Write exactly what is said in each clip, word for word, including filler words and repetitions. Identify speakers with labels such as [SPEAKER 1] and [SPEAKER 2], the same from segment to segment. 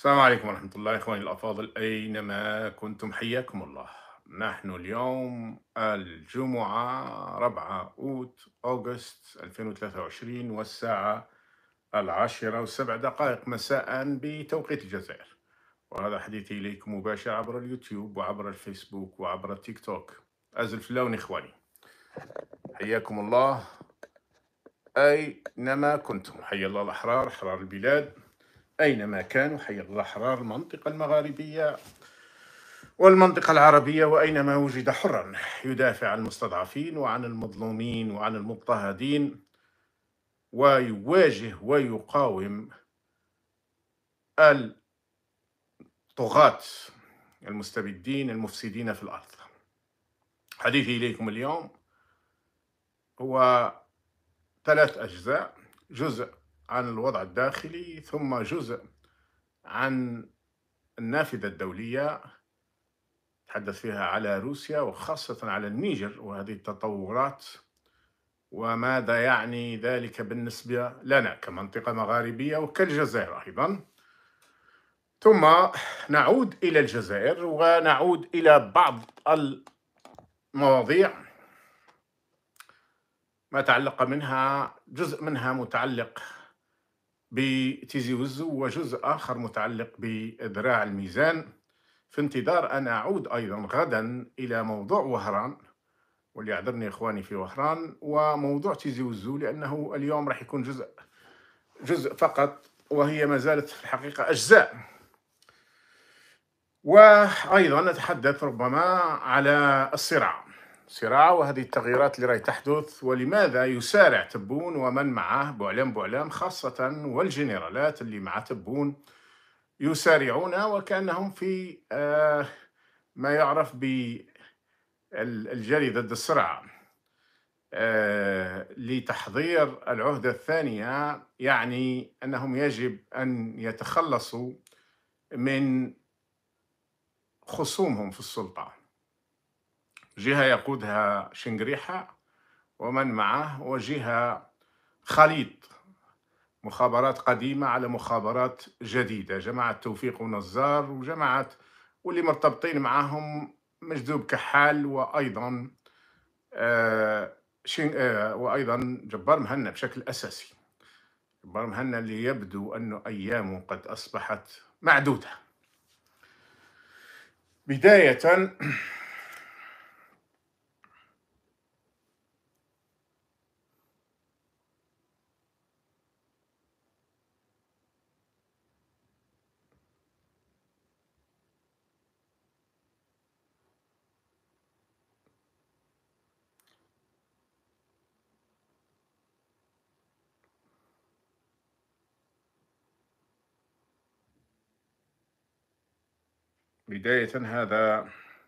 [SPEAKER 1] السلام عليكم ورحمة الله إخواني الأفاضل أينما كنتم حياكم الله. نحن اليوم الجمعة ربعة أوت أغسطس ألفين وثلاثة وعشرين والساعة العاشرة وسبع دقائق مساء بتوقيت الجزائر، وهذا حديثي إليكم مباشر عبر اليوتيوب وعبر الفيسبوك وعبر التيك توك. أزل في اللون إخواني، حياكم الله أينما كنتم. حيا الله الأحرار، أحرار البلاد أينما كانوا، حيا الله أحرار المنطقة المغاربية والمنطقة العربية، وأينما وجد حرا يدافع عن المستضعفين وعن المظلومين وعن المضطهدين، ويواجه ويقاوم الطغاة المستبدين المفسدين في الأرض. حديثي إليكم اليوم هو ثلاث أجزاء: جزء عن الوضع الداخلي، ثم جزء عن النافذة الدولية تحدث فيها على روسيا وخاصة على النيجر وهذه التطورات وماذا يعني ذلك بالنسبة لنا كمنطقة مغاربية وكالجزائر أيضا، ثم نعود إلى الجزائر ونعود إلى بعض المواضيع ما تعلق منها، جزء منها متعلق بتيزي وزو وجزء آخر متعلق بذراع الميزان، في انتظار أن أعود أيضا غدا إلى موضوع وهران، وليعذرني إخواني في وهران، وموضوع تيزي وزو، لأنه اليوم راح يكون جزء جزء فقط، وهي ما زالت في الحقيقة أجزاء. وأيضا نتحدث ربما على الصراع صراع وهذه التغييرات اللي راهي تحدث، ولماذا يسارع تبون ومن معه بوعلام بوعلام، خاصة والجنرالات اللي مع تبون يسارعون وكأنهم في آه ما يعرف بالجري ضد السرعة آه لتحضير العهدة الثانية، يعني أنهم يجب أن يتخلصوا من خصومهم في السلطة. جهة يقودها شنقريحة ومن معه، وجهة خليط مخابرات قديمة على مخابرات جديدة، جماعة توفيق ونزار وجماعة واللي مرتبطين معهم مجذوب كحال، وأيضا آه شن... آه وأيضا جبار مهنا بشكل أساسي. جبار مهنا اللي يبدو أنه أيامه قد أصبحت معدودة. بداية بداية هذا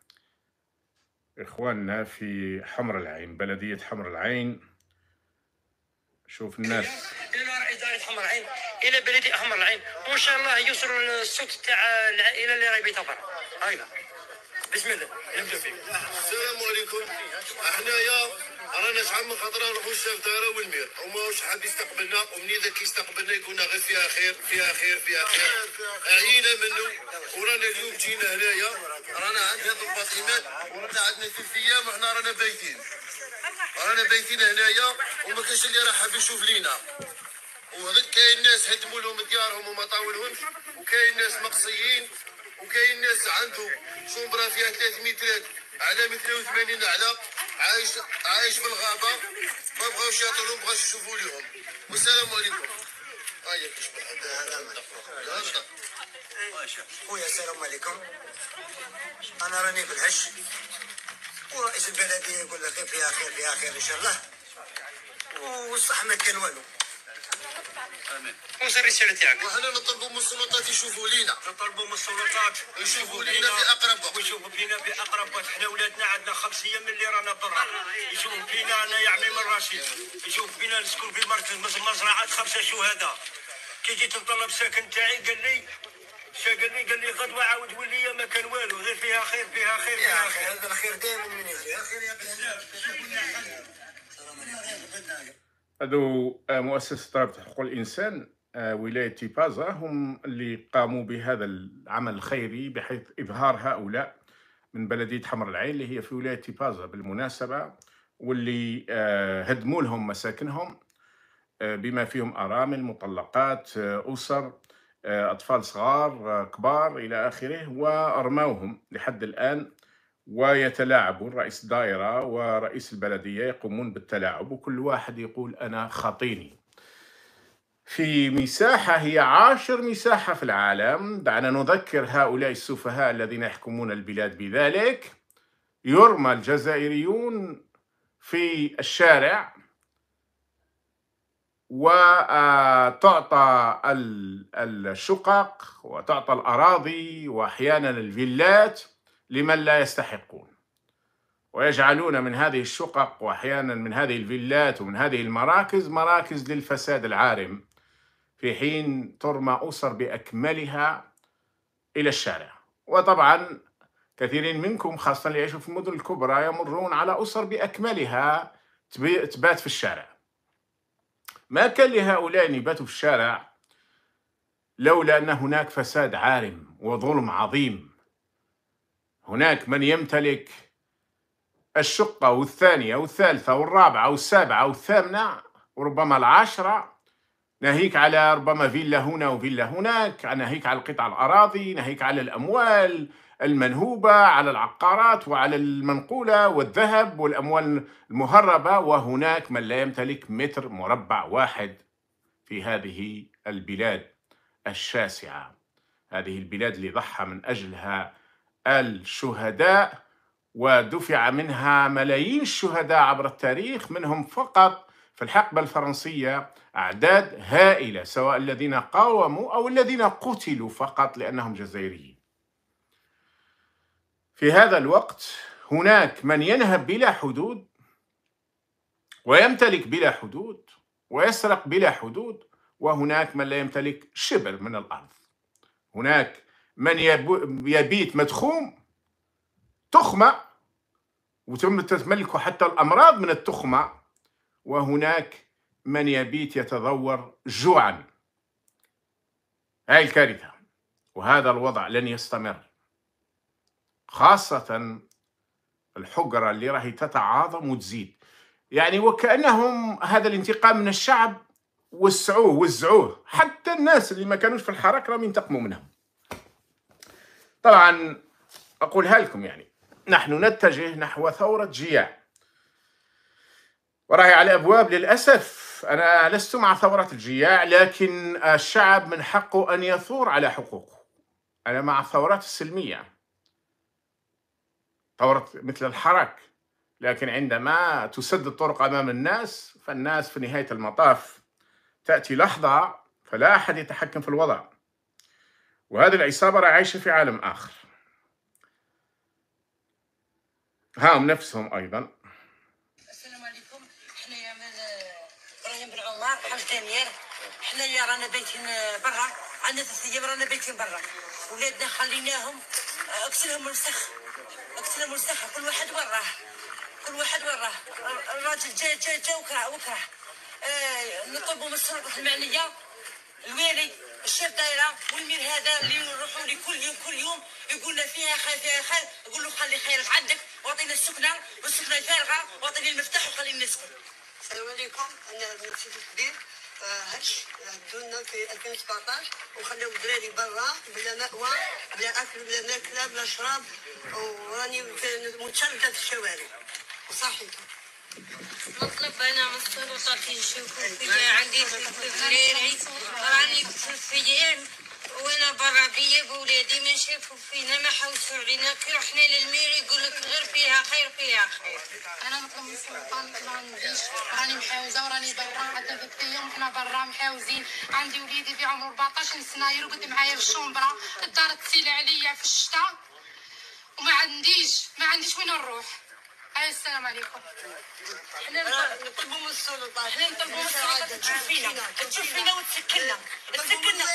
[SPEAKER 1] إخواننا في حمر العين، بلدية حمر العين. شوف الناس
[SPEAKER 2] الى رئيس إدارة حمر العين، الى بلدية حمر العين، وان شاء الله يوصلوا الصوت تاع العائله اللي راهي بيتفر. هاينا بسم الله نبدا فيه.
[SPEAKER 3] السلام عليكم. احنايا رانا شحال من خطره نروحوا للشيف دايره والمير، وما واش حاب يستقبلنا، ومنين ذاك يستقبلنا يقولنا غير فيها خير فيها خير فيها خير. عينا منه، ورانا اليوم جينا هنايا، رانا عند هذا الباطيمات، ورانا عندنا ثلاث ايام وحنا رانا بايتين رانا بايتين هنايا، وما كاش اللي راه حاب يشوف لينا. وهذاك كاين ناس هدموا لهم ديارهم وما طاولهمش، وكاين ناس مقصيين، وكاين ناس عنده شومبرا فيها ثلاث مترات على متر وثمانين على عايش عايش في الغابه، ما بغاوش يعطولهم، ما بغاوش يشوفوا لهم. والسلام عليكم. هيا كشبه هذا
[SPEAKER 4] خويا السلام عليكم. انا راني بالهش، ورئيس البلديه يقول لك فيها خير فيها خير ان شاء الله، والصح ما كان والو.
[SPEAKER 2] امين. واش الرساله تاعك؟
[SPEAKER 3] وحنا نطلبوا من السلطات يشوفوا لينا،
[SPEAKER 2] نطلبوا من السلطات
[SPEAKER 3] يشوفوا لينا في اقرب وقت،
[SPEAKER 2] ويشوفوا فينا باقرب وقت. حنا ولادنا عندنا خمس ايام من اللي رانا برا، يشوفوا فينا انا يا عمي من رشيد، يشوف فينا نسكن في مركز مزرعه خمسه شهداء. كي جيت نطلب ساكن تاعي قال لي شا قال لي قال لي غدوه عاود ولي ما كان والو، غير فيها خير فيها خير فيها خير.
[SPEAKER 4] هذا الخير دائما من يجي. خير يا
[SPEAKER 1] هذو مؤسسة رابطة حقوق الإنسان آه، ولاية تيبازا هم اللي قاموا بهذا العمل الخيري بحيث إظهار هؤلاء من بلدية حمر العين اللي هي في ولاية تيبازا بالمناسبة، واللي آه، هدموا لهم مساكنهم آه، بما فيهم أرامل، مطلقات، آه، أسر، آه، أطفال صغار، آه، كبار إلى آخره، ورموهم لحد الآن ويتلاعبون. رئيس الدائرة ورئيس البلدية يقومون بالتلاعب، وكل واحد يقول أنا خاطيني في مساحة هي عاشر مساحة في العالم. دعنا نذكر هؤلاء السفهاء الذين يحكمون البلاد بذلك. يرمى الجزائريون في الشارع وتعطى الشقق وتعطى الأراضي وأحيانا الفيلات لمن لا يستحقون، ويجعلون من هذه الشقق وأحيانا من هذه الفيلات ومن هذه المراكز مراكز للفساد العارم، في حين ترمى أسر بأكملها إلى الشارع. وطبعا كثيرين منكم خاصة اللي يعيشوا في المدن الكبرى يمرون على أسر بأكملها تبات في الشارع. ما كان لهؤلاء أن يباتوا في الشارع لولا أن هناك فساد عارم وظلم عظيم. هناك من يمتلك الشقة والثانية والثالثة والرابعة والسابعة والثامنة وربما العاشرة، ناهيك على ربما فيلا هنا وفيلا هناك، ناهيك على قطع الأراضي، ناهيك على الأموال المنهوبة، على العقارات وعلى المنقولة والذهب والأموال المهربة. وهناك من لا يمتلك متر مربع واحد في هذه البلاد الشاسعة، هذه البلاد اللي ضحى من أجلها الشهداء ودفع منها ملايين الشهداء عبر التاريخ، منهم فقط في الحقبة الفرنسية أعداد هائلة، سواء الذين قاوموا أو الذين قتلوا فقط لأنهم جزائريين. في هذا الوقت هناك من ينهب بلا حدود ويمتلك بلا حدود ويسرق بلا حدود، وهناك من لا يمتلك شبر من الأرض. هناك من يبيت مدخوم تخمة وتم تتملك حتى الأمراض من التخمة، وهناك من يبيت يتذور جوعا. هاي الكارثة، وهذا الوضع لن يستمر، خاصة الحجرة اللي راهي تتعاظم وتزيد. يعني وكأنهم هذا الانتقام من الشعب وسعوه وزعوه، حتى الناس اللي ما كانوش في الحراك راهم ينتقموا منهم. طبعا أقولها لكم، يعني نحن نتجه نحو ثورة جياع وراهي على أبواب. للأسف أنا لست مع ثورة الجياع، لكن الشعب من حقه أن يثور على حقوقه. أنا مع الثورات السلمية، ثورة مثل الحراك، لكن عندما تسد الطرق أمام الناس فالناس في نهاية المطاف تأتي لحظة فلا أحد يتحكم في الوضع، وهذه العصابة راه عايشة في عالم آخر. هاهم نفسهم أيضا.
[SPEAKER 4] السلام عليكم. حنايا من ابراهيم بن عمر حمد دانيال. حنايا رانا بايتين برا، عندنا ثلاث ايام رانا بايتين برا. ولادنا خليناهم اكسلهم الوسخ، اكسلهم الوسخ، كل واحد وراه، كل واحد وراه. الراجل جا جا جا وكره وكره. آه نطلبوا من السلطات المعنيه، الوالي، الشيف دايره والمير هذا اللي يروحوا لي كل يوم كل يوم يقول لنا فيها خير فيها خير، يقول له خلي خيرك عندك واعطينا السكنه والسكنه فارغه واعطيني المفتاح وخلينا نسكن.
[SPEAKER 5] السلام عليكم. انا بنت سيدي الكبير هادش هدونا في ألفين وسبعطاش وخلاو الدراري برا بلا مأوى بلا اكل بلا ماكله بلا شراب، وراني متشردة في الشوارع وصحيتهم.
[SPEAKER 6] نطلب انا من السلطات يشوفوا فيا، عندي دراري راني في الفيام وانا برا بيا بولادي ما شافوا فينا، ما حوسوا علينا، كي رحنا للمير يقول لك غير فيها خير فيها خير.
[SPEAKER 7] انا نطلب من السلطان ما نجيش، راني محاوزه وراني برا، عندنا ثلاث ايام وحنا برا محاوزين. عندي وليدي في عمره أربعطاش سنه يرقد معايا في الشومبره، الدار تسيل عليا في الشتاء وما عنديش ما عنديش وين نروح. هاي السلام عليكم.
[SPEAKER 5] حنا نطلبوا من السلطات،
[SPEAKER 4] حنا نطلبوا من السلطات تشوف فينا تشوف فينا وتسكننا تسكننا.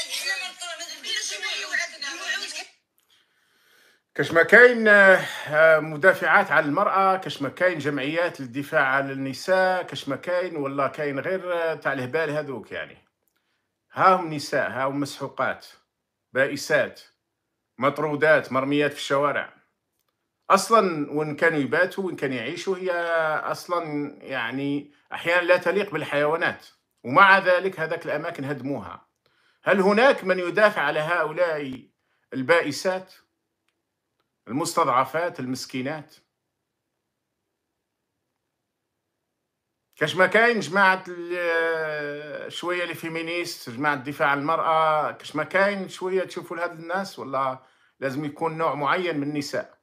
[SPEAKER 1] كاش ما كاين مدافعات على المرأة، كاش ما كاين جمعيات للدفاع على النساء، كاش ما كاين والله كاين غير تاع الهبال هذوك. يعني ها هم نساء، ها هم مسحوقات، بائسات، مطرودات، مرميات في الشوارع. أصلا وإن كانوا يباتوا وإن كانوا يعيشوا، هي أصلا يعني أحيانا لا تليق بالحيوانات، ومع ذلك هذاك الأماكن هدموها. هل هناك من يدافع على هؤلاء البائسات المستضعفات المسكينات؟ كاش ما كاين جماعة ال- شوية لي فيمينيست، جماعة الدفاع عن المرأة، كاش ما كاين شوية تشوفوا لهاد الناس، ولا لازم يكون نوع معين من النساء؟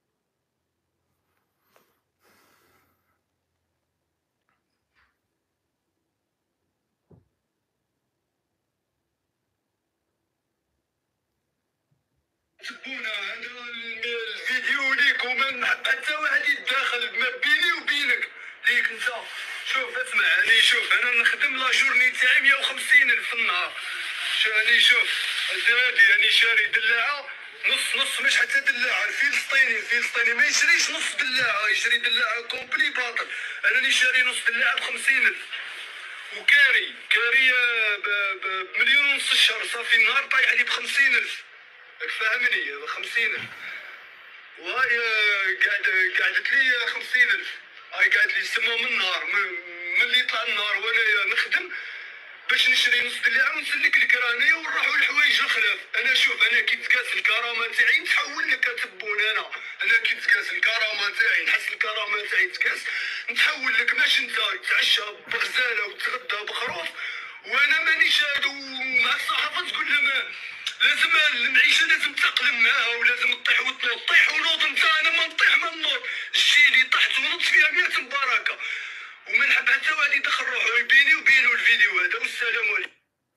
[SPEAKER 3] سبونا انا الفيديو ليك وما نحب حتى واحد يتداخل ما بيني وبينك ليك انت. شوف اسمع، راني شوف انا نخدم لا جورني تاعي مية وخمسين الف في النهار. راني شوف هادي راني شاري دلاعه نص نص، مش حتى دلاعه. الفلسطيني الفلسطيني ما يشريش نص دلاعه، يشري دلاعه كومبلي باطل. انا راني شاري نص دلاعه بخمسين الف، وكاري كاري بمليون ونص الشهر. صافي النهار طايح لي بخمسين الف، فهمني؟ خمسين الف. وهاي قاعد قعدت لي خمسين الف، هاي قاعد لي سما من النهار، من اللي يطلع النهار وانا نخدم باش نشري نص دلاعه ونسلك الكرانيه ونروحوا الحوايج الخلاف. انا شوف انا كي تقاس الكرامه تاعي نتحول لك تبون. انا انا كي تقاس الكرامه تاعي نحس الكرامه تاعي تقاس نتحول لك. ماش انت تعشى بغزاله وتغدى بخروف وانا مانيش هادو مع الصحافه تقول لهم لازم المعيشه لازم تأقلم معاها ولازم تطيح وتنوض. طيح ونوض انت، انا ما نطيح ما نوض. الشي اللي طحت ونضت فيها مئة مباركه، وما نحب حتى واحد يدخل روحو بيني وبينه الفيديو هذا. والسلام عليكم.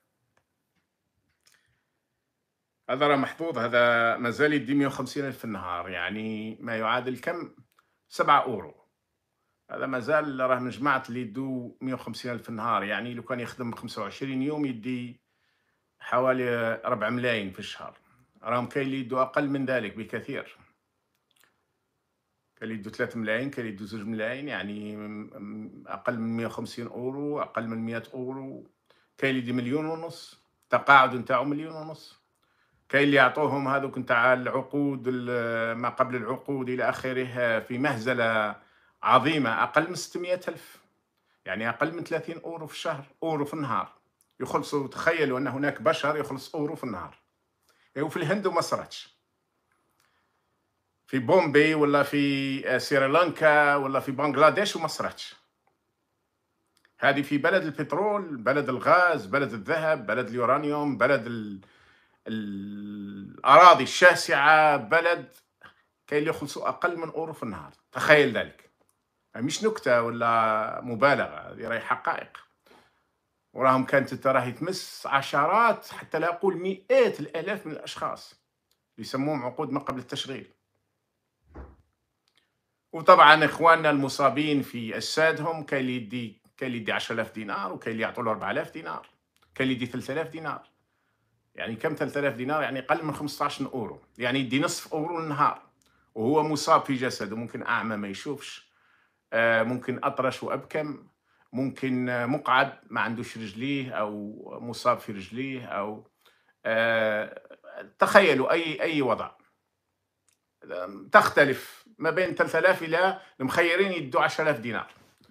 [SPEAKER 1] هذا راه محظوظ، هذا مازال يدي مية وخمسين ألف في النهار، يعني ما يعادل كم؟ سبعة أورو. هذا مازال راه من جماعة اللي يدو مية وخمسين ألف في النهار، يعني لو كان يخدم خمسة وعشرين يوم يدي حوالي ربع ملايين في الشهر. راهم كاين اللي يدو أقل من ذلك بكثير، كاين اللي يدو ثلاثة ملايين، كاين اللي يدو زوج ملايين، يعني أقل من مية وخمسين أورو، أقل من مية أورو. كاين اللي يدي مليون ونص، تقاعد نتاعو مليون ونص. كاين اللي يعطوهم هذوك نتاع العقود، ما قبل العقود إلى آخره، في مهزلة عظيمة، أقل من ستمائة ألف، يعني أقل من ثلاثين أورو في الشهر، أورو في النهار يخلصوا. تخيلوا أن هناك بشر يخلص أورو في النهار. وفي الهند وما صراتش، في بومبي ولا في سريلانكا ولا في بنغلاديش وما صراتش. هذه في بلد البترول، بلد الغاز، بلد الذهب، بلد اليورانيوم، بلد ال... الأراضي الشاسعة، بلد كاين اللي يخلصوا أقل من أورو في النهار. تخيل ذلك، مش نكتة ولا مبالغة، هذه راهي حقائق. وراهم كانت راهي تمس عشرات حتى لا أقول مئات الآلاف من الأشخاص يسموهم عقود ما قبل التشغيل. وطبعا إخواننا المصابين في أجسادهم، كاين اللي يدي كاين اللي يدي عشرة آلاف دينار، وكاين اللي يعطوا له أربعة آلاف دينار، كاين اللي يدي ثلاثة آلاف دينار. يعني كم ثلاثة آلاف دينار؟ يعني أقل من خمسة عشر أورو، يعني يدي نصف أورو النهار، وهو مصاب في جسده، ممكن أعمى ما يشوفش، ممكن أطرش وأبكم، ممكن مقعد ما عندوش رجليه أو مصاب في رجليه، أو تخيلوا أي أي وضع. تختلف ما بين ثلاثة آلاف إلى المخيرين يدوا عشرة آلاف دينار.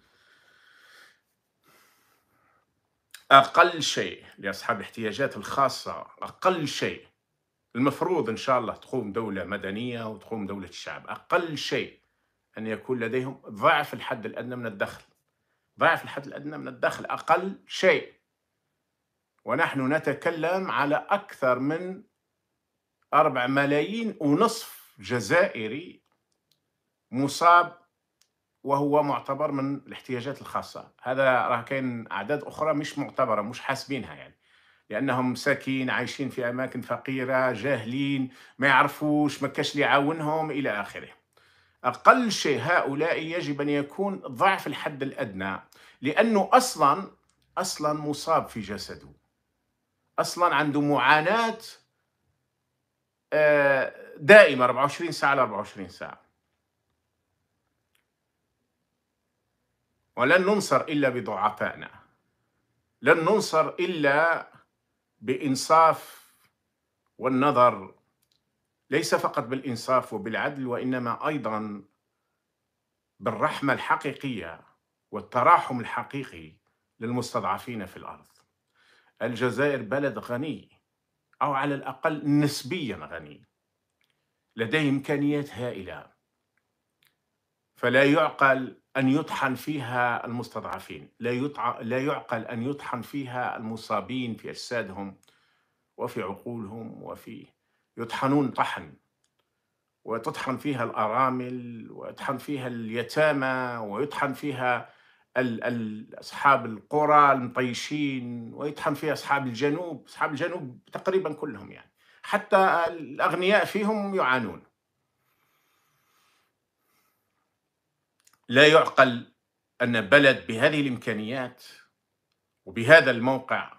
[SPEAKER 1] أقل شيء لأصحاب الاحتياجات الخاصة، أقل شيء المفروض إن شاء الله تقوم دولة مدنية وتقوم دولة الشعب، أقل شيء أن يكون لديهم ضعف الحد الأدنى من الدخل. ضعف الحد الأدنى من الدخل أقل شيء. ونحن نتكلم على أكثر من أربع ملايين ونصف جزائري مصاب وهو معتبر من الاحتياجات الخاصة. هذا راه كاين أعداد أخرى مش معتبرة، مش حاسبينها، يعني لأنهم مساكين عايشين في أماكن فقيرة، جاهلين، ما يعرفوش، ما كاش اللي يعاونهم إلى آخره. أقل شيء هؤلاء يجب أن يكون ضعف الحد الأدنى، لأنه أصلا أصلا مصاب في جسده، أصلا عنده معاناة دائمة أربعة وعشرين ساعة على أربعة وعشرين ساعة. ولن ننصر إلا بضعفائنا، لن ننصر إلا بإنصاف والنظر، ليس فقط بالإنصاف وبالعدل، وإنما أيضا بالرحمة الحقيقية والتراحم الحقيقي للمستضعفين في الأرض. الجزائر بلد غني، أو على الأقل نسبيا غني، لديه إمكانيات هائلة، فلا يعقل أن يطحن فيها المستضعفين، لا, يطع... لا يعقل أن يطحن فيها المصابين في أجسادهم وفي عقولهم، وفي يطحنون طحن، وتطحن فيها الأرامل، ويطحن فيها اليتامى، ويطحن فيها ال... ال... أصحاب القرى المطيشين، ويطحن فيها أصحاب الجنوب. أصحاب الجنوب تقريبا كلهم يعني، حتى الأغنياء فيهم يعانون. لا يعقل أن بلد بهذه الإمكانيات وبهذا الموقع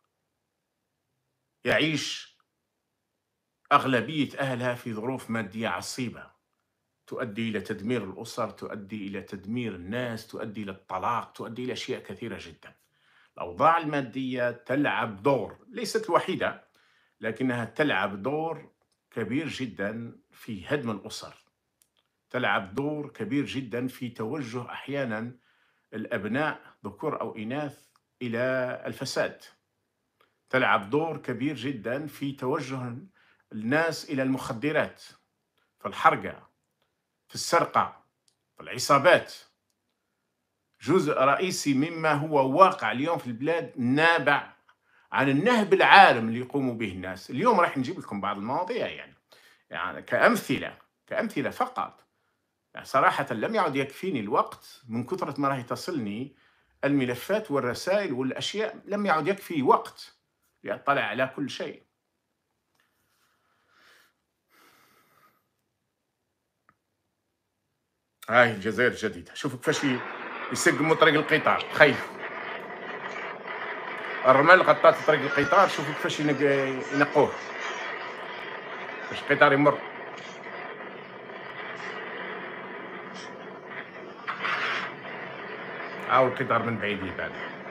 [SPEAKER 1] يعيش أغلبية أهلها في ظروف مادية عصيبة، تؤدي إلى تدمير الأسر، تؤدي إلى تدمير الناس، تؤدي إلى الطلاق، تؤدي إلى أشياء كثيرة جدا. الأوضاع المادية تلعب دور، ليست الوحيدة، لكنها تلعب دور كبير جدا في هدم الأسر، تلعب دور كبير جدا في توجه أحيانا الأبناء ذكور أو إناث إلى الفساد، تلعب دور كبير جدا في توجه الناس إلى المخدرات، في الحرقة، في السرقة، في العصابات. جزء رئيسي مما هو واقع اليوم في البلاد نابع عن النهب العارم اللي يقوموا به الناس. اليوم راح نجيب لكم بعض المواضيع يعني, يعني كأمثلة كأمثلة فقط. يعني صراحة لم يعد يكفيني الوقت من كثرة ما راح تصلني الملفات والرسائل والأشياء، لم يعد يكفي وقت لأطلع على كل شيء. هاي الجزائر الجديدة، شوفوا كيفاش يسقموا طريق القطار، تخيل الرمال غطات طريق القطار، شوفوا كيفاش ينقوه باش القطار يمر. هاو القطار من بعيد يبان.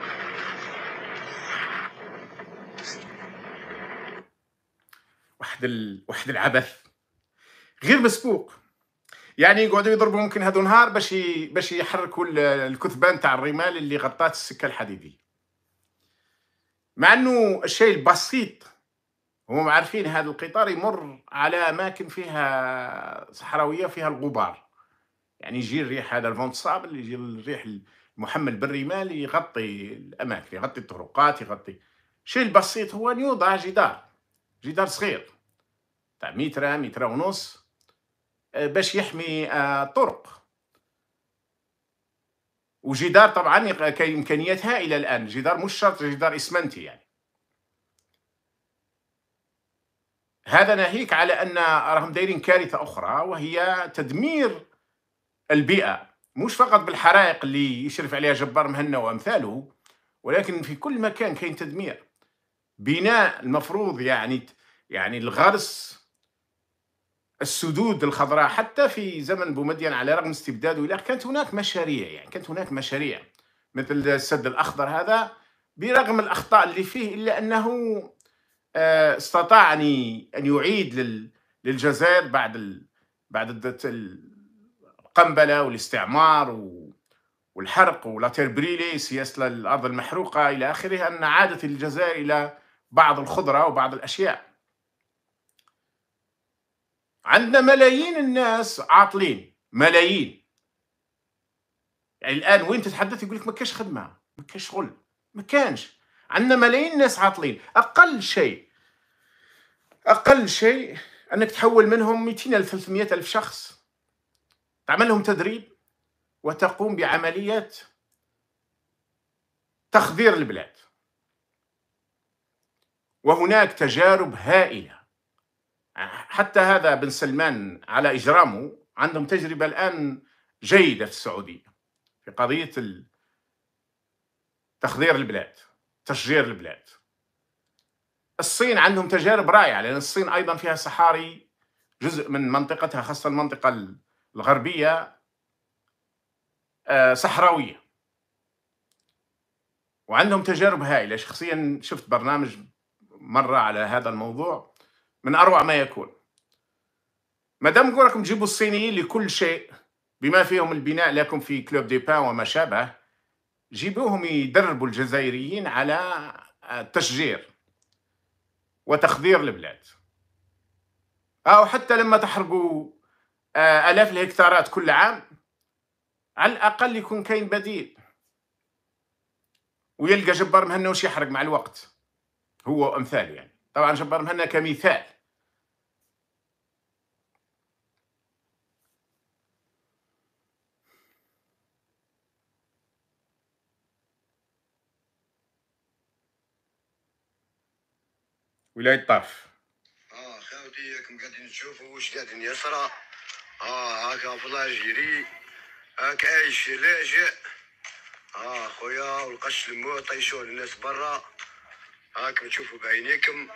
[SPEAKER 1] واحد ال... واحد العبث غير مسبوق. يعني يقعدوا يضربوا ممكن هذو نهار باش ي... باش يحركوا الكثبان تاع الرمال اللي غطات السكه الحديديه، مع انه الشيء البسيط هم عارفين هذا القطار يمر على اماكن فيها صحراويه فيها الغبار، يعني يجي الريح، هذا الفونت صاب اللي يجي الريح المحمل بالرمال يغطي الاماكن، يغطي الطرقات، يغطي. الشيء البسيط هو ان يوضع جدار جدار صغير تاع متر متر ونص باش يحمي الطرق. وجدار طبعا كإمكانيات هائلة الآن، جدار مش شرط جدار إسمنتي يعني. هذا ناهيك على أن راهم دايرين كارثة أخرى، وهي تدمير البيئة، مش فقط بالحرائق اللي يشرف عليها جبار مهنا وأمثاله، ولكن في كل مكان كاين تدمير. بناء المفروض يعني يعني الغرس السدود الخضراء، حتى في زمن بومدين على رغم استبداده إلى كانت هناك مشاريع، يعني كانت هناك مشاريع مثل السد الأخضر هذا، برغم الأخطاء اللي فيه إلا أنه استطاع أن أن يعيد للجزائر بعد ال بعد القنبلة والاستعمار والحرق والاتربريلي، سياسة الأرض المحروقة إلى آخره، أن عادت الجزائر إلى بعض الخضرة وبعض الأشياء. عندنا ملايين الناس عاطلين، ملايين. يعني الآن وين تتحدث يقول لك ما كاش خدمة، ما كاش شغل، ما كانش. عندنا ملايين الناس عاطلين. أقل شيء أقل شيء أنك تحول منهم مئتين ألف ثلاثمئة ألف شخص، تعمل لهم تدريب وتقوم بعملية تخدير البلاد. وهناك تجارب هائلة، حتى هذا بن سلمان على إجرامه عندهم تجربة الآن جيدة في السعودية في قضية تخدير البلاد، تشجير البلاد. الصين عندهم تجارب رائعة، لأن الصين أيضا فيها صحاري، جزء من منطقتها خاصة المنطقة الغربية صحراوية، وعندهم تجارب هائلة. شخصيا شفت برنامج مرة على هذا الموضوع من أروع ما يكون. ما دام نقول لكم جيبوا الصينيين لكل شيء بما فيهم البناء لكم في كلوب دي بان وما شابه، جيبوهم يدربوا الجزائريين على التشجير وتخدير البلاد، أو حتى لما تحرقوا آلاف الهكتارات كل عام على الأقل يكون كاين بديل. ويلقى جبار مهنا وش يحرق مع الوقت هو أمثال، يعني طبعا جبار مهنا كمثال. ولاية طرف.
[SPEAKER 3] اه خاوتي راكم قاعدين تشوفوا واش قاعدين يصرى. اه هاكا في لاجيري هاك عايش لاجئ. اه خويا والقش الموت طيشوه للناس برا، هاكم تشوفوا بعينيكم.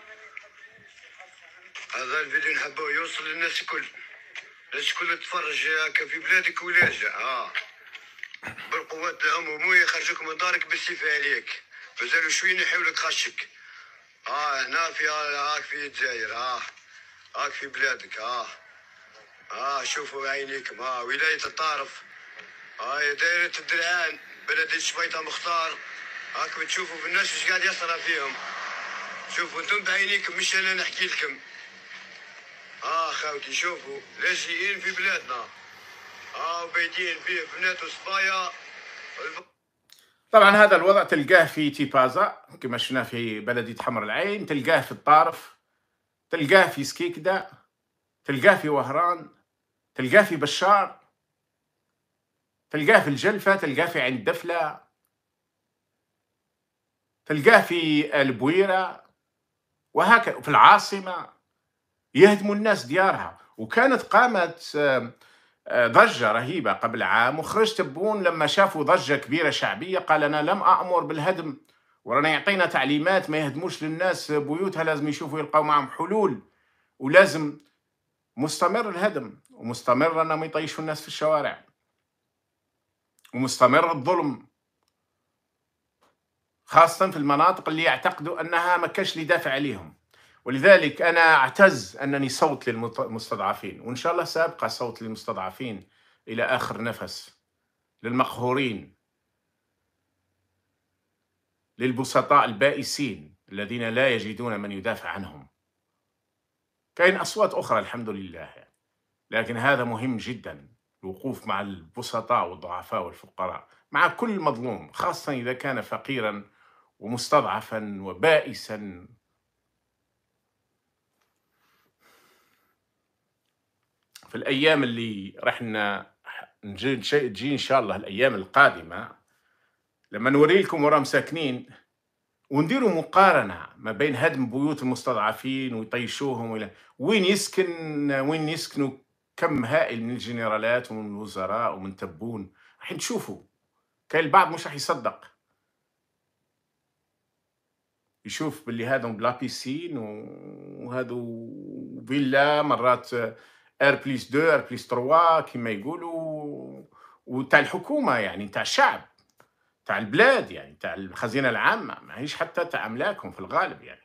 [SPEAKER 3] هذا الفيديو نحبوه يوصل للناس الكل، الناس الكل تفرج هاكا في بلادك ولاجئ. اه بالقوات العمومية يخرجوك من دارك بالسيف عليك، مازالوا شوي يحيولك خشك. اه هنا في هاك في الجزائر، اه هاك في بلادك. اه اه شوفوا بعينيكم. اه ولاية الطارف، هاي دايرة الدرعان، بلدية شبيطة مختار. هاكم تشوفوا في الناس واش قاعد يصرى فيهم. شوفوا انتم بعينيكم مش انا نحكي لكم. اه خاوتي شوفوا لاجئين في بلادنا، اه وبايتين فيه بنات وصبايا.
[SPEAKER 1] طبعا هذا الوضع تلقاه في تيبازا كما شفنا في بلدية حمر العين، تلقاه في الطارف، تلقاه في سكيكدا، تلقاه في وهران، تلقاه في بشار، تلقاه في الجلفة، تلقاه في عين دفلة، تلقاه في البويرة، وهكذا في العاصمة. يهدموا الناس ديارها. وكانت قامت ضجة رهيبة قبل عام، وخرج تبون لما شافوا ضجة كبيرة شعبية قال أنا لم أأمر بالهدم، ورانا يعطينا تعليمات ما يهدموش للناس بيوتها، لازم يشوفوا يلقوا معهم حلول، ولازم مستمر الهدم، ومستمر أنهم يطيشوا الناس في الشوارع، ومستمر الظلم، خاصة في المناطق اللي يعتقدوا أنها ما كاش اللي يدافع عليهم. ولذلك أنا أعتز أنني صوت للمستضعفين، وإن شاء الله سأبقى صوت للمستضعفين إلى آخر نفس، للمقهورين، للبسطاء البائسين الذين لا يجدون من يدافع عنهم. كاين أصوات أخرى الحمد لله، لكن هذا مهم جدا، الوقوف مع البسطاء والضعفاء والفقراء، مع كل مظلوم، خاصة إذا كان فقيرا ومستضعفا وبائسا. في الأيام اللي رحنا نجي إن شاء الله الأيام القادمة، لما نوري لكم وراهم ساكنين ونديروا مقارنة ما بين هدم بيوت المستضعفين ويطيشوهم ولا وين يسكن وين يسكنوا كم هائل من الجنرالات ومن الوزراء ومن تبون، راح تشوفوا كاين البعض مش راح يصدق، يشوف باللي هذا بلا بيسين وهذو فيلا مرات ار بليس دو ار بليس تروا كما يقولوا، وتاع الحكومه يعني تاع الشعب تاع البلاد يعني تاع الخزينه العامه، ماهيش حتى تاع املاكهم في الغالب. يعني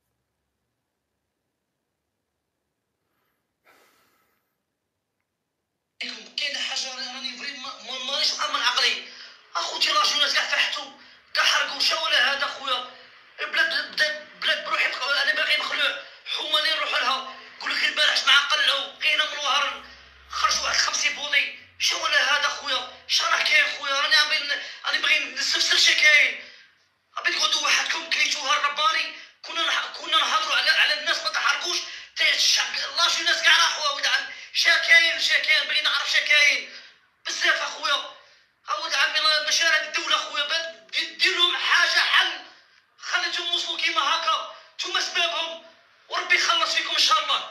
[SPEAKER 8] كاين حاجه راني فري مانيش مأمن عقلي. اخوتي لاجونات كاع فرحتوا كاع حرقوا شاولا هذا خويا البلاد بلاد بلاد بروحي. انا باغي مخلوع حومه اللي نروح لها. يقول لك البارح مع قلعوا لقينا من وهران خرجوا واحد خمسين بوضي. شاولا هذا خويا شرح كاين خويا. راني راني باغي نستفسر شي كاين. غادي تقعدوا وحدكم كليتوها الرباني. كنا كنا نهضروا على على الناس ما تحرقوش. لاجونات كاع راحوا ولد عم شاكاين شاكاين باغي نعرف شاكاين بزاف اخويا. ولد عمي مشاريع الدوله خويا دير لهم حاجه حل. خليتهم وصلوا كيما هكا نتوما سبابهم، وربي يخلص فيكم ان شاء الله.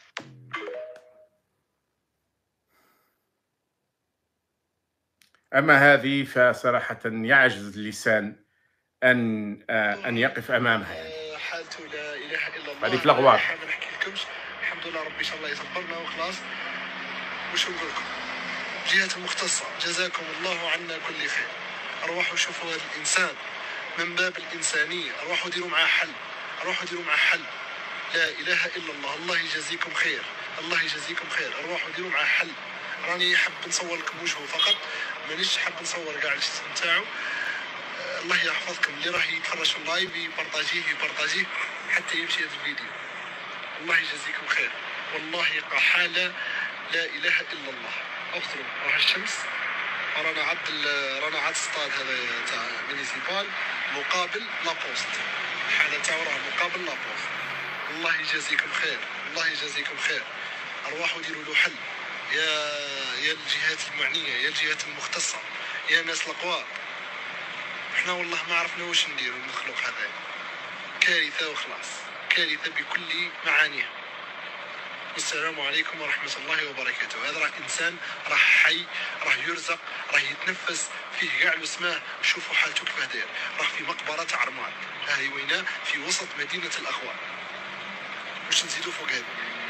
[SPEAKER 1] اما هذه فصراحه يعجز اللسان ان ان يقف امامها. يعني
[SPEAKER 9] حالته لا اله الا الله.
[SPEAKER 1] هذه في الاغواط.
[SPEAKER 9] ما نحكي لكمش، الحمد لله ربي ان شاء الله يصبرنا وخلاص. واش نقول لكم؟ الجهات المختصه جزاكم الله عنا كل خير. ارواحوا شوفوا هذا الانسان من باب الانسانيه، ارواحوا ديروا معاه حل، روحوا ديروا معاه حل. لا اله الا الله. الله يجازيكم خير، الله يجازيكم خير. روحوا ديروا معاه حل. راني حاب نصور لكم وجهه فقط، مانيش حاب نصور كاع الجسم نتاعو. آه الله يحفظكم. اللي راه يتفرج في اللايف يبارطاجيه يبارطاجيه حتى يمشي هذا الفيديو. الله يجازيكم خير. والله يقع حاله لا اله الا الله. ابصروا راه الشمس، رانا عند رانا عند ستاد هذا تاع مينيسيبال مقابل لابوست. الحاله تاعو راه مقابل لابوست. الله يجازيكم خير، الله يجازيكم خير. ارواحوا ديروا له حل يا يا الجهات المعنيه، يا الجهات المختصه، يا ناس القوى. احنا والله ما عرفنا واش نديروا المخلوق هذا. كارثه وخلاص، كارثه بكل معانيها. والسلام عليكم ورحمه الله وبركاته. هذا راه انسان، راه حي، راه يرزق، راه يتنفس، فيه كاع السماء. شوفوا حالته كيفاه داير. راه في مقبره تاع عرمان، ها هي ويناه في وسط مدينه الاخوان. واش نزيدوا فوق هذا؟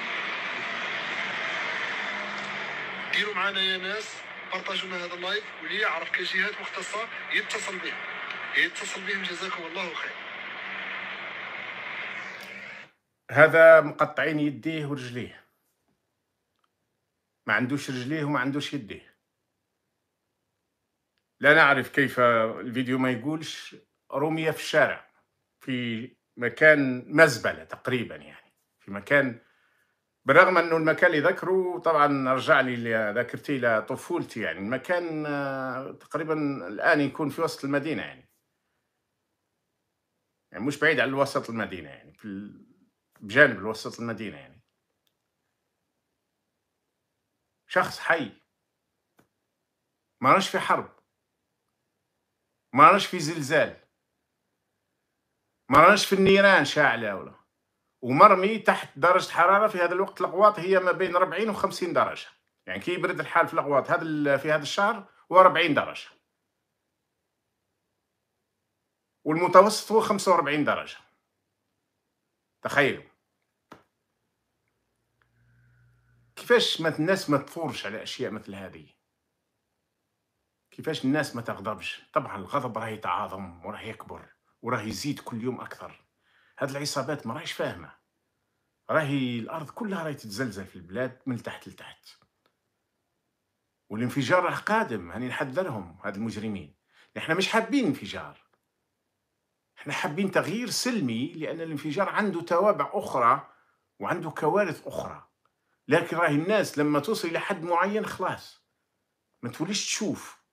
[SPEAKER 9] ديروا معنا يا ناس، بارطاجونا هذا اللايف، واللي يعرف كجهات مختصه يتصل بهم، يتصل بهم. جزاكم الله خير.
[SPEAKER 1] هذا مقطعين يديه ورجليه، ما عندوش رجليه وما عندوش يديه. لا نعرف كيف الفيديو ما يقولش رمية في الشارع في مكان مزبلة تقريبا، يعني في مكان، بالرغم انه المكان اللي ذكره طبعا رجع لي ذاكرتي الى طفولتي. يعني المكان آه، تقريبا الان يكون في وسط المدينة، يعني يعني مش بعيد عن وسط المدينة، يعني في ال- بجانب الوسط المدينة. يعني شخص حي، ما راناش في حرب، ما راناش في زلزال، ما راناش في النيران شاعلة ولا، ومرمي تحت درجة حرارة في هذا الوقت. الأقواط هي ما بين أربعين و خمسين درجة، يعني كي يبرد الحال في الأقواط هذا ال- في هذا الشهر هو أربعين درجة، والمتوسط هو خمسة وأربعين درجة. تخيلوا كيفاش ما الناس ما تثورش على أشياء مثل هذه، كيفاش الناس ما تغضبش. طبعا الغضب راه يتعاظم وراه يكبر وراه يزيد كل يوم أكثر. هاد العصابات ما راهيش فاهمة، راهي الأرض كلها راهي تتزلزل في البلاد من تحت لتحت، والانفجار راه قادم. هاني نحذرهم هاد المجرمين. احنا مش حابين انفجار، احنا حابين تغيير سلمي، لأن الانفجار عنده توابع أخرى وعنده كوارث أخرى. لكن راهي الناس لما توصل إلى حد معين خلاص ما توليش تشوف.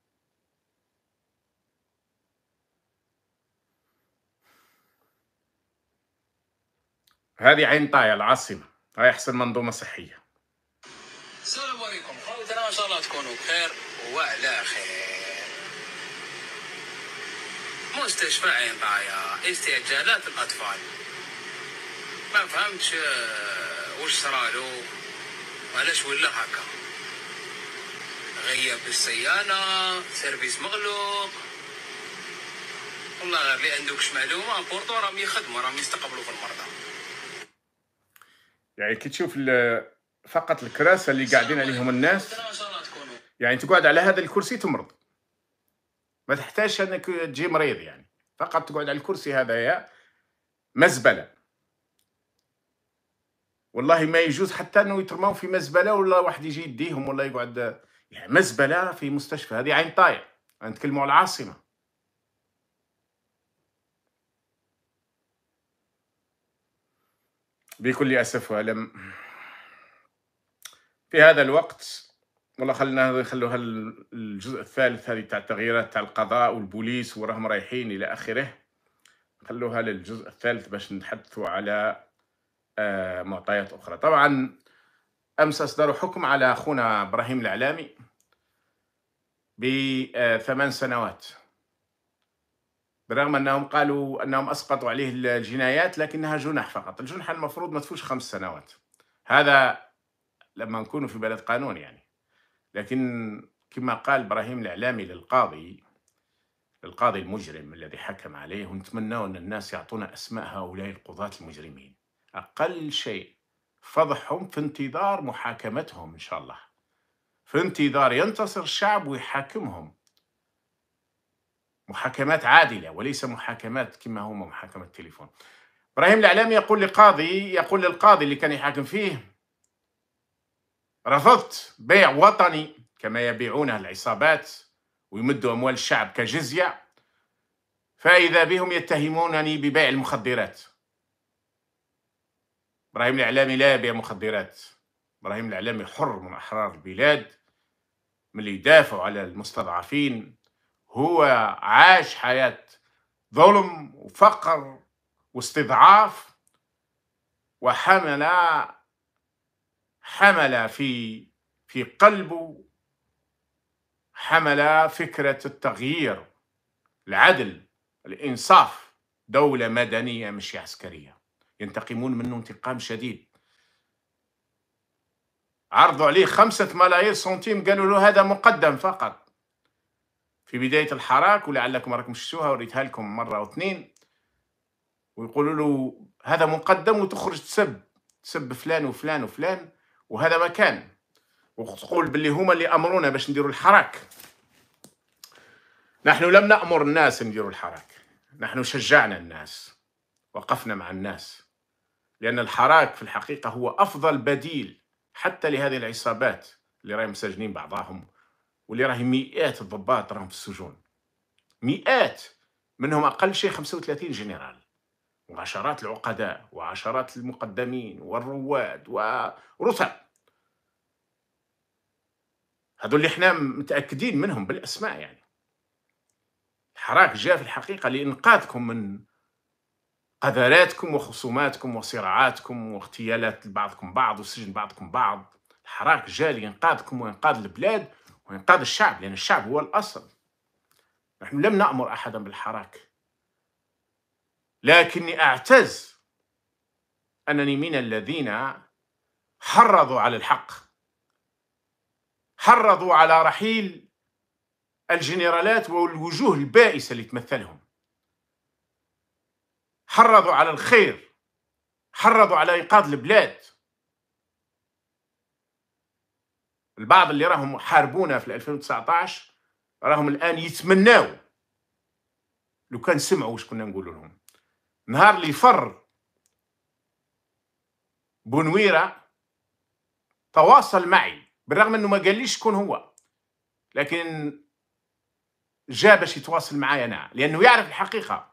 [SPEAKER 1] هذه عين طاية العاصمة، هاي أحسن منظومة صحية.
[SPEAKER 10] السلام عليكم، خوتنا ان شاء الله تكونوا بخير وعلى خير. مستشفى عين طاية استعجالات الاطفال. ما فهمتش آه، وش صرالو، علاش ولا هكا. غياب بالصيانة، سيرفيس مغلوق. والله غير اللي عندكش معلومة بورتو راهم يخدموا، راهم يستقبلوا في المرضى.
[SPEAKER 1] يعني كي تشوف ال- فقط الكراسة اللي قاعدين عليهم الناس، يعني تقعد على هذا الكرسي تمرض، ما تحتاجش انك تجي مريض، يعني فقط تقعد على الكرسي هذا يا مزبلة. والله ما يجوز حتى انه يترموا في مزبلة ولا واحد يجي يديهم ولا يقعد، يعني مزبلة في مستشفى. هذه عين طاية، نتكلموا على العاصمة. بكل أسف وألم في هذا الوقت. والله خلنا خلوها الجزء الثالث، هذه تاع التغييرات تاع القضاء والبوليس وراهم رايحين إلى آخره، خلوها للجزء الثالث باش نتحدثوا على آه، معطيات أخرى. طبعا أمس أصدروا حكم على أخونا إبراهيم العلامي بثمان سنوات، بالرغم أنهم قالوا أنهم أسقطوا عليه الجنايات، لكنها جنح فقط. الجنح المفروض ما تفوش خمس سنوات، هذا لما نكونوا في بلد قانون يعني. لكن كما قال إبراهيم الإعلامي للقاضي القاضي المجرم الذي حكم عليه، ونتمنى أن الناس يعطونا أسماء هؤلاء القضاة المجرمين، أقل شيء فضحهم في انتظار محاكمتهم إن شاء الله، في انتظار ينتصر الشعب ويحاكمهم محاكمات عادلة، وليس محاكمات كما هو محاكمة التليفون. إبراهيم العلامي يقول لقاضي يقول للقاضي اللي كان يحاكم فيه: رفضت بيع وطني كما يبيعونه العصابات ويمدوا أموال الشعب كجزية، فإذا بهم يتهمونني ببيع المخدرات. إبراهيم العلامي لا يبيع مخدرات. إبراهيم العلامي حر من أحرار البلاد، من اللي يدافعوا على المستضعفين. هو عاش حياة ظلم وفقر واستضعاف، وحمل حمل في في قلبه حمل فكرة التغيير، العدل، الإنصاف، دولة مدنية مش عسكرية. ينتقمون منه انتقام شديد. عرضوا عليه خمسة ملايير سنتيم، قالوا له هذا مقدم فقط في بداية الحراك، ولعلكم راكم شفتوها وريتها لكم مرة أو اثنين. ويقولوا له هذا مقدم، وتخرج تسب تسب فلان وفلان وفلان، وهذا ما كان، وتقول باللي هما اللي أمرونا باش نديروا الحراك. نحن لم نأمر الناس نديروا الحراك، نحن شجعنا الناس، وقفنا مع الناس، لأن الحراك في الحقيقة هو أفضل بديل حتى لهذه العصابات اللي راهم مسجنين بعضهم، واللي راهم مئات الضباط راهم في السجون، مئات منهم أقل شيء خمسة وثلاثين جنرال، وعشرات العقداء وعشرات المقدمين والرواد ورتب. هذول اللي احنا متأكدين منهم بالأسماء. يعني الحراك جاء في الحقيقة لإنقاذكم من قذراتكم وخصوماتكم وصراعاتكم واغتيالات بعضكم بعض وسجن بعضكم بعض. الحراك جاء لإنقاذكم وإنقاذ البلاد وإنقاذ الشعب، لأن الشعب هو الأصل. نحن لم نأمر أحدا بالحراك، لكني أعتز أنني من الذين حرضوا على الحق، حرضوا على رحيل الجنرالات والوجوه البائسة اللي تمثلهم، حرضوا على الخير، حرضوا على إنقاذ البلاد. البعض اللي راهم حاربونا في ألفين وتسعة عشر راهم الآن يتمناوا لو كان سمعوا واش كنا نقول لهم. نهار اللي فر بونويرة تواصل معي، بالرغم انه ما قاليش شكون هو، لكن جاء باش يتواصل معايا انا، لانه يعرف الحقيقه.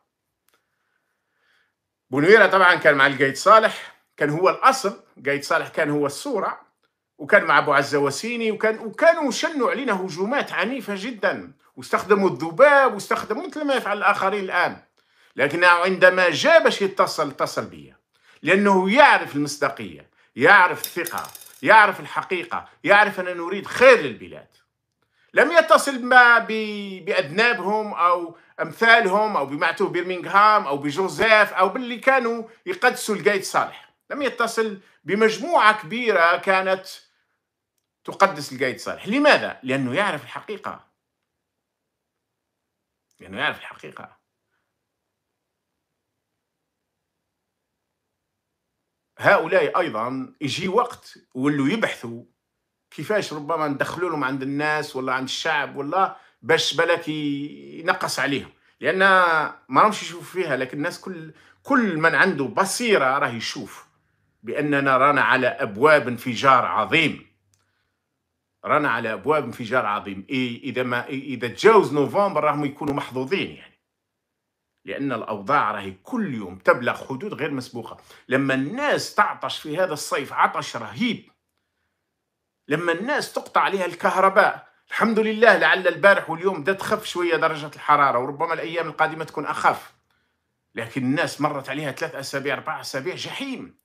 [SPEAKER 1] بونويرة طبعا كان مع القايد صالح، كان هو الاصل، قايد صالح كان هو الصوره، وكان مع ابو عزه وسيني، وكان وكانوا شنوا علينا هجومات عنيفه جدا، واستخدموا الذباب واستخدموا مثل ما يفعل الاخرين الان. لكنه عندما جاء باش يتصل اتصل بي، لانه يعرف المصداقيه، يعرف الثقه، يعرف الحقيقه، يعرف ان نريد خير للبلاد. لم يتصل ما باذنابهم او امثالهم او بمعتوه بيرمنغهام او بجوزيف او باللي كانوا يقدسوا القايد صالح. لم يتصل بمجموعه كبيره كانت تقدس القايد صالح. لماذا؟ لانه يعرف الحقيقه، لانه يعرف الحقيقه. هؤلاء ايضا يجي وقت ولوا يبحثوا كيفاش ربما ندخلوا لهم عند الناس ولا عند الشعب، ولا باش بالك ينقص عليهم، لان ما راهمش يشوفوا فيها. لكن الناس كل كل من عنده بصيره راه يشوف باننا رانا على ابواب انفجار عظيم، رانا على ابواب انفجار عظيم. اذا ما اذا تجاوز نوفمبر راهم يكونوا محظوظين، يعني لأن الأوضاع راهي كل يوم تبلغ حدود غير مسبوقة. لما الناس تعطش في هذا الصيف عطش رهيب، لما الناس تقطع عليها الكهرباء، الحمد لله لعل البارح واليوم بدأت تخف شوية درجة الحرارة، وربما الأيام القادمة تكون أخف، لكن الناس مرت عليها ثلاث أسابيع أربع أسابيع جحيم،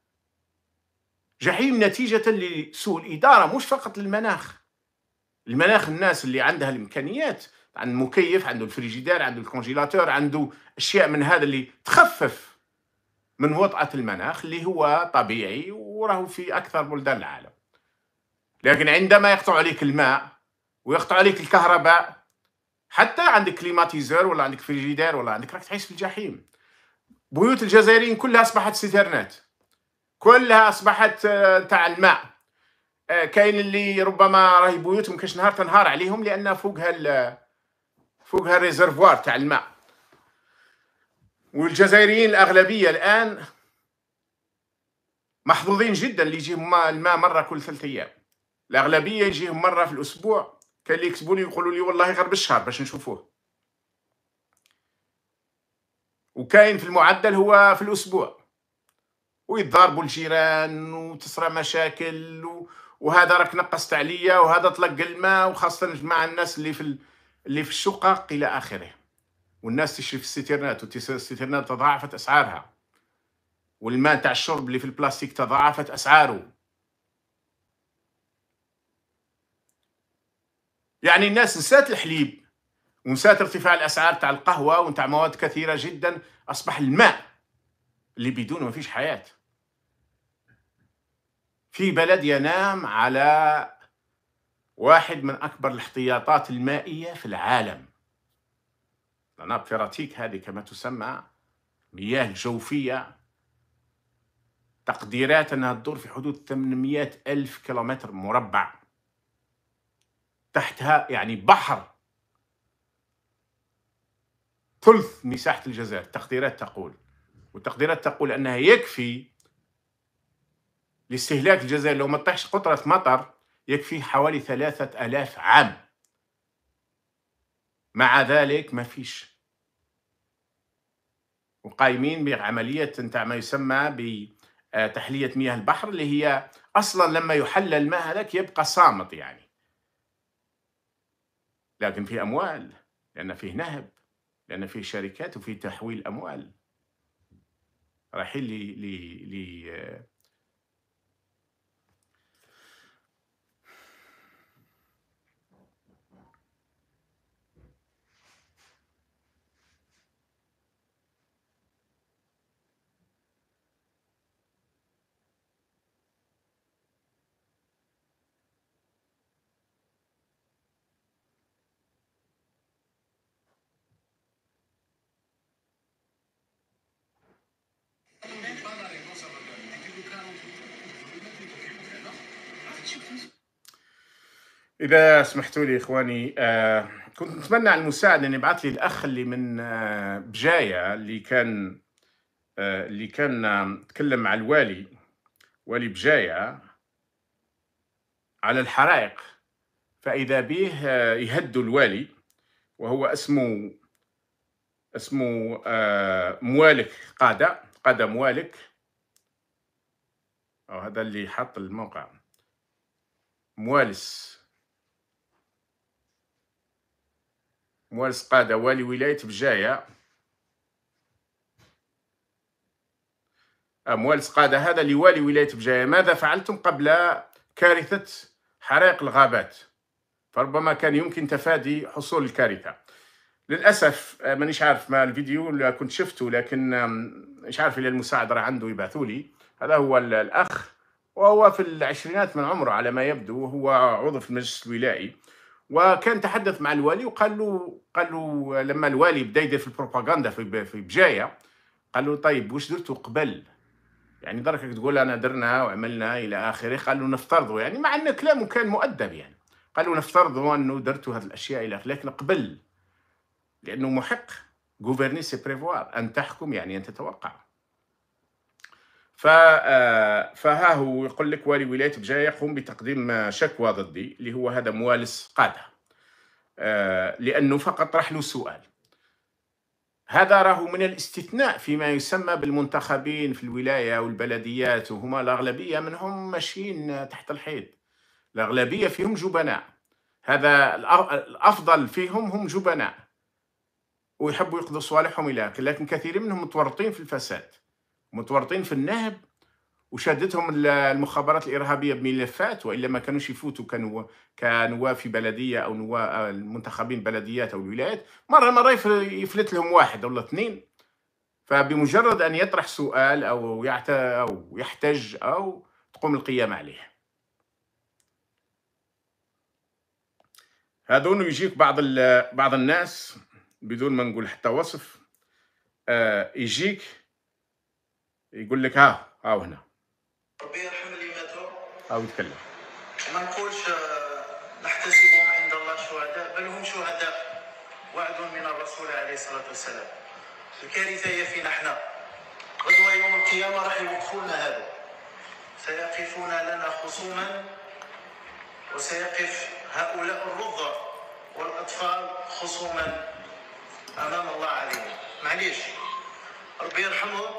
[SPEAKER 1] جحيم نتيجة لسوء الإدارة، مش فقط للمناخ. المناخ الناس اللي عندها الإمكانيات، عنده المكيف، عنده الفريجيدير، عنده الكونجيلاتور، عنده أشياء من هذا اللي تخفف من وطأة المناخ اللي هو طبيعي وراه في أكثر بلدان العالم. لكن عندما يقطع عليك الماء ويقطع عليك الكهرباء، حتى عندك كليماتيزور ولا عندك فريجيدير ولا عندك، راك تعيش في الجحيم. بيوت الجزائريين كلها أصبحت سيترنات، كلها أصبحت تاع الماء. كاين اللي ربما راهي بيوتهم كاش نهار تنهار عليهم لأن فوقها فوقها الريزرفوار تاع الماء. والجزائريين الأغلبية الآن محظوظين جدا اللي يجيهم الماء مرة كل ثلاثة أيام. الأغلبية يجيهم مرة في الأسبوع، كان اللي يكتبوا لي يقولوا لي والله غير بالشهر باش نشوفوه، وكاين في المعدل هو في الأسبوع، ويتضاربوا الجيران وتصرى مشاكل و... وهذا راك نقصت عليا وهذا طلق الماء، وخاصة مع الناس اللي في ال... اللي في الشقق إلى آخره. والناس تشري في السيترنات، والسيترنات تضاعفت أسعارها، والماء تاع الشرب اللي في البلاستيك تضاعفت أسعاره. يعني الناس نسات الحليب ونسات ارتفاع الأسعار تاع القهوة وتاع مواد كثيرة جدا. أصبح الماء اللي بدونه ما فيش حياة. في بلد ينام على واحد من أكبر الاحتياطات المائية في العالم، الأنابيب فراتيك هذه كما تسمى، مياه الجوفية، تقديرات أنها تدور في حدود ثمانمئة ألف كيلومتر مربع تحتها، يعني بحر ثلث مساحة الجزائر. التقديرات تقول والتقديرات تقول أنها يكفي لاستهلاك الجزائر لو ما طيحش قطرة مطر يكفي حوالي ثلاثة آلاف عام. مع ذلك ما فيش، وقايمين بعملية نتاع ما يسمى بتحلية مياه البحر، اللي هي أصلا لما يحلل الماء هذاك يبقى صامت يعني، لكن فيه أموال، لأن فيه نهب، لأن فيه شركات وفيه تحويل أموال رايحين لي لي لي إذا سمحتوا لي إخواني، آه كنت نتمنى على المساعد أن يبعث لي الأخ اللي من آه بجاية، اللي كان آه اللي كان آه تكلم مع الوالي، والي بجاية، على الحرائق، فإذا به آه يهدوا الوالي، وهو اسمه اسمه آه موالك قادة قادة موالك، أو هذا اللي حط الموقع، موالس موالس قادة والي ولاية بجاية. موالس قادة هذا لوالي ولاية بجاية، ماذا فعلتم قبل كارثة حرائق الغابات؟ فربما كان يمكن تفادي حصول الكارثة. للأسف مانيش عارف ما الفيديو اللي كنت شفته، لكن مش عارف إلى المساعد راه عنده يبعثوا لي. هذا هو الأخ، وهو في العشرينات من عمره على ما يبدو، وهو عضو في المجلس الولائي، وكان تحدث مع الوالي وقال له قال له لما الوالي بدا يدير في البروباغندا في في بجاية، قال له طيب واش درتوا قبل؟ يعني درك تقول أنا درنا وعملنا إلى آخره. قال له نفترضوا، يعني مع أن كلامه كان مؤدب، يعني قال له نفترضوا أنه درتوا هذه الأشياء إلى آخره، لكن قبل، لأنه محق، gouverner c'est prévoir، أن تحكم يعني أن تتوقع. فها هو يقول لك والي ولاية بجاية يقوم بتقديم شكوى ضدي، اللي هو هذا موالس قادة، لأنه فقط طرح له سؤال. هذا راه من الاستثناء فيما يسمى بالمنتخبين في الولاية والبلديات، وهما الأغلبية منهم ماشيين تحت الحيط، الأغلبية فيهم جبناء. هذا الأفضل فيهم هم جبناء ويحبوا يقضوا صوالحهم إلى آخره، لكن كثير منهم متورطين في الفساد، متورطين في النهب، وشادتهم المخابرات الإرهابية بملفات، وإلا ما كانوش يفوتوا كانوا كنواب في بلدية أو نواب المنتخبين بلديات أو الولايات. مرة مرة يفلت لهم واحد ولا اثنين، فبمجرد أن يطرح سؤال أو أو يحتج أو تقوم القيام عليه. هذون يجيك بعض بعض الناس بدون ما نقول حتى وصف، آه يجيك يقول لك ها ها هنا
[SPEAKER 8] ربي يرحم اللي ماتوا،
[SPEAKER 1] أو يتكلم.
[SPEAKER 8] ما نقولش نحتسبهم عند الله شهداء، بل هم شهداء وعد من الرسول عليه الصلاة والسلام.
[SPEAKER 11] الكارثة هي فينا احنا. غدوة يوم القيامة راح يوقفوا لنا هذا، سيقفون لنا خصوما، وسيقف هؤلاء الرضع والأطفال خصوما أمام الله علينا. معليش، ربي يرحمه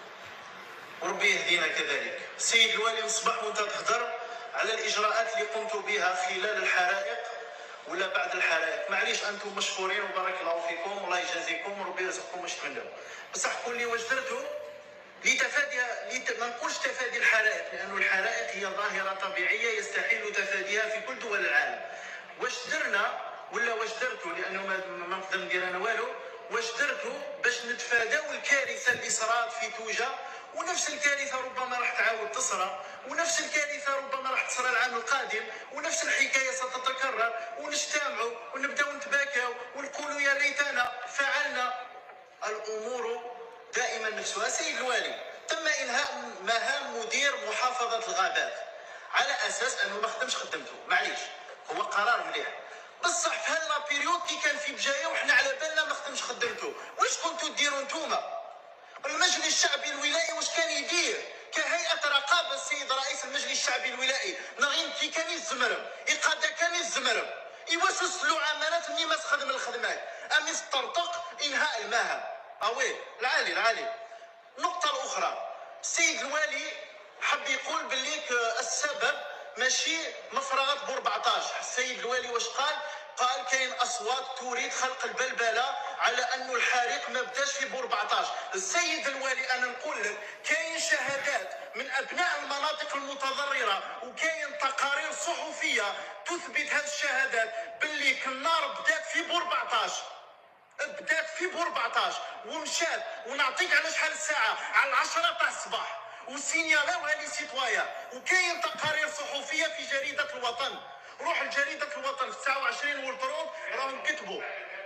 [SPEAKER 11] وربي يهدينا كذلك. السيد الوالي الصباح وانت تهضر على الإجراءات اللي قمتوا بها خلال الحرائق ولا بعد الحرائق، معليش أنتم مشكورين وبارك الله فيكم والله يجازيكم وربي يرزقكم واش تمنوا، بصح قول لي واش درتوا لتفادي لت... ما نقولش تفادي الحرائق، لأنه الحرائق هي ظاهرة طبيعية يستحيل تفاديها في كل دول العالم. واش درنا ولا واش درتوا، لأنه ما, ما نقدر ندير أنا والو، واش درتوا باش نتفاداو الكارثة اللي صرات في توجة، ونفس الكارثة ربما راح تعاود تصرى، ونفس الكارثة ربما راح تصرى العام القادم، ونفس الحكاية ستتكرر، ونجتمعوا ونبداو نتباكاو ونقولوا يا ريتنا فعلنا. الأمور دائما نفسها. سيد الوالي، تم إنهاء مهام مدير محافظة الغابات على أساس أنه ما خدمش خدمته، معليش هو قرار مليح، بصح في هذا البيريود كي كان في بجايه وحنا على بالنا ما خدمش خدمته، واش كنتوا ديروا نتوما؟ المجلس الشعبي الولائي واش كان يدير كهيئة رقابة؟ السيد رئيس المجلس الشعبي الولائي نغين كي كان يزمرم يقاد كان يزمرم يوسوس له عملات مني ما تخدم الخدمات، أم يسترطق إنهاء المهام. أوي العالي العالي. النقطة الأخرى، السيد الوالي حب يقول باللي السبب ماشي مفرغات ب أربعطاش. السيد الوالي واش قال؟ قال كاين اصوات تريد خلق البلبله على انه الحريق ما بداش في ب أربعطاش. السيد الوالي انا نقول لك كاين شهادات من ابناء المناطق المتضرره وكاين تقارير صحفيه تثبت هذه الشهادات باللي النار بدات في ب أربعطاش، بدات في ب أربعطاش ومشات، ونعطيك على شحال الساعه، على العشرة تاع الصباح، وسينيالاوها لي سيتوايا، وكاين تقارير صحفيه في جريده الوطن. روح لجريده الوطن في تسعة وعشرين والبرود راهم كتبوا.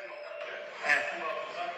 [SPEAKER 11] آه.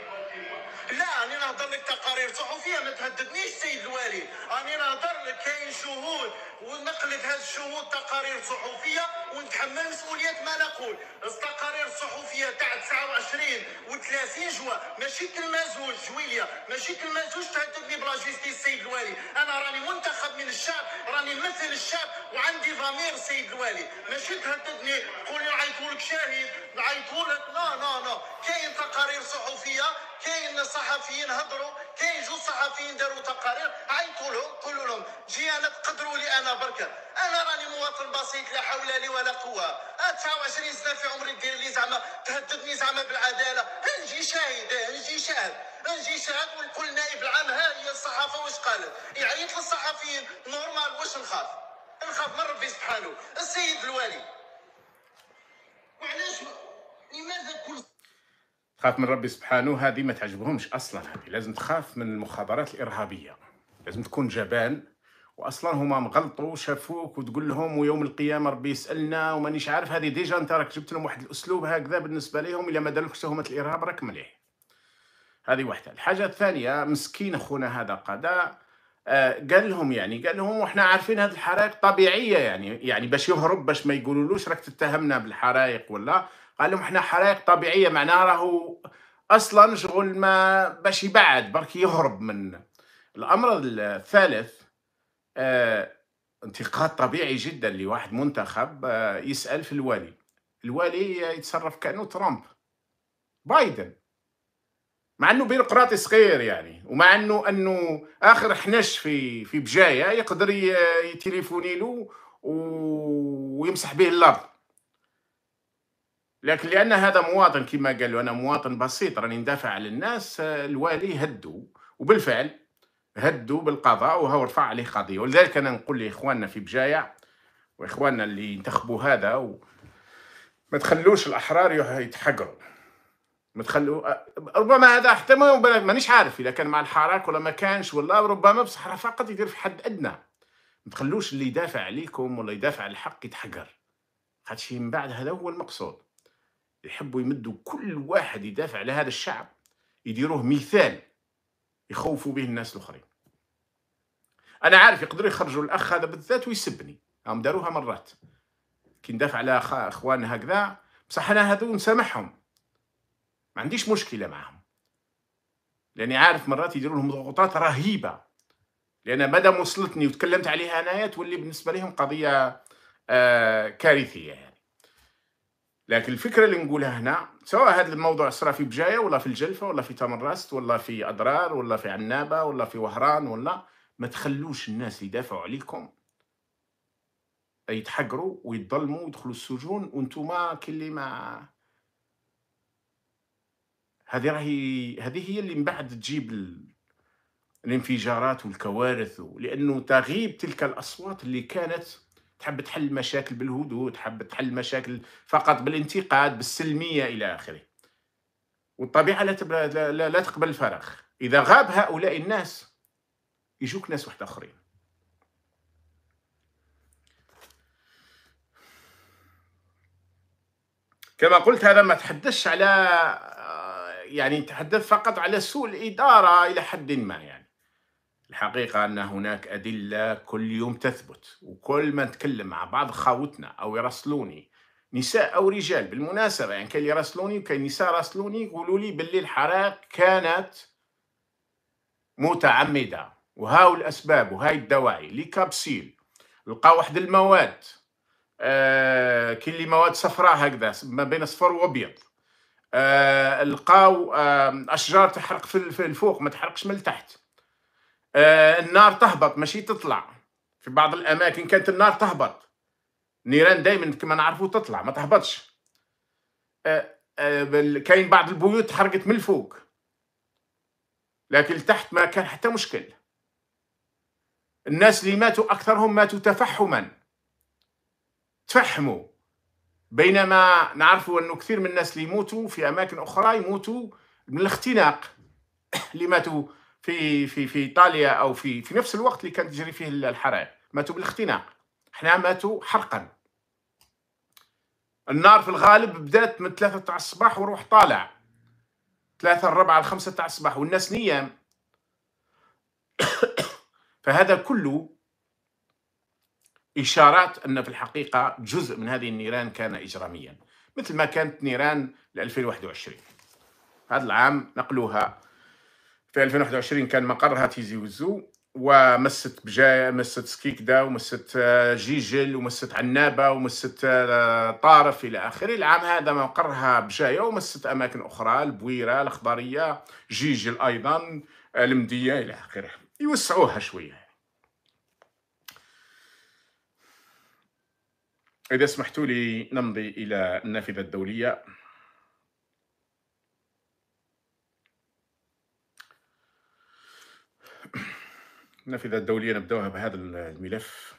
[SPEAKER 11] لا راني نهضر لك تقارير صحفيه، ما تهددنيش سيد الوالي، راني نهضر لك كاين شهود ونقلت هذه الشهود تقارير صحفيه ونتحمل مسؤوليه ما نقول. التقارير الصحفيه تاع تسعة وعشرين وثلاثين جوا ماشي كلمه زوج جويه، ماشي كلمه زوج تهددني بلا جيستيس سيد الوالي. انا راني منتخب من الشعب، راني نمثل الشعب وعندي ضمير سيد الوالي، ماشي تهددني تقول لي نعيطوا لك شاهد نعيطوا لك. لا لا لا، كاين تقارير صحفيه، كاين صحفيين هضروا، كاين جوج صحفيين داروا تقارير، عيطوا لهم قولوا لهم جي انا تقدروا لي انا بركه، انا راني مواطن بسيط لا حول لي ولا قوه، تسعة وعشرين سنه في عمري دير لي زعما تهددني زعما بالعداله، نجي شاهد نجي شاهد نجي شاهد ونقول نائب العام ها هي الصحافه واش قالت، يعيط للصحفيين نورمال. واش نخاف؟ نخاف من ربي سبحانه. السيد الوالي وعلاش لماذا كل
[SPEAKER 1] تخاف من ربي سبحانه؟ هذه ما تعجبهمش اصلا، هذه لازم تخاف من المخابرات الارهابيه، لازم تكون جبان، واصلا هما مغلطوا شافوك وتقول لهم ويوم القيامه ربي يسالنا ومانيش عارف. هذه ديجا انت راك جبت لهم واحد الاسلوب هكذا بالنسبه لهم، الا ما دارلكش تهمه الارهاب راك مليح. هذه واحده. الحاجه الثانيه، مسكين اخونا هذا قضاء آه قال لهم يعني قال لهم واحنا عارفين هذه الحرائق طبيعيه، يعني يعني باش يهرب باش ما يقولولوش راك تتهمنا بالحرائق ولا، قال لهم احنا حرائق طبيعيه، معناها راهو اصلا شغل ما باش يبعد برك يهرب من الامر. الثالث آه، انتقاد طبيعي جدا لواحد منتخب آه، يسال في الوالي، الوالي يتصرف كانه ترامب بايدن، مع انه بيروقراطي صغير يعني، ومع انه انه اخر حنش في في بجايه يقدر يتليفوني له ويمسح به الارض، لكن لأن هذا مواطن كما قالوا أنا مواطن بسيط راني ندافع على الناس، الوالي هدوا، وبالفعل هدوا بالقضاء وهو رفع عليه قضية. ولذلك أنا نقول لإخواننا في بجاية وإخواننا اللي ينتخبوا هذا و... ما تخلوش الأحرار يتحقروا، ما تخلوا ربما هذا حتى مانيش عارف إذا كان مع الحراك ولا ما كانش، والله ربما بصح فقط يدير في حد أدنى. ما تخلوش اللي يدافع عليكم ولا يدافع على الحق يتحقر، هادشي من بعد هذا هو المقصود. يحبوا يمدوا كل واحد يدافع على هذا الشعب يديروه مثال يخوفوا به الناس الاخرين. انا عارف يقدروا يخرجوا الاخ هذا بالذات ويسبني، هم داروها مرات كي ندافع على اخواننا هكذا، بصح انا هذو نسامحهم ما عنديش مشكله معهم، لاني عارف مرات يديروا لهم ضغوطات رهيبه، لان مادام وصلتني وتكلمت عليها انايا تولي بالنسبه لهم قضيه آه كارثيه يعني. لكن الفكره اللي نقولها هنا، سواء هذا الموضوع صرا في بجايه ولا في الجلفه ولا في تمرست ولا في اضرار ولا في عنابه ولا في وهران، ولا ما تخلوش الناس يدافعوا عليكم يتحقروا ويتظلموا ويدخلوا السجون وانتم كلي ما. هذه راهي هذه هي اللي من بعد تجيب ال... الانفجارات والكوارث، لانه تغيب تلك الاصوات اللي كانت تحب تحل المشاكل بالهدوء، تحب تحل المشاكل فقط بالانتقاد بالسلميه الى اخره. والطبيعه لا, تب... لا, لا, لا تقبل الفراغ. اذا غاب هؤلاء الناس يجوك ناس واحد اخرين. كما قلت هذا ما تحدثش على يعني تحدث فقط على سوء الاداره الى حد ما. يعني الحقيقة أن هناك أدلة كل يوم تثبت، وكل ما نتكلم مع بعض خاوتنا أو يراسلوني نساء أو رجال بالمناسبة، يعني كاين اللي يراسلوني وكاين نساء راسلوني يقولوا لي باللي الحرائق كانت متعمدة، وهاو الأسباب وهاي الدواعي. لي كابسيل لقاو واحد المواد آه كاين اللي مواد صفراء هكذا ما بين صفر وأبيض، آه لقاو آه أشجار تحرق في الفوق ما تحرقش من التحت، آه النار تهبط ماشي تطلع. في بعض الاماكن كانت النار تهبط، نيران دائما كما نعرفوا تطلع ما تهبطش. آه آه كاين بعض البيوت تحرقت من الفوق، لكن لتحت ما كان حتى مشكل. الناس اللي ماتوا اكثرهم ماتوا تفحما، تفحموا، بينما نعرفوا انه كثير من الناس اللي يموتوا في اماكن اخرى يموتوا من الاختناق. اللي ماتوا في في في ايطاليا او في في نفس الوقت اللي كانت تجري فيه الحرائق ماتوا بالاختناق، احنا ماتوا حرقا. النار في الغالب بدات من ثلاثة تاع الصباح وروح طالع ثلاثة الربعة الخمسة تاع الصباح والناس نيام. فهذا كله إشارات أن في الحقيقة جزء من هذه النيران كان إجراميا، مثل ما كانت نيران ل ألفين وواحد وعشرين. هذا العام نقلوها في ألفين وواحد وعشرين كان مقرها تيزي وزو، ومست بجاية مست سكيكدا ومست جيجل ومست عنابة ومست طارف إلى آخره. العام هذا مقرها بجاية ومست أماكن أخرى، البويرة الأخضرية جيجل أيضا المدية إلى آخره، يوسعوها شوية. إذا سمحتوا لي نمضي إلى النافذة الدولية. النافذة الدولية نبدأها بهذا الملف.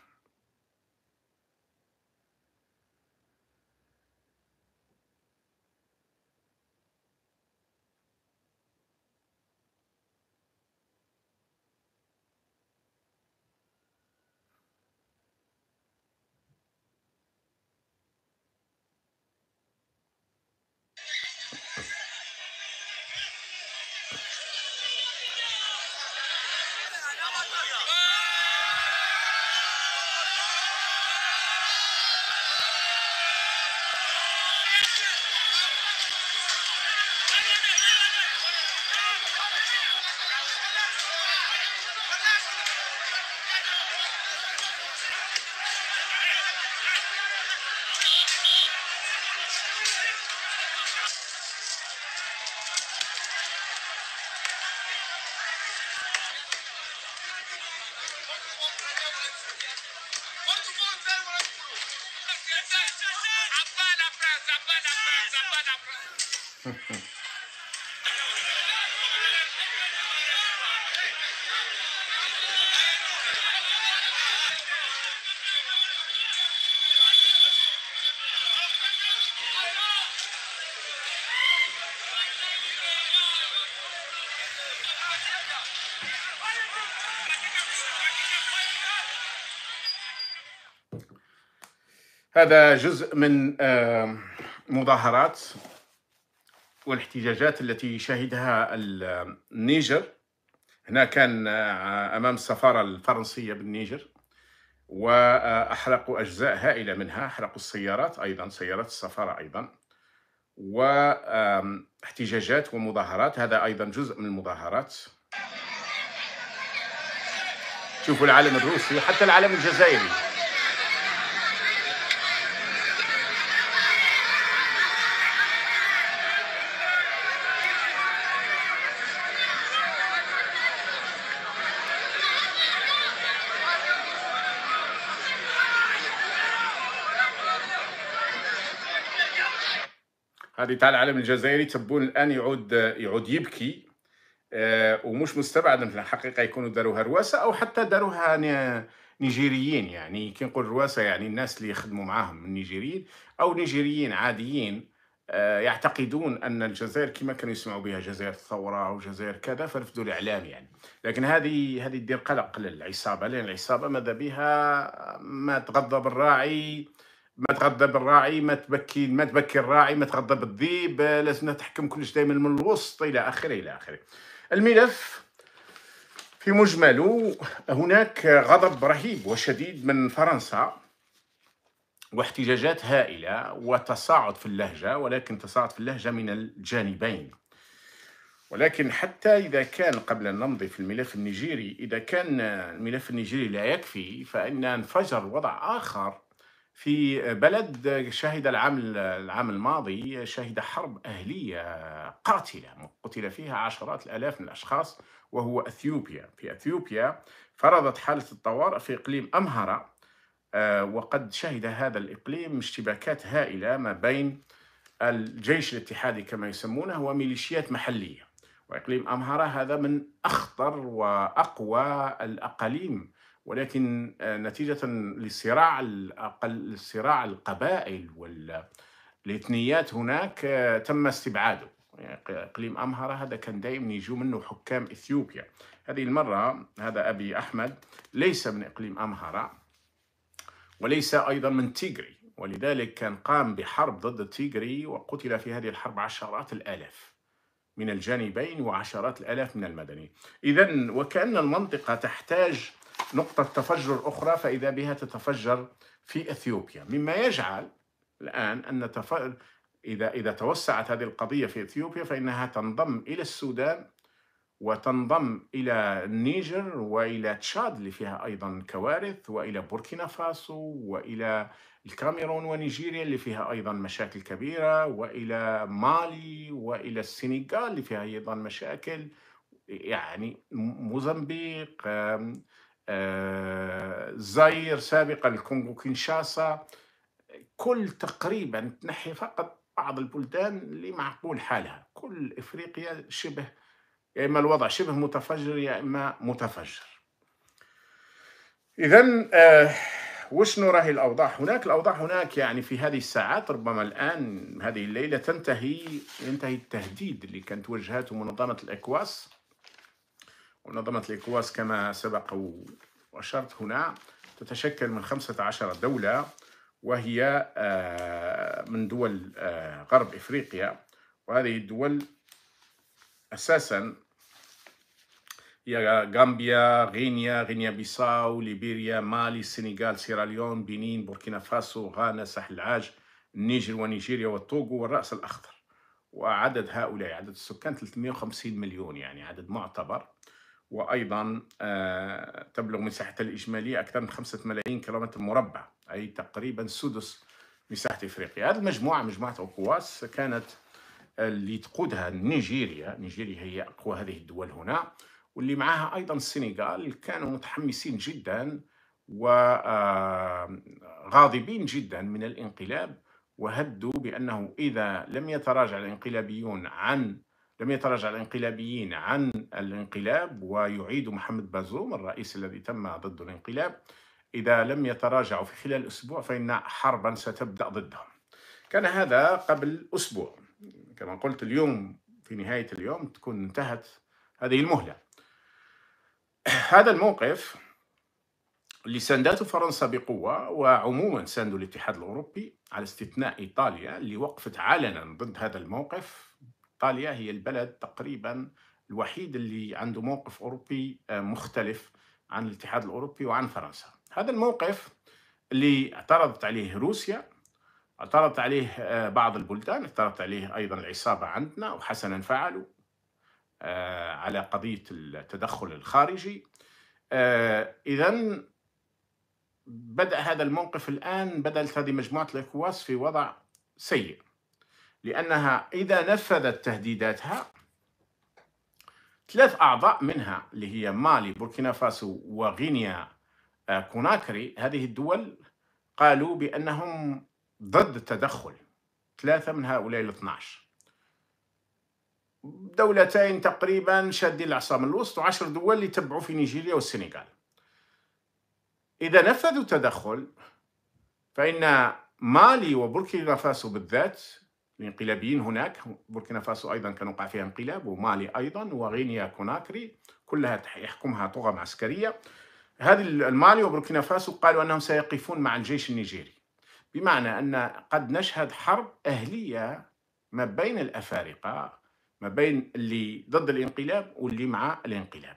[SPEAKER 1] هذا جزء من مظاهرات والاحتجاجات التي شهدها النيجر. هنا كان أمام السفارة الفرنسية بالنيجر، وأحرقوا أجزاء هائلة منها، أحرقوا السيارات أيضا، سيارات السفارة أيضا، واحتجاجات ومظاهرات. هذا أيضا جزء من المظاهرات. شوفوا العلم الروسي، حتى العلم الجزائري. هذه تاع العلم الجزائري. تبون الآن يعود يعود يبكي، آه ومش مستبعد في الحقيقة يكونوا داروها رواسة أو حتى داروها نيجيريين. يعني كي نقول رواسة يعني الناس اللي يخدموا معاهم النيجيريين أو نيجيريين عاديين، آه يعتقدون أن الجزائر كما كانوا يسمعوا بها جزائر الثورة أو جزائر كذا، فرفدوا الإعلام يعني. لكن هذه هذه دير قلق للعصابة، لأن العصابة ماذا بها ما تغضب الراعي، ما تغضب الراعي، ما تبكي ما تبكي الراعي، ما تغضب الذيب، لازمنا تحكم كلش دائما من الوسط إلى آخره إلى آخره. الملف في مجمله هناك غضب رهيب وشديد من فرنسا واحتجاجات هائلة وتصاعد في اللهجة، ولكن تصاعد في اللهجة من الجانبين. ولكن حتى إذا كان، قبل أن نمضي في الملف النيجيري، إذا كان الملف النيجيري لا يكفي، فإن انفجر وضع آخر في بلد شهد العام العام الماضي شهد حرب أهلية قاتلة قتل فيها عشرات الآلاف من الأشخاص، وهو أثيوبيا. في أثيوبيا فرضت حالة الطوارئ في إقليم أمهرة، وقد شهد هذا الإقليم اشتباكات هائلة ما بين الجيش الاتحادي كما يسمونه وميليشيات محلية. وإقليم أمهرة هذا من أخطر وأقوى الأقاليم، ولكن نتيجة للصراع الصراع القبائل والإثنيات هناك تم استبعاده. إقليم أمهرة هذا كان دائما يجوا منه حكام إثيوبيا. هذه المرة هذا أبي أحمد ليس من إقليم أمهرة وليس أيضا من تيغري، ولذلك كان قام بحرب ضد التيغري، وقتل في هذه الحرب عشرات الآلاف من الجانبين وعشرات الآلاف من المدنيين. إذن وكأن المنطقة تحتاج نقطة تفجر أخرى، فإذا بها تتفجر في أثيوبيا، مما يجعل الآن أن تف... إذا إذا توسعت هذه القضية في أثيوبيا فإنها تنضم إلى السودان وتنضم إلى النيجر وإلى تشاد اللي فيها أيضا كوارث، وإلى بوركينا فاسو وإلى الكاميرون ونيجيريا اللي فيها أيضا مشاكل كبيرة، وإلى مالي وإلى السنغال اللي فيها أيضا مشاكل، يعني موزمبيق، الجزائر سابقا، الكونغو كينشاسا، كل تقريبا تنحي فقط بعض البلدان اللي معقول حالها. كل إفريقيا شبه يا إما الوضع شبه متفجر يا إما متفجر. إذن آه وش نراه الأوضاع هناك؟ الأوضاع هناك يعني في هذه الساعات، ربما الآن هذه الليلة تنتهي ينتهي التهديد اللي كانت وجهته منظمة الإكواس. ومنظمة الإكواس كما سبق وأشرت هنا تتشكل من خمسة عشر دولة، وهي آه من دول آه غرب إفريقيا، وهذه الدول أساساً هي غامبيا، غينيا، غينيا بيساو، ليبيريا، مالي، السنغال، سيراليون، بنين، بوركينا فاسو، غانا، ساحل العاج، النيجر ونيجيريا والطوغو والرأس الأخضر. وعدد هؤلاء عدد السكان ثلاثمئة وخمسين مليون، يعني عدد معتبر. وأيضاً تبلغ مساحتها الإجمالية أكثر من خمسة ملايين كيلومتر مربع، أي تقريباً سدس مساحة إفريقيا. هذه المجموعة مجموعة إكواس كانت اللي تقودها نيجيريا. نيجيريا هي أقوى هذه الدول هنا، واللي معها أيضا السنغال. كانوا متحمسين جدا وغاضبين جدا من الانقلاب، وهدوا بأنه إذا لم يتراجع الانقلابيون عن لم يتراجع الانقلابيين عن الانقلاب ويعيدوا محمد بازوم الرئيس الذي تم ضد الانقلاب، إذا لم يتراجعوا في خلال أسبوع فإن حربا ستبدأ ضدهم. كان هذا قبل أسبوع. كما قلت اليوم في نهاية اليوم تكون انتهت هذه المهلة. هذا الموقف اللي ساندته فرنسا بقوة، وعموما ساندوا الاتحاد الأوروبي على استثناء إيطاليا اللي وقفت علنا ضد هذا الموقف. إيطاليا هي البلد تقريبا الوحيد اللي عنده موقف أوروبي مختلف عن الاتحاد الأوروبي وعن فرنسا. هذا الموقف اللي اعترضت عليه روسيا اعترضت عليه آه، بعض البلدان، اعترضت عليه أيضا العصابة عندنا، وحسنا فعلوا آه، على قضية التدخل الخارجي. إذا بدأ هذا الموقف الآن، بدأت هذه مجموعة الإكواس في وضع سيء، لأنها إذا نفذت تهديداتها، ثلاث أعضاء منها اللي هي مالي، بوركينا فاسو، وغينيا آه، كوناكري، هذه الدول قالوا بأنهم ضد التدخل. ثلاثة من هؤلاء ال اثني عشر دولتين تقريبا شادين العصا من الوسط، وعشر دول اللي تبعوا في نيجيريا والسنغال. إذا نفذوا تدخل فإن مالي وبوركينا فاسو بالذات، الانقلابيين هناك، بوركينا فاسو أيضا كان وقع فيها انقلاب، ومالي أيضا، وغينيا كوناكري كلها يحكمها طغى عسكرية. هذه المالي وبوركينا فاسو قالوا أنهم سيقفون مع الجيش النيجيري، بمعنى أن قد نشهد حرب أهلية ما بين الأفارقة، ما بين اللي ضد الانقلاب واللي مع الانقلاب.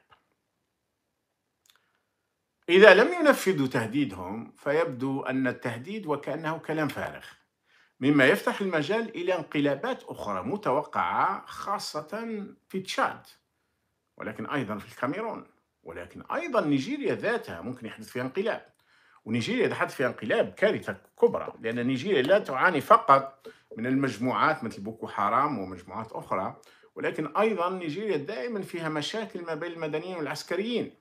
[SPEAKER 1] إذا لم ينفذوا تهديدهم فيبدو أن التهديد وكأنه كلام فارغ، مما يفتح المجال إلى انقلابات أخرى متوقعة، خاصة في تشاد، ولكن أيضا في الكاميرون، ولكن أيضا نيجيريا ذاتها ممكن يحدث فيها انقلاب. ونيجيريا إذا حدث فيها انقلاب كارثة كبرى، لأن نيجيريا لا تعاني فقط من المجموعات مثل بوكو حرام ومجموعات أخرى، ولكن أيضا نيجيريا دائما فيها مشاكل ما بين المدنيين والعسكريين،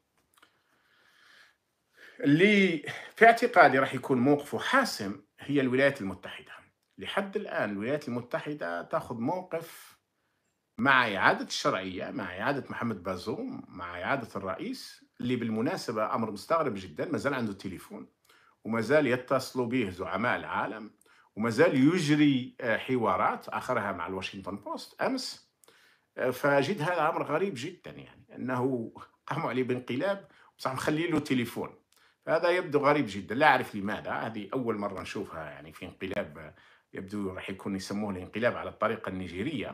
[SPEAKER 1] اللي في اعتقادي راح يكون موقفه حاسم هي الولايات المتحدة. لحد الآن الولايات المتحدة تأخذ موقف مع إعادة الشرعية، مع إعادة محمد بازوم، مع إعادة الرئيس، اللي بالمناسبة أمر مستغرب جدا، ما زال عنده تليفون وما زال يتصل به زعماء العالم، وما زال يجري حوارات آخرها مع الواشنطن بوست أمس. فجد هذا أمر غريب جدا، يعني أنه قاموا عليه بانقلاب بصح مخلي له تليفون. هذا يبدو غريب جدا، لا أعرف لماذا، هذه أول مرة نشوفها يعني في انقلاب، يبدو راح يكون يسموه الانقلاب على الطريقة النيجيرية.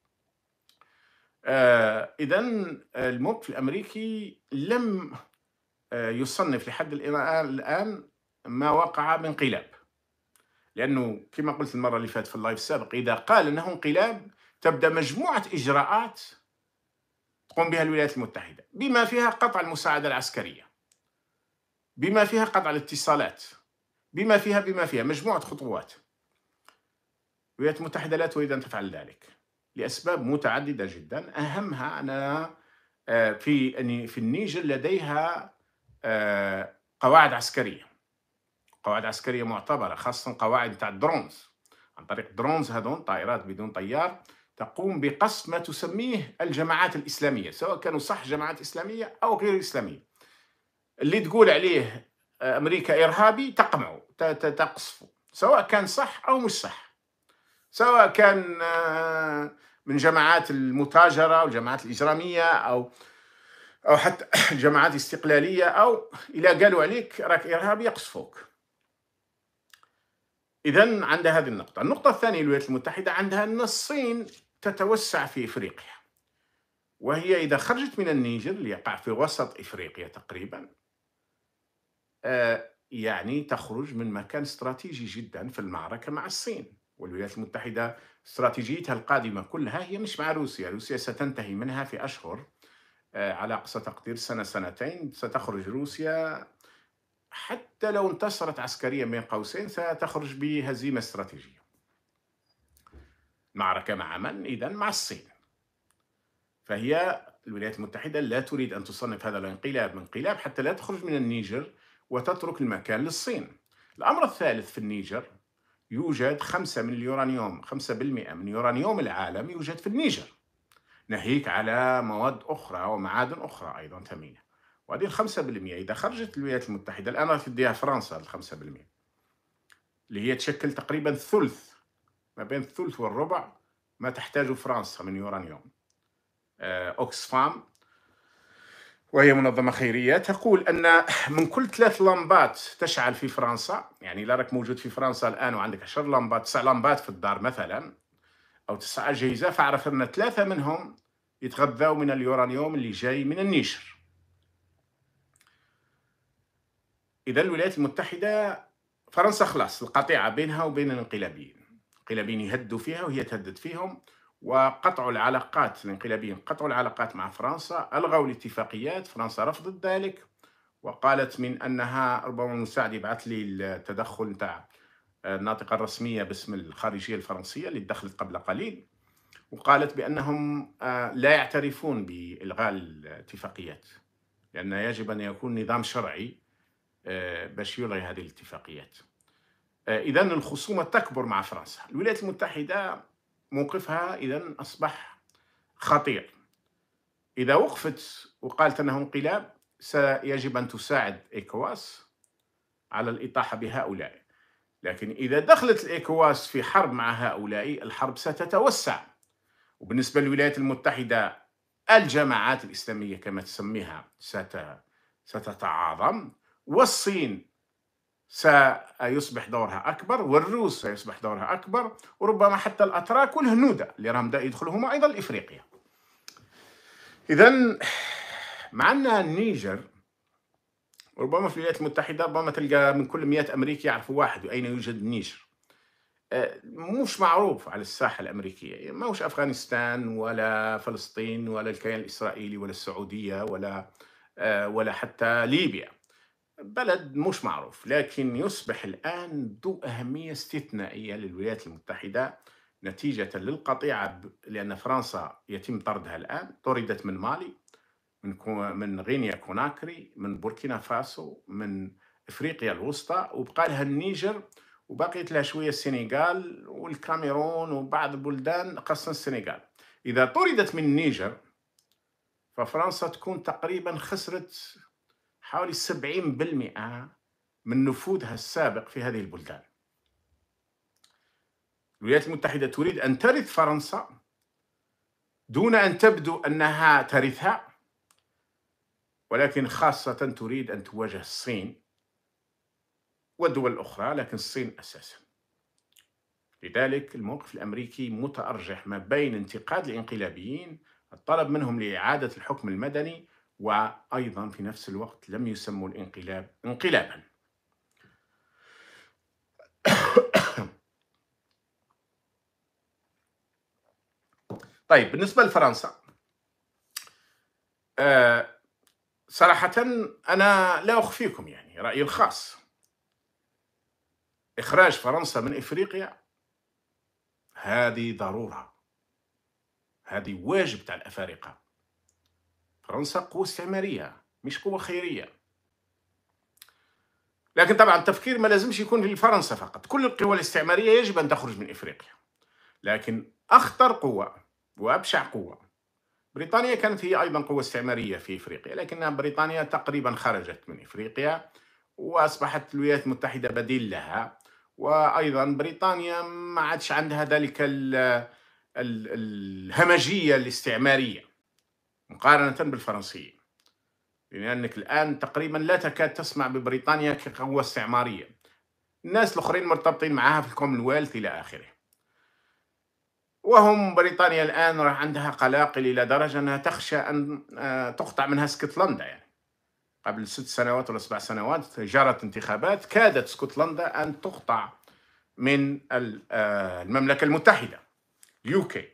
[SPEAKER 1] آه إذا الموقف الأمريكي لم آه يصنف لحد الآن ما وقع بانقلاب، لأنه كما قلت المرة اللي فاتت في اللايف السابق، إذا قال أنه انقلاب تبدأ مجموعة إجراءات تقوم بها الولايات المتحدة، بما فيها قطع المساعدة العسكرية، بما فيها قطع الاتصالات، بما فيها بما فيها مجموعة خطوات. الولايات المتحدة لا تريد أن تفعل ذلك لأسباب متعددة جدا، أهمها أن في في النيجر لديها قواعد عسكرية، قواعد عسكرية معتبرة، خاصة قواعد تاع الدرونز، عن طريق درونز هذون طائرات بدون طيار تقوم بقصف ما تسميه الجماعات الإسلامية، سواء كانوا صح جماعات إسلامية أو غير إسلامية. اللي تقول عليه أمريكا إرهابي تقمعه، تقصفه، سواء كان صح أو مش صح، سواء كان من جماعات المتاجرة أو الجماعات الإجرامية أو أو حتى الجماعات الاستقلالية، أو إذا قالوا عليك راك إرهابي يقصفوك. إذن عندها هذه النقطة. النقطة الثانية، الولايات المتحدة عندها أن الصين تتوسع في إفريقيا، وهي إذا خرجت من النيجر اللي يقع في وسط إفريقيا تقريبا، آه يعني تخرج من مكان استراتيجي جدا في المعركة مع الصين. والولايات المتحدة استراتيجيتها القادمة كلها هي مش مع روسيا، روسيا ستنتهي منها في أشهر، آه على أقصى تقدير سنة سنتين ستخرج روسيا، حتى لو انتصرت عسكريا بين قوسين ستخرج بهزيمة استراتيجية. معركة مع من؟ إذن مع الصين. فهي الولايات المتحدة لا تريد أن تصنف هذا الانقلاب انقلاب حتى لا تخرج من النيجر وتترك المكان للصين. الأمر الثالث، في النيجر يوجد خمسة من اليورانيوم، خمسة بالمئة من يورانيوم العالم يوجد في النيجر، ناهيك على مواد أخرى ومعادن أخرى أيضا ثمينة. وهذه الخمسة بالمئة إذا خرجت الولايات المتحدة الآن راح تديها فرنسا، الخمسة بالمئة اللي هي تشكل تقريبا ثلث، ما بين الثلث والربع ما تحتاجه فرنسا من يورانيوم. أوكسفام وهي منظمة خيرية تقول أن من كل ثلاث لمبات تشعل في فرنسا، يعني لا راك موجود في فرنسا الآن وعندك عشر لمبات، تسع لمبات في الدار مثلا أو تسع أجهزة، فاعرف أن ثلاثة منهم يتغذوا من اليورانيوم اللي جاي من النيجر. إذا الولايات المتحدة فرنسا خلاص القطيعة بينها وبين الانقلابيين، الانقلابيين يهدوا فيها وهي تهدد فيهم، وقطعوا العلاقات، الانقلابيين قطعوا العلاقات مع فرنسا، ألغوا الاتفاقيات. فرنسا رفضت ذلك وقالت من أنها، ربما المساعد يبعث لي التدخل نتاع الناطقة الرسمية باسم الخارجية الفرنسية اللي دخلت قبل قليل، وقالت بأنهم لا يعترفون بإلغاء الاتفاقيات، لأن يجب أن يكون نظام شرعي باش يلغي هذه الاتفاقيات. إذن الخصومة تكبر مع فرنسا. الولايات المتحدة موقفها إذن أصبح خطير. إذا وقفت وقالت أنه انقلاب سيجب أن تساعد إيكواس على الإطاحة بهؤلاء، لكن إذا دخلت الإيكواس في حرب مع هؤلاء الحرب ستتوسع، وبالنسبة للولايات المتحدة الجماعات الإسلامية كما تسميها ستتعاظم، والصين سيصبح دورها أكبر، والروس سيصبح دورها أكبر، وربما حتى الأتراك والهنودة اللي راهم يدخلهم أيضا إفريقيا. إذن معنا النيجر، ربما في الولايات المتحدة ربما تلقى من كل مئة أمريكي يعرفوا واحد أين يوجد النيجر. مش معروف على الساحة الأمريكية، ما هوش أفغانستان ولا فلسطين ولا الكيان الإسرائيلي ولا السعودية ولا ولا حتى ليبيا، بلد مش معروف، لكن يصبح الآن ذو أهمية استثنائية للولايات المتحدة نتيجة للقطيعة، لأن فرنسا يتم طردها الآن، طردت من مالي، من من غينيا كوناكري، من بوركينا فاسو، من إفريقيا الوسطى، وبقى لها النيجر، وبقيت لها شوية السنغال والكاميرون وبعض البلدان خاصة السنغال. إذا طردت من النيجر ففرنسا تكون تقريبا خسرت حوالي سبعين بالمئة من نفوذها السابق في هذه البلدان. الولايات المتحدة تريد أن ترث فرنسا دون أن تبدو أنها ترثها، ولكن خاصة تريد أن تواجه الصين والدول الأخرى، لكن الصين أساسا. لذلك الموقف الأمريكي متأرجح ما بين انتقاد الانقلابيين، الطلب منهم لإعادة الحكم المدني، وأيضا في نفس الوقت لم يسموا الانقلاب انقلابا. طيب بالنسبة لفرنسا، أه صراحة أنا لا أخفيكم يعني رأيي الخاص، إخراج فرنسا من إفريقيا هذه ضرورة، هذه واجب تاع الأفارقة. فرنسا قوة استعمارية مش قوة خيرية، لكن طبعا التفكير ما لازمش يكون لفرنسا فقط، كل القوى الاستعمارية يجب أن تخرج من إفريقيا، لكن أخطر قوة وأبشع قوة بريطانيا كانت هي أيضا قوة استعمارية في إفريقيا، لكن بريطانيا تقريبا خرجت من إفريقيا وأصبحت الولايات المتحدة بديل لها، وأيضا بريطانيا ما عادش عندها ذلك الهمجية الاستعمارية مقارنة بالفرنسيين، لأنك الآن تقريبا لا تكاد تسمع ببريطانيا كقوة استعمارية، الناس الآخرين مرتبطين معها في الكومنولث إلى آخره. وهم بريطانيا الآن راح عندها قلاقل إلى درجة أنها تخشى أن تقطع منها اسكتلندا. يعني قبل ست سنوات ولا سبع سنوات جرت انتخابات كادت اسكتلندا أن تقطع من المملكة المتحدة يوكي،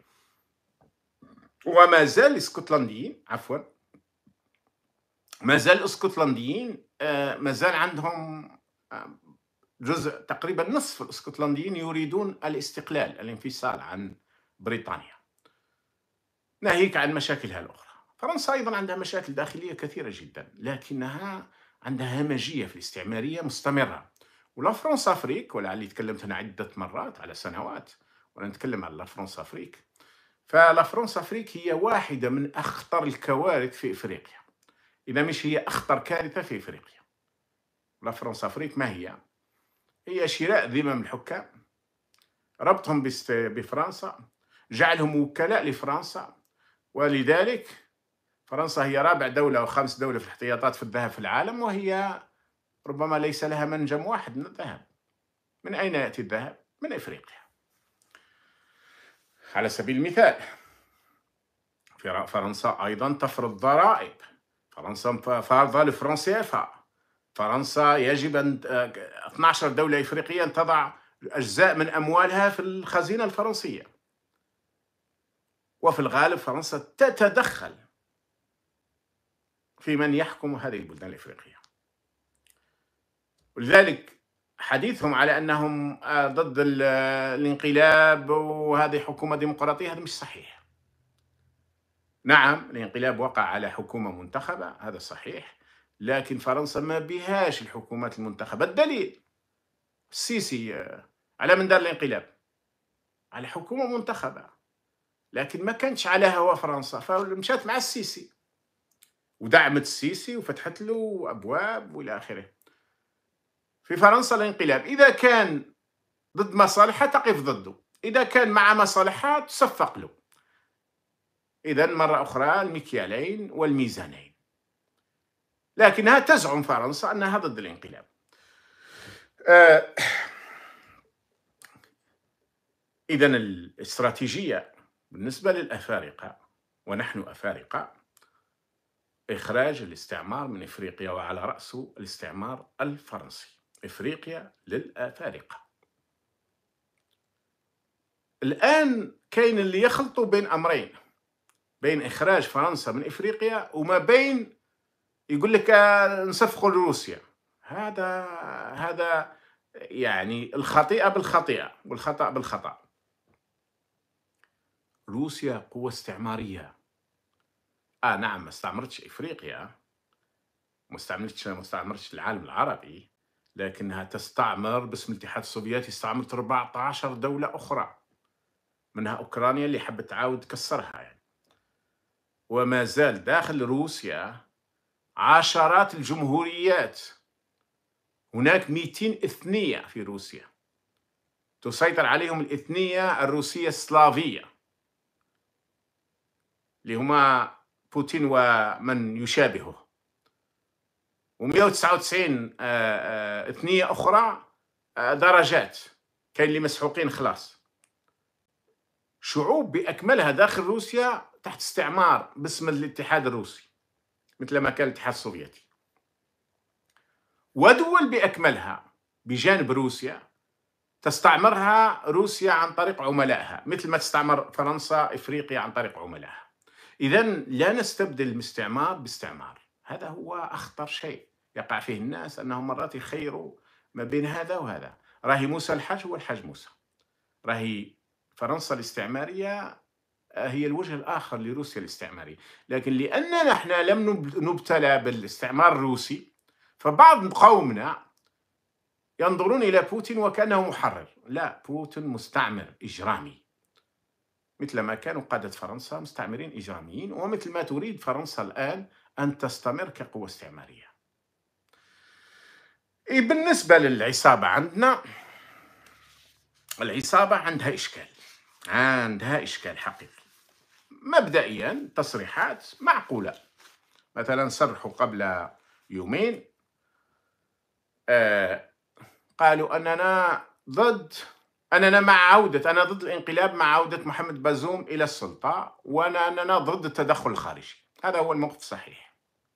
[SPEAKER 1] وما زال الاسكتلنديين عفوا ما زال الاسكتلنديين ما زال عندهم جزء تقريبا نصف الاسكتلنديين يريدون الاستقلال، الانفصال عن بريطانيا، ناهيك عن مشاكلها الأخرى. فرنسا أيضا عندها مشاكل داخلية كثيرة جدا، لكنها عندها همجية في الاستعمارية مستمرة. ولا فرنسا أفريك، ولعلي تكلمت هنا عدة مرات على سنوات ولا نتكلم على فرنسا أفريك، فلا فرنسا أفريك هي واحدة من أخطر الكوارث في إفريقيا، إذا مش هي أخطر كارثة في إفريقيا. لا فرنسا أفريك ما هي؟ هي شراء ذمم الحكام، ربطهم بفرنسا، جعلهم وكلاء لفرنسا، ولذلك فرنسا هي رابع دولة وخامس دولة في الاحتياطات في الذهب في العالم، وهي ربما ليس لها منجم واحد من الذهب. من أين يأتي الذهب؟ من إفريقيا. على سبيل المثال فرنسا أيضا تفرض ضرائب، فرنسا فارضة لفرنسا فرنسا يجب أن اثنتي عشرة دولة إفريقية أن تضع أجزاء من أموالها في الخزينة الفرنسية، وفي الغالب فرنسا تتدخل في من يحكم هذه البلدان الإفريقية. ولذلك حديثهم على أنهم ضد الانقلاب وهذه حكومة ديمقراطية هذا مش صحيح. نعم الانقلاب وقع على حكومة منتخبة، هذا صحيح، لكن فرنسا ما بهاش الحكومات المنتخبة. الدليل السيسي على من دار الانقلاب؟ على حكومة منتخبة، لكن ما كانتش على هوا فرنسا، فمشات مع السيسي ودعمت السيسي وفتحت له أبواب وإلى آخره. في فرنسا الانقلاب إذا كان ضد مصالحها تقف ضده، إذا كان مع مصالحها تصفق له. إذن مرة أخرى المكيالين والميزانين، لكنها تزعم فرنسا أنها ضد الانقلاب. آه إذن الاستراتيجية بالنسبة للأفارقة، ونحن أفارقة، إخراج الاستعمار من إفريقيا، وعلى رأسه الاستعمار الفرنسي. إفريقيا للأفارقة. الآن كاين اللي يخلطوا بين أمرين، بين إخراج فرنسا من إفريقيا وما بين يقول لك نصفقوا لروسيا. هذا هذا يعني الخطيئة بالخطيئة والخطأ بالخطأ. روسيا قوة استعمارية. آه نعم ما استعمرتش إفريقيا، ما استعمرتش ما استعمرتش العالم العربي، لكنها تستعمر باسم الاتحاد السوفيتي. استعمرت أربعة عشر دولة أخرى، منها أوكرانيا اللي حبت تعاود تكسرها يعني. وما زال داخل روسيا عشرات الجمهوريات. هناك مئتين إثنية في روسيا تسيطر عليهم الإثنية الروسية السلافية اللي هما بوتين ومن يشابهه، ومئة وتسعة وتسعين إثنية أخرى درجات، كاين اللي مسحوقين خلاص. شعوب بأكملها داخل روسيا تحت استعمار باسم الاتحاد الروسي مثل ما كان الاتحاد السوفيتي، ودول بأكملها بجانب روسيا تستعمرها روسيا عن طريق عملائها، مثل ما تستعمر فرنسا إفريقيا عن طريق عملائها. إذن لا نستبدل الاستعمار باستعمار، هذا هو أخطر شيء يقع فيه الناس، أنهم مرات يخيروا ما بين هذا وهذا. راهي موسى الحاج هو الحاج موسى، راهي فرنسا الاستعمارية هي الوجه الآخر لروسيا الاستعمارية. لكن لأننا نحن لم نبتلى بالاستعمار الروسي، فبعض قومنا ينظرون إلى بوتين وكأنه محرر. لا، بوتين مستعمر إجرامي، مثل ما كانوا قادة فرنسا مستعمرين إجراميين، ومثل ما تريد فرنسا الآن أن تستمر كقوة استعمارية. بالنسبة للعصابة عندنا، العصابة عندها إشكال، عندها إشكال حقيقي. مبدئيا تصريحات معقولة، مثلا صرحوا قبل يومين آه قالوا أننا ضد أننا مع عودة أنا ضد الانقلاب مع عودة محمد بازوم إلى السلطة، وأننا ضد التدخل الخارجي. هذا هو الموقف الصحيح.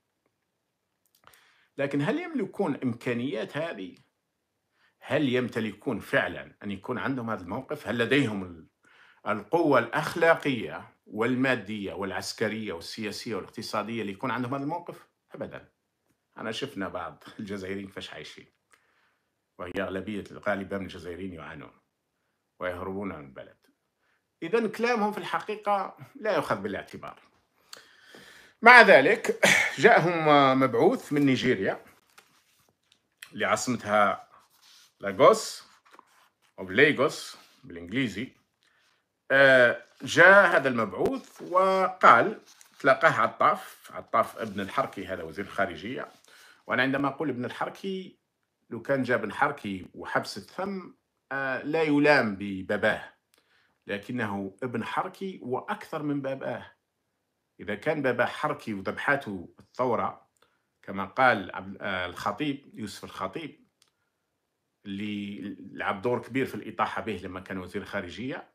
[SPEAKER 1] لكن هل يملكون إمكانيات هذه؟ هل يمتلكون فعلا أن يكون عندهم هذا الموقف؟ هل لديهم القوة الأخلاقية والمادية والعسكرية والسياسية والاقتصادية اللي يكون عندهم هذا الموقف؟ أبدا. أنا شفنا بعض الجزائريين كيفاش عايشين، وهي أغلبية الغالبة من الجزائريين يعانون ويهربون من البلد. إذن كلامهم في الحقيقة لا يؤخذ بالاعتبار. مع ذلك جاءهم مبعوث من نيجيريا اللي عاصمتها لاغوس أو ليغوس بالإنجليزي. جاء هذا المبعوث وقال، تلاقاه عطاف عطاف ابن الحركي، هذا وزير الخارجية. وأنا عندما أقول ابن الحركي، لو كان جاء ابن حركي وحبس الثم لا يلام بباباه، لكنه ابن حركي وأكثر من باباه. إذا كان باباه حركي وذبحاته الثورة كما قال الخطيب يوسف الخطيب اللي لعب دور كبير في الإطاحة به لما كان وزير خارجية،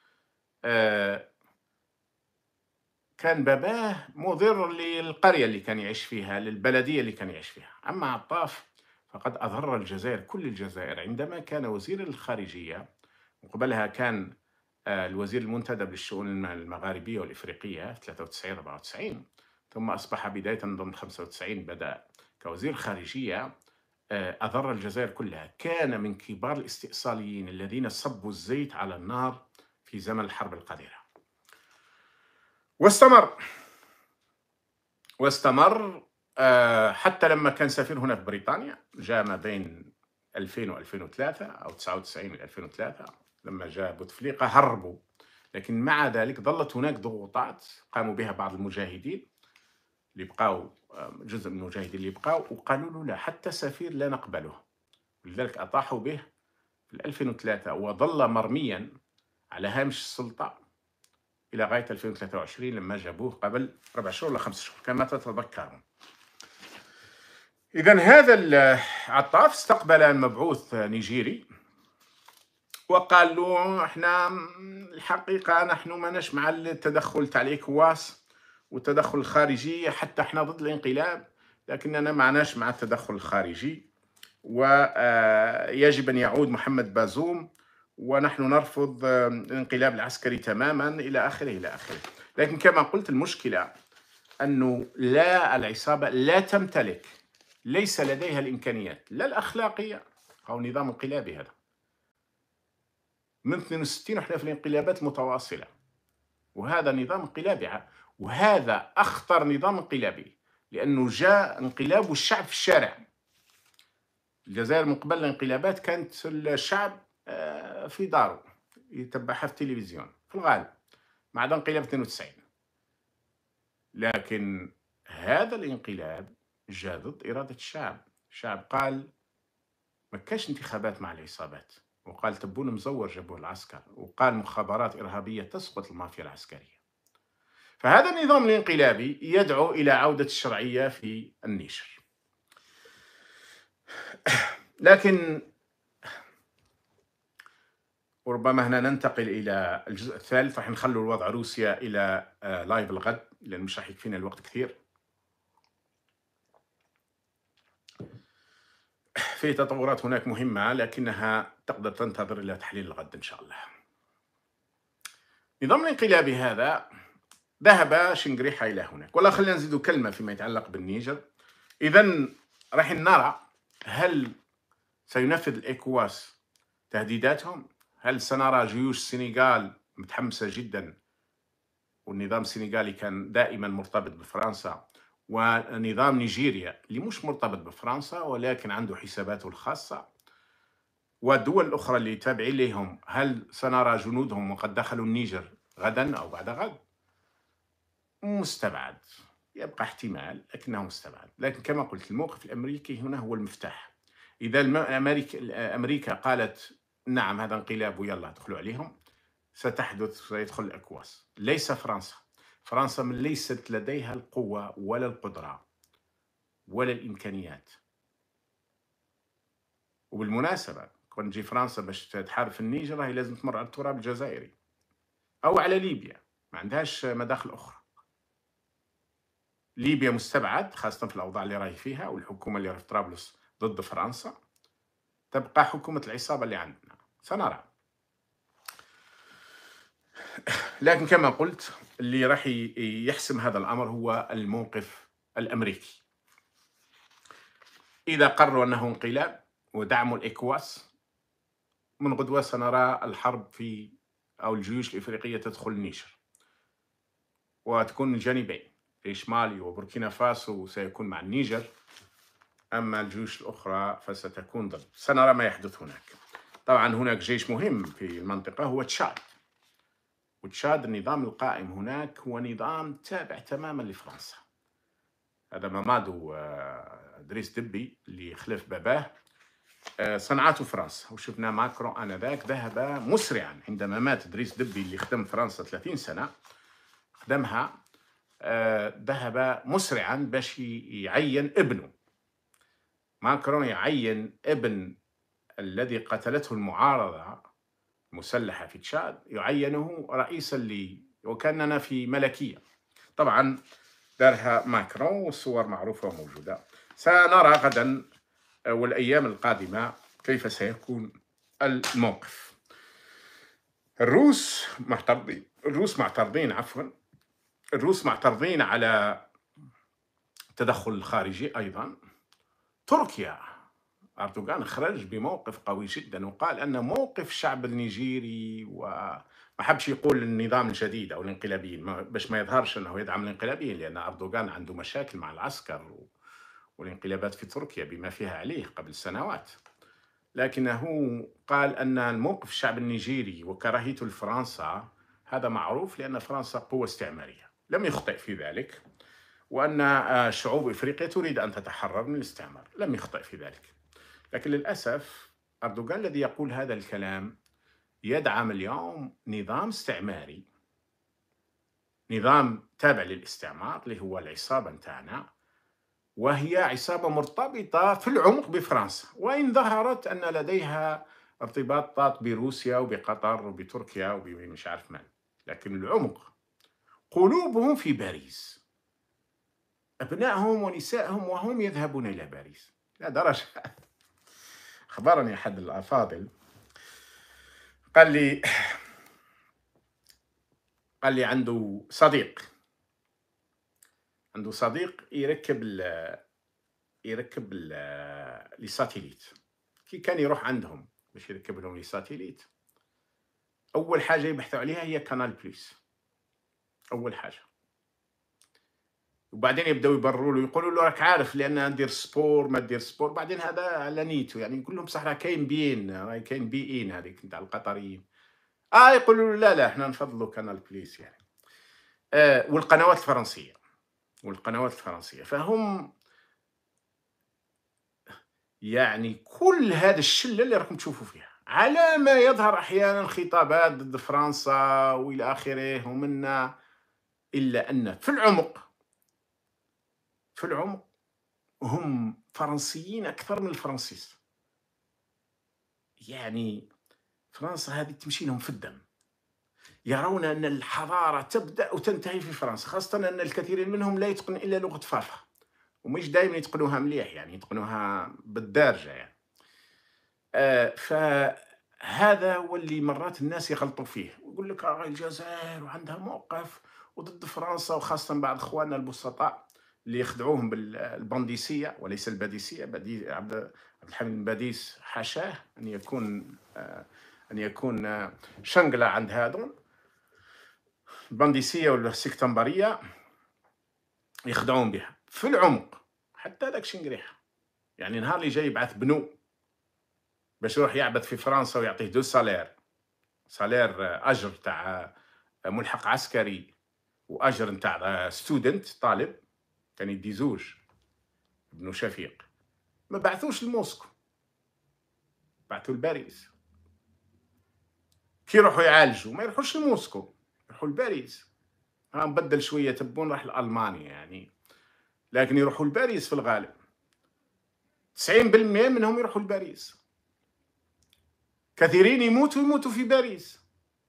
[SPEAKER 1] كان باباه مضر للقرية اللي كان يعيش فيها، للبلدية اللي كان يعيش فيها. أما عطاف فقد أضر الجزائر، كل الجزائر، عندما كان وزير الخارجية، وقبلها كان الوزير المنتدب للشؤون المغاربية والإفريقية في ثلاثة وتسعين أربعة وتسعين، ثم أصبح بداية ضمن خمسة وتسعين بدأ كوزير خارجية، أضر الجزائر كلها. كان من كبار الاستئصاليين الذين صبوا الزيت على النار في زمن الحرب القذرة. واستمر واستمر حتى لما كان سفير هنا في بريطانيا، جاء ما بين ألفين و ألفين وثلاثة أو تسعة وتسعين و ألفين وثلاثة، لما جاء بوتفليقة هربوا. لكن مع ذلك ظلت هناك ضغوطات قاموا بها بعض المجاهدين اللي بقاو، جزء من المجاهدين اللي بقاو، وقالوا له لا، حتى سفير لا نقبله. ولذلك أطاحوا به في ألفين وثلاثة، وظل مرميا على هامش السلطة إلى غاية ألفين وثلاثة وعشرين لما جابوه قبل أربع شهور ولا خمس شهور كما تتذكرون. إذن هذا العطاف استقبل المبعوث نيجيري وقال له احنا الحقيقة نحن ماناش مع التدخل تاع الإكواس والتدخل الخارجي، حتى احنا ضد الانقلاب، لكننا معناش مع التدخل الخارجي، ويجب أن يعود محمد بازوم، ونحن نرفض الانقلاب العسكري تماما، إلى آخره إلى آخره. لكن كما قلت المشكلة أنه لا، العصابة لا تمتلك، ليس لديها الإمكانيات لا الأخلاقية، أو نظام انقلابي هذا من اثنين وستين وإحنا في الانقلابات المتواصلة، وهذا نظام انقلابي، وهذا أخطر نظام انقلابي، لأنه جاء انقلاب والشعب في الشارع. الجزائر من قبل الانقلابات كانت الشعب في داره يتبعها في التلفزيون في الغالب، مع انقلاب اثنين وتسعين. لكن هذا الانقلاب جاء ضد إرادة الشعب. الشعب قال ما كاش انتخابات مع العصابات، وقال تبون مزور جابوه العسكر، وقال مخابرات إرهابية تسقط المافيا العسكرية. فهذا النظام الانقلابي يدعو إلى عودة الشرعية في النيجر. لكن وربما هنا ننتقل إلى الجزء الثالث، راح نخلوا الوضع روسيا إلى لايف الغد، لأن مش راح يكفينا الوقت كثير. في تطورات هناك مهمة، لكنها تقدر تنتظر إلى تحليل الغد إن شاء الله. نظام الانقلابي هذا ذهب شنقريحة إلى هناك. والله خلينا نزيد كلمة فيما يتعلق بالنيجر. إذن راح نرى هل سينفذ الإكواس تهديداتهم؟ هل سنرى جيوش السنغال متحمسة جدا؟ والنظام السنغالي كان دائما مرتبط بفرنسا، ونظام نيجيريا اللي مش مرتبط بفرنسا ولكن عنده حساباته الخاصة، والدول الأخرى اللي تابعين لهم، هل سنرى جنودهم وقد دخلوا النيجر غدا أو بعد غد؟ مستبعد، يبقى احتمال لكنه مستبعد. لكن كما قلت الموقف الأمريكي هنا هو المفتاح. إذا أمريكا, أمريكا قالت نعم هذا انقلاب ويلا ادخلوا عليهم، ستحدث، سيدخل الأكواس. ليس فرنسا. فرنسا من ليست لديها القوة ولا القدرة ولا الإمكانيات. وبالمناسبة كون تجي فرنسا باش تحارب في النيجر هي لازم تمر على التراب الجزائري أو على ليبيا، ما عندهاش مداخل أخرى. ليبيا مستبعد خاصة في الأوضاع اللي راهي فيها، والحكومة اللي راهي في طرابلس ضد فرنسا. تبقى حكومة العصابة اللي عندنا، سنرى. لكن كما قلت اللي راح يحسم هذا الأمر هو الموقف الأمريكي. إذا قرروا أنه انقلاب ودعموا الإكواس، من غدوة سنرى الحرب في أو الجيوش الإفريقية تدخل النيجر، وتكون من جانبين، جيش مالي وبوركينا فاسو سيكون مع النيجر، أما الجيوش الأخرى فستكون ضد. سنرى ما يحدث هناك. طبعا هناك جيش مهم في المنطقة هو تشاد، وتشاد النظام القائم هناك هو نظام تابع تماما لفرنسا. هذا مامادو دريس دبي اللي خلف باباه صنعته فرنسا، وشفنا ماكرون آنذاك ذهب مسرعا عندما مات دريس دبي اللي خدم فرنسا ثلاثين سنة خدمها، ذهب مسرعا باش يعين ابنه. ماكرون يعين ابن الذي قتلته المعارضة المسلحة في تشاد، يعينه رئيسا لي، وكاننا في ملكية. طبعا دارها ماكرون والصور معروفة وموجودة. سنرى غدا والأيام القادمة كيف سيكون الموقف. الروس معترضين الروس معترضين عفوا الروس معترضين على التدخل الخارجي أيضا. تركيا أردوغان خرج بموقف قوي جدا وقال أن موقف الشعب النيجيري، وما حبش يقول النظام الجديد أو الانقلابيين باش ما يظهرش أنه يدعم الانقلابيين، لأن أردوغان عنده مشاكل مع العسكر والانقلابات في تركيا بما فيها عليه قبل سنوات، لكنه قال أن الموقف الشعب النيجيري وكراهيته لفرنسا هذا معروف، لأن فرنسا قوة استعمارية، لم يخطئ في ذلك، وأن شعوب إفريقيا تريد أن تتحرر من الاستعمار، لم يخطئ في ذلك. لكن للأسف أردوغان الذي يقول هذا الكلام يدعم اليوم نظام استعماري، نظام تابع للاستعمار اللي هو العصابة نتاعنا، وهي عصابة مرتبطة في العمق بفرنسا، وإن ظهرت أن لديها ارتباطات بروسيا وبقطر وبتركيا وبمش عارف من، لكن العمق قلوبهم في باريس، أبنائهم ونسائهم وهم يذهبون إلى باريس. لا درجة. أخبرني أحد الأفاضل قال لي قال لي عنده صديق عنده صديق يركب ال يركب لي ساتيليت. كي كان يروح عندهم باش يركب لهم لي ساتيليت، أول حاجة يبحثوا عليها هي كانال بليس، أول حاجة، وبعدين يبداو يبرروا له، يقولوا له راك عارف لان ندير سبور ما دير سبور، بعدين هذا على نيته، يعني نقول لهم بصح راه كاين بيين، راهي كاين بيئين هذيك نتاع القطريين. اه يقولوا له لا لا احنا نفضلوا كانال بليس يعني. آه والقنوات الفرنسيه والقنوات الفرنسيه فهم يعني كل هذا الشله اللي راكم تشوفوا فيها، على ما يظهر احيانا خطابات ضد فرنسا والى اخره ومنا، الا ان في العمق في العمق هم فرنسيين أكثر من الفرنسيس. يعني فرنسا هذه تمشي لهم في الدم، يرون أن الحضارة تبدأ وتنتهي في فرنسا، خاصة أن الكثيرين منهم لا يتقن إلا لغة فافا، ومش دائما يتقنوها مليح، يعني يتقنوها بالدارجة يعني. آه فهذا هو اللي مرات الناس يغلطوا فيه، ويقول لك آه الجزائر وعندها موقف وضد فرنسا، وخاصة بعض إخواننا البسطاء اللي يخدعوهم بالبنديسية وليس الباديسية. بدي عبد الحميد بن باديس حاشاه أن يكون آه أن يكون آه شنقلة عند هذون البنديسية ولا السكتمبرية، يخدعون بها في العمق. حتى ذاك شنقريحة يعني نهار اللي جاي يبعث بنو باش يروح يعبث في فرنسا ويعطيه دو سالير، سالير أجر تاع ملحق عسكري وأجر نتاع ستودنت طالب، كان يدي زوج ابن شفيق، ما بعثوش لموسكو، بعثوا لباريس. كي يروحوا يعالجوا ما يروحوش لموسكو، يروحوا لباريس. ها نبدل شويه تبون راح لألمانيا يعني، لكن يروحوا لباريس في الغالب. تسعين بالمئة منهم يروحوا لباريس، كثيرين يموتوا يموتوا في باريس.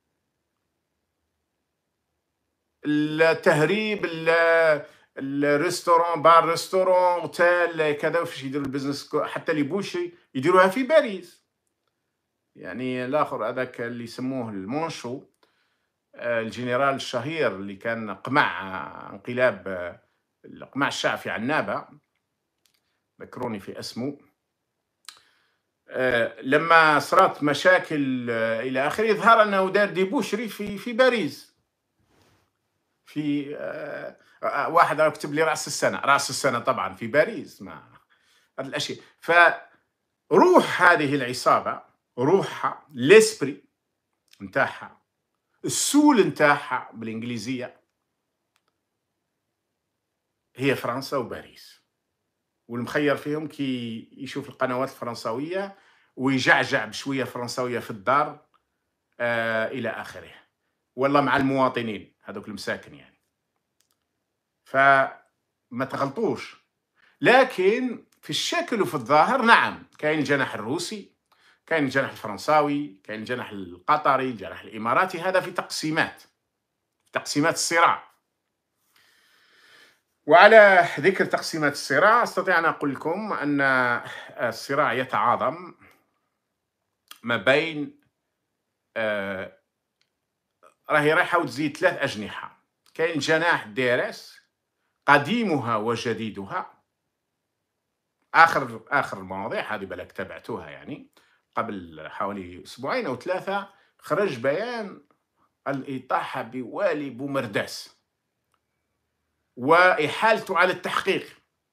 [SPEAKER 1] التهريب، الريستوران، بار ريستوران، اوتيل كذا، فاش يديروا البزنس حتى لي بوشي يديروها في باريس. يعني الاخر هذاك اللي يسموه المونشو، الجنرال الشهير اللي كان قمع انقلاب قمع الشعب في عنابه، ذكروني في اسمه، لما صارت مشاكل الى اخره يظهر انه دار ديبوشري في في باريس. في واحد كتب لي راس السنه راس السنه طبعا في باريس، مع هذه الاشياء. فروح هذه العصابه، روحها، ليسبري نتاعها، السول نتاعها بالانجليزيه، هي فرنسا وباريس. والمخير فيهم كي يشوف القنوات الفرنسويه ويجعجع بشويه فرنسويه في الدار آه الى اخره، والله مع المواطنين هذوك المساكن يعني. فما تغلطوش، لكن في الشكل وفي الظاهر نعم كاين الجناح الروسي، كاين الجناح الفرنساوي، كاين الجناح القطري، الجناح الاماراتي، هذا في تقسيمات في تقسيمات الصراع. وعلى ذكر تقسيمات الصراع، استطيع ان اقول لكم ان الصراع يتعاظم ما بين آه راهي رايحه وتزيد ثلاث اجنحه. كاين جناح دي ار اس قديمها وجديدها. اخر اخر المواضيع هذه بالك تابعتوها، يعني قبل حوالي اسبوعين او ثلاثه خرج بيان الاطاحه بوالي بومرداس واحالته على التحقيق.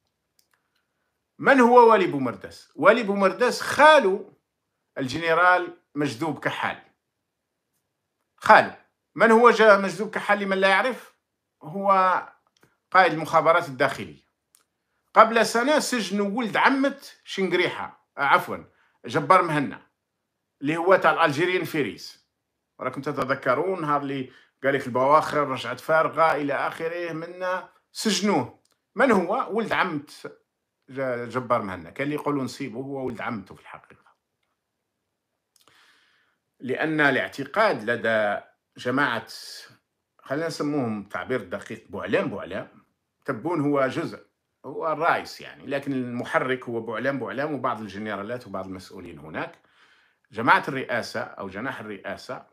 [SPEAKER 1] من هو والي بومرداس؟ والي بومرداس خالو الجنرال مجذوب كحال. خالو. من هو مجذوب كحال لمن لا يعرف؟ هو قائد المخابرات الداخلية. قبل سنة سجنوا ولد عمة شنقريحة، عفوا جبار مهنا، اللي هو تاع الالجيريين فيريس. راكم تتذكرون هذا اللي قال لك البواخر رجعت فارغة إلى آخره، منا سجنوه. من هو؟ ولد عمة جبار مهنا. كان اللي يقولوا نصيبه، هو ولد عمته في الحقيقة. لأن الاعتقاد لدى جماعة، خلينا نسموهم تعبير دقيق، بوعلام بوعلام. تبون هو جزء، هو الرئيس يعني، لكن المحرك هو بوعلام بوعلام وبعض الجنرالات وبعض المسؤولين هناك. جماعة الرئاسة أو جناح الرئاسة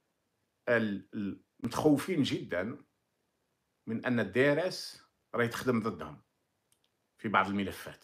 [SPEAKER 1] متخوفين جدا من أن الدارس راهي تخدم ضدهم في بعض الملفات،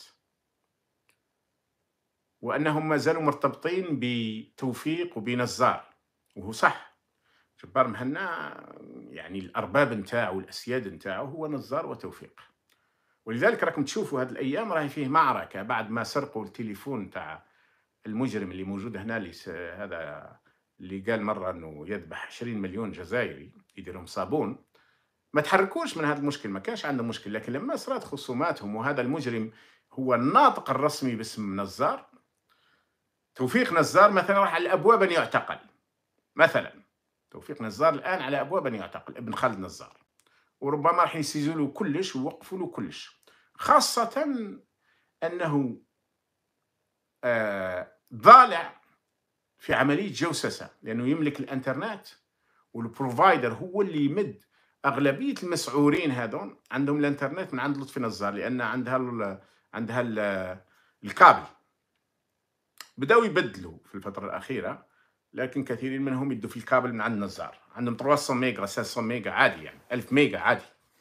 [SPEAKER 1] وأنهم ما زالوا مرتبطين بتوفيق وبنزار. وهو صح، جبار مهنا يعني الأرباب نتاعو والأسياد نتاعو هو نزار وتوفيق. ولذلك راكم تشوفوا هذه الأيام راهي فيه معركة بعد ما سرقوا التليفون نتاع المجرم اللي موجود هنا، اللي هذا اللي قال مرة أنه يذبح عشرين مليون جزائري يديرهم صابون. ما تحركوش من هذا المشكل، ما كانش عندهم مشكل. لكن لما صارت خصوماتهم وهذا المجرم هو الناطق الرسمي باسم نزار، توفيق نزار مثلا راح على الأبواب أن يعتقل. مثلا توفيق نزار الآن على أبواب أن يعتقل، ابن خالد نزار، وربما راح يسيزوا له كلش ويوقفوا له كلش، خاصة أنه آه ضالع في عملية جوسسة، لأنه يملك الإنترنت، والبروفايدر هو اللي يمد. أغلبية المسعورين هذون عندهم الإنترنت من عند لطفي نزار، لأن عندها ال عندها ال الكابل. بدأوا يبدلوا في الفترة الأخيرة، لكن كثيرين منهم يدوا في الكابل من عند نزار. عندهم ثلاثمية ميجا ستمية ميجا عادي، يعني ألف ميجا عادي.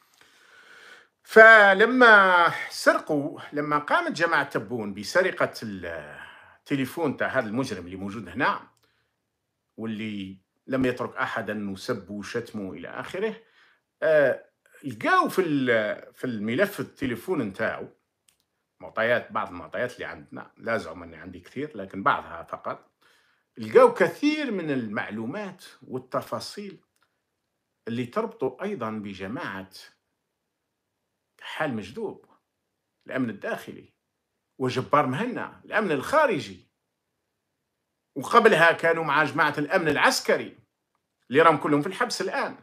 [SPEAKER 1] فلما سرقوا، لما قامت جماعة تبون بسرقة التليفون تاع هذا المجرم اللي موجود هنا، واللي لم يترك أحدا وسبوا وشتموا إلى آخره، آه لقاو في في الملف التليفون نتاعو معطيات، بعض المعطيات اللي عندنا، لا زعم أني عندي كثير لكن بعضها فقط، لقاو كثير من المعلومات والتفاصيل اللي تربطوا أيضا بجماعة حال مجذوب، الأمن الداخلي، وجبار مهنا الأمن الخارجي، وقبلها كانوا مع جماعة الأمن العسكري اللي راهم كلهم في الحبس الآن.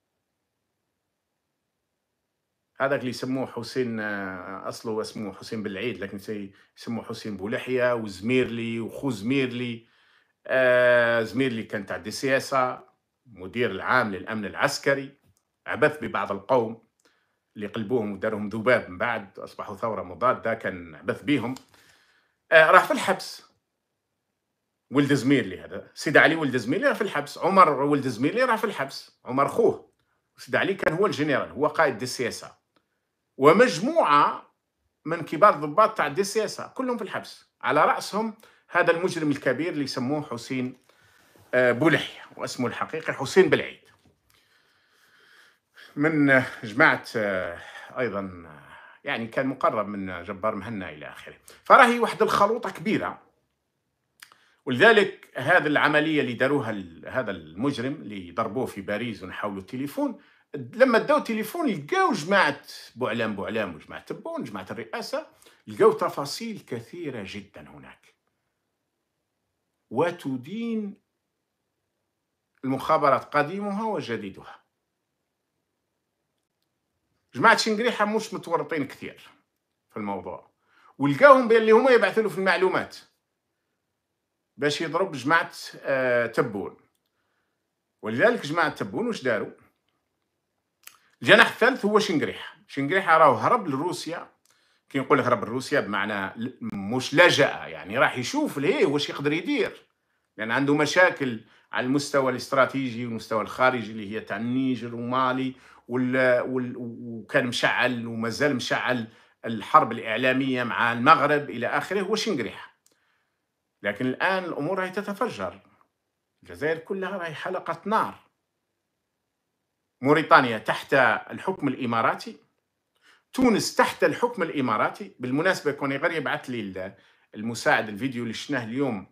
[SPEAKER 1] هذاك اللي يسموه حسين، أصله اسمه حسين بالعيد لكن يسموه حسين بولحية، وزميرلي وخو زميرلي. آه زميرلي كان تاع دي سياسة، مدير العام للأمن العسكري، عبث ببعض القوم اللي قلبوهم ودارهم ذباب، من بعد أصبحوا ثورة مضادة، كان عبث بيهم. آه راح في الحبس. ولد زميرلي هذا سيد علي، ولد زميرلي راح في الحبس. عمر ولد زميرلي راح في الحبس، عمر خوه. سيد علي كان هو الجنرال، هو قائد دي السياسة، ومجموعة من كبار ضباط تاع دي السياسة كلهم في الحبس، على رأسهم هذا المجرم الكبير اللي يسموه حسين بولحية، واسمه الحقيقي حسين بالعيد، من جماعة أيضا يعني كان مقرب من جبار مهنا إلى آخره. فراهي واحدة الخلوطة كبيرة. ولذلك هذه العملية اللي داروها هذا المجرم اللي ضربوه في باريس ونحاولوا التليفون، لما داو تليفون لقاو جماعة بوعلام بوعلام وجماعة تبون جماعة الرئاسة، لقاو تفاصيل كثيرة جدا هناك، وتدين المخابرات قديمها وجديدها. جماعة شنقريحة مش متورطين كثير في الموضوع، ولقاوهم بأن اللي هما يبعثوا له في المعلومات باش يضرب جماعة آه تبون. ولذلك جماعة تبون وش داروا؟ الجناح الثالث هو شنقريحة. شنقريحة راهو هرب لروسيا، كي نقول لك هرب لروسيا بمعنى مش لجأ، يعني راح يشوف ليه واش يقدر يدير، لأن عنده مشاكل على المستوى الاستراتيجي والمستوى الخارجي اللي هي تاع النيجر ومالي، وال... وال... وكان مشعل ومازال مشعل الحرب الإعلامية مع المغرب إلى آخره، هو شنقريحة. لكن الآن الأمور راهي تتفجر، الجزائر كلها راهي حلقة نار. موريتانيا تحت الحكم الإماراتي، تونس تحت الحكم الإماراتي. بالمناسبة كوني غير يبعث لي المساعد الفيديو اللي شفناه اليوم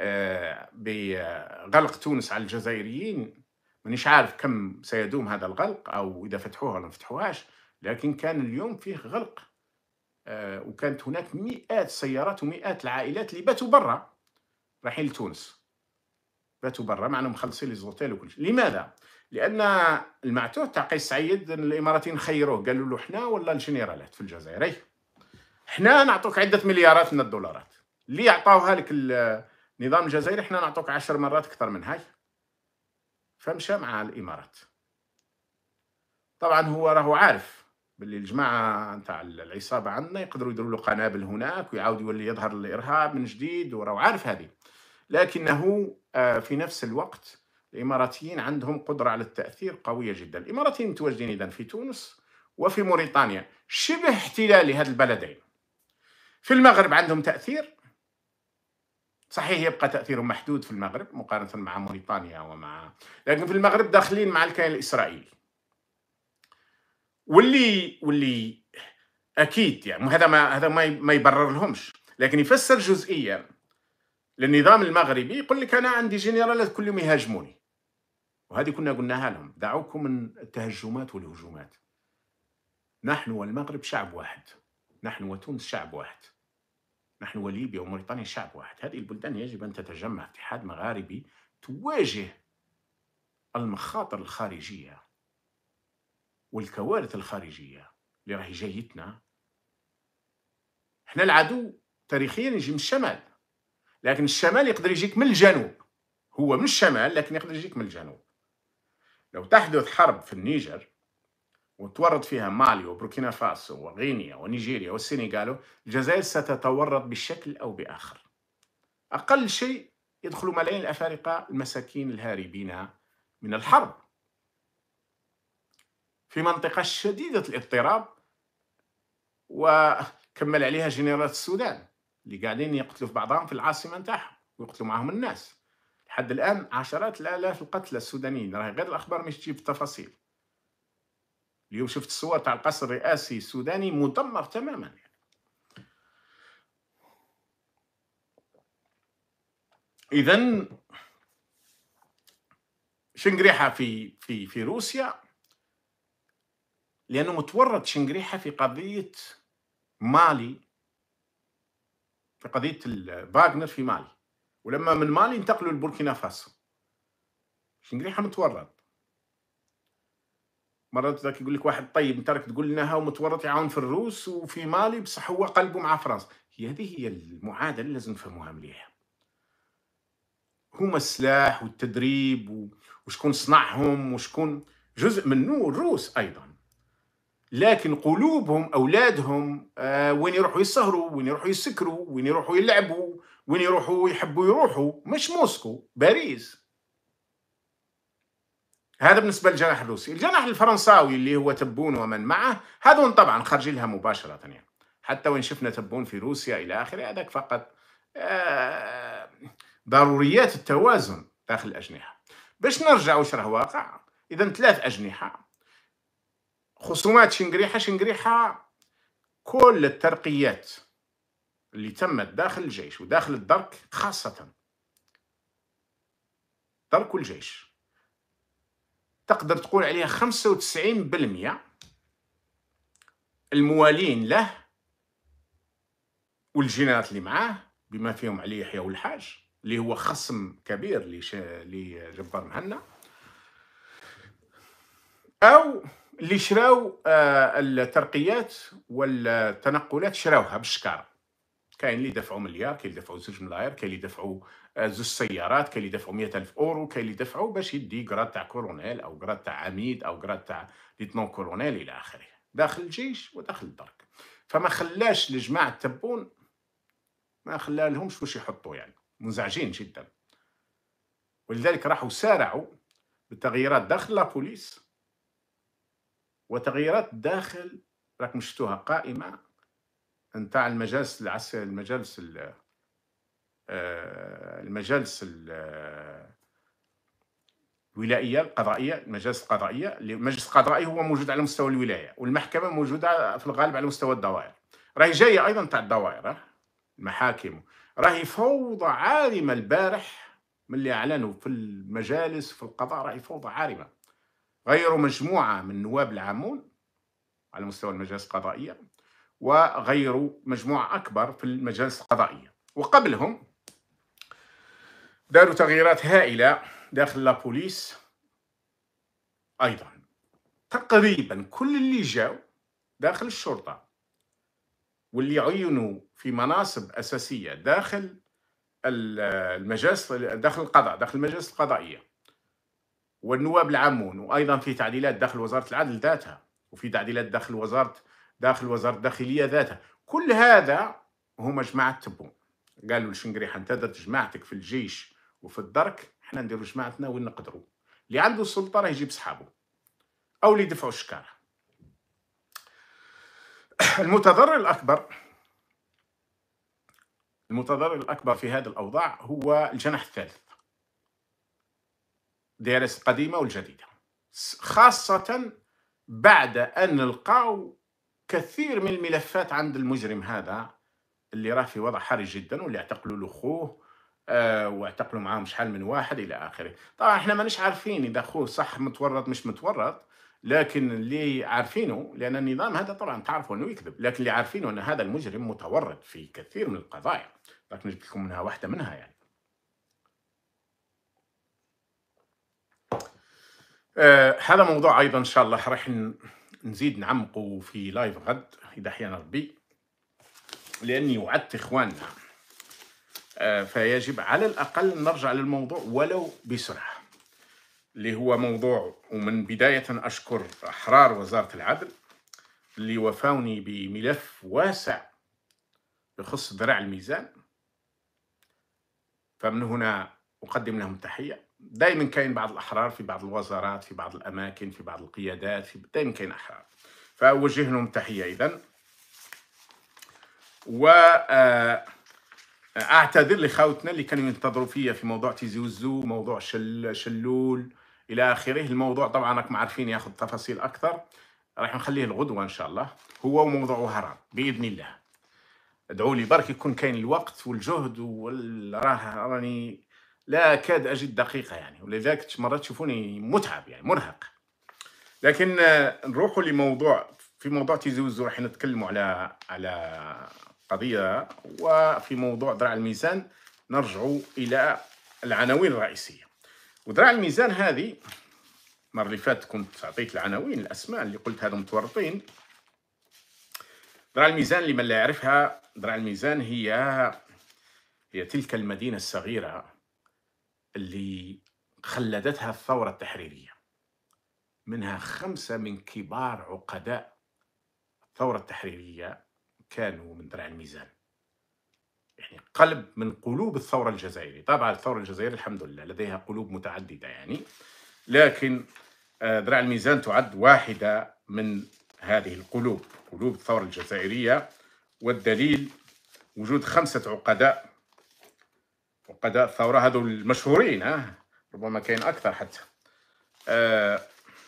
[SPEAKER 1] بغلق تونس على الجزائريين، مانيش عارف كم سيدوم هذا الغلق أو إذا فتحوها ولا ما فتحوهاش، لكن كان اليوم فيه غلق، وكانت هناك مئات السيارات ومئات العائلات اللي باتوا برا رايحين لتونس، باتوا برا معنا مخلصين لي زوتيل وكل شيء. لماذا؟ لأن المعتوه تاع قيس سعيد الإماراتيين خيروه، قالوا له حنا ولا الجنرالات في الجزائر، حنا نعطوك عدة مليارات من الدولارات، اللي أعطاوها لك النظام الجزائري حنا نعطوك عشر مرات أكثر من هاي. فمشى مع الإمارات. طبعا هو راهو عارف باللي الجماعة نتاع العصابة عندنا يقدروا يديروا له قنابل هناك ويعاود يولي يظهر الإرهاب من جديد، وراهو عارف هذه. لكنه في نفس الوقت الإماراتيين عندهم قدرة على التأثير قوية جدا. الإماراتيين متواجدين إذن في تونس وفي موريتانيا، شبه احتلال لهذه البلدين. في المغرب عندهم تأثير، صحيح يبقى تأثيرهم محدود في المغرب مقارنة مع موريتانيا ومع، لكن في المغرب داخلين مع الكيان الإسرائيلي. واللي واللي أكيد يعني هذا ما هذا ما يبرر لهمش، لكن يفسر جزئيا للنظام المغربي. يقول لك أنا عندي جنرالات كل يوم يهاجموني، وهذه كنا قلناها لهم، دعوكم من التهجمات والهجومات. نحن والمغرب شعب واحد، نحن وتونس شعب واحد، نحن وليبيا وموريتانيا شعب واحد. هذه البلدان يجب أن تتجمع اتحاد مغاربي تواجه المخاطر الخارجية والكوارث الخارجية اللي راهي جايتنا. احنا العدو تاريخيا يجي من الشمال، لكن الشمال يقدر يجيك من الجنوب، هو من الشمال لكن يقدر يجيك من الجنوب. لو تحدث حرب في النيجر وتورط فيها مالي وبوركينا فاسو وغينيا ونيجيريا والسنغال، الجزائر ستتورط بشكل أو بآخر. أقل شيء يدخل ملايين الأفارقة المساكين الهاربين من الحرب في منطقة شديدة الاضطراب، وكمل عليها جنرالات السودان اللي قاعدين يقتلوا في بعضهم في العاصمة نتاعهم ويقتلوا معهم الناس. لحد الآن عشرات الآلاف القتلى السودانيين، راهي غير الأخبار مش تجيب التفاصيل. اليوم شفت الصور تاع القصر الرئاسي السوداني مدمر تماما. إذن شنقريحة في في في روسيا لأنه متورط شنقريحة في قضية مالي، في قضية فاغنر في مالي، ولما من مالي انتقلوا لبوركينا فاسو. شنقريحة متورط. مرات ذاك يقول لك واحد طيب انت راك تقول لنا هاو متورط يعاون في الروس وفي مالي، بصح هو قلبه مع فرنسا. هي هذه هي المعادلة اللي لازم نفهموها مليح. هما السلاح والتدريب وشكون صنعهم وشكون جزء منه الروس أيضا، لكن قلوبهم أولادهم آه وين يروحوا يسهروا، وين يروحوا يسكروا، وين يروحوا يلعبوا، وين يروحوا يحبوا يروحوا، مش موسكو، باريس. هذا بالنسبة للجناح الروسي. الجناح الفرنساوي اللي هو تبون ومن معه، هذون طبعا خارجين لها مباشرة، يعني حتى وين شفنا تبون في روسيا إلى آخره، هذاك فقط آه ضروريات التوازن داخل الأجنحة. باش نرجع وش راه واقع، إذا ثلاث أجنحة. خصومات شنقريحة. شنقريحة كل الترقيات اللي تمت داخل الجيش وداخل الدرك، خاصة درك الجيش، تقدر تقول عليها خمسة وتسعين بالمئة الموالين له والجنرالات اللي معاه، بما فيهم علي يحيى والحاج اللي هو خصم كبير لجبار مهنا، أو اللي شراو الترقيات والتنقلات شراوها بالشكارة. كاين اللي دفعوا مليار، كاين اللي دفعوا زوج ملاير، كاين اللي دفعوا زوج سيارات، كاين اللي دفعوا مئة ألف اورو، كاين اللي دفعوا باش يدي كراد تاع كولونيل او كراد تاع عميد او كراد تاع ليتنون كولونيل الى اخره، داخل الجيش وداخل الدرك. فما خلاش لجماعه تبون، ما خلا لهمش واش يحطوا، يعني منزعجين جدا. ولذلك راحوا سارعوا بالتغييرات داخل لابوليس وتغييرات داخل، راكم شفتوها قائمه نتاع المجالس العسكريه، المجالس ال المجالس الولائيه القضائيه، المجالس القضائيه. المجلس القضائي هو موجود على مستوى الولايه، والمحكمه موجوده في الغالب على مستوى الدوائر. راهي جايه ايضا تاع الدوائر، المحاكم. راهي فوضى عارمه البارح من اللي اعلنوا في المجالس في القضاء، راهي فوضى عارمه. غيروا مجموعه من نواب العامون على مستوى المجالس القضائيه، وغيروا مجموعه اكبر في المجالس القضائيه، وقبلهم داروا تغييرات هائله داخل لابوليس ايضا. تقريبا كل اللي جاوا داخل الشرطه واللي عينوا في مناصب اساسيه داخل المجالس، داخل القضاء، داخل المجالس القضائيه والنواب العامون، وايضا في تعديلات داخل وزاره العدل ذاتها، وفي تعديلات داخل وزاره داخل وزاره الداخليه ذاتها. كل هذا هما جماعه تبون. قالوا لشنقريحه انت درت جماعتك في الجيش وفي الدرك، احنا نديروا جماعتنا وين نقدروا. اللي عنده السلطه راه يجيب صحابه او اللي يدفعوا الشكاره. المتضرر الاكبر المتضرر الاكبر في هذه الاوضاع هو الجناح الثالث، ديارس القديمه والجديده، خاصه بعد ان لقاو كثير من الملفات عند المجرم هذا اللي راه في وضع حرج جدا، واللي اعتقلوا له خوه آه واعتقلوا معاهم شحال من واحد الى اخره. طبعا احنا ماناش عارفين اذا خوه صح متورط مش متورط، لكن اللي عارفينه، لان النظام هذا طبعا تعرفوا انه يكذب، لكن اللي عارفينه ان هذا المجرم متورط في كثير من القضايا. لكن نجيب لكم منها واحده منها يعني. آه هذا موضوع ايضا ان شاء الله راح نزيد نعمقه في لايف غد اذا احيانا ربي، لاني وعدت اخواننا آه فيجب على الاقل نرجع للموضوع ولو بسرعه، اللي هو موضوع. ومن بدايه اشكر احرار وزاره العدل اللي وفاوني بملف واسع يخص ذراع الميزان، فمن هنا اقدم لهم تحيه. دائما كاين بعض الاحرار في بعض الوزارات، في بعض الاماكن، في بعض القيادات، في دائما كاين احرار، فاوجه لهم تحيه اذا. واعتذر لخوتنا اللي كانوا ينتظروا فيا في موضوع تيزي وزو، موضوع شل شلول الى اخره. الموضوع طبعا راكم عارفين ياخذ تفاصيل اكثر، راح نخليه الغدوه ان شاء الله، هو وموضوع هرم باذن الله. ادعوا لي برك يكون كاين الوقت والجهد، وراه راني لا اكاد اجد دقيقه يعني، ولذلك مرات تشوفوني متعب يعني مرهق. لكن نروحوا لموضوع، في موضوع تيزي وزو راح نتكلموا على على قضيه، وفي موضوع ذراع الميزان نرجعوا الى العناوين الرئيسيه. وذراع الميزان هذه المره اللي فاتت كنت اعطيت العناوين الاسماء اللي قلت هذا متورطين. ذراع الميزان لمن لا يعرفها، ذراع الميزان هي هي تلك المدينه الصغيره اللي خلدتها الثوره التحريريه، منها خمسه من كبار عقداء الثوره التحريريه كانوا من ذراع الميزان، يعني قلب من قلوب الثوره الجزائريه. طبعا الثوره الجزائريه الحمد لله لديها قلوب متعدده يعني، لكن ذراع الميزان تعد واحده من هذه القلوب، قلوب الثوره الجزائريه. والدليل وجود خمسه عقداء عقداء الثوره، هذو المشهورين، ها ربما كاين اكثر حتى. آه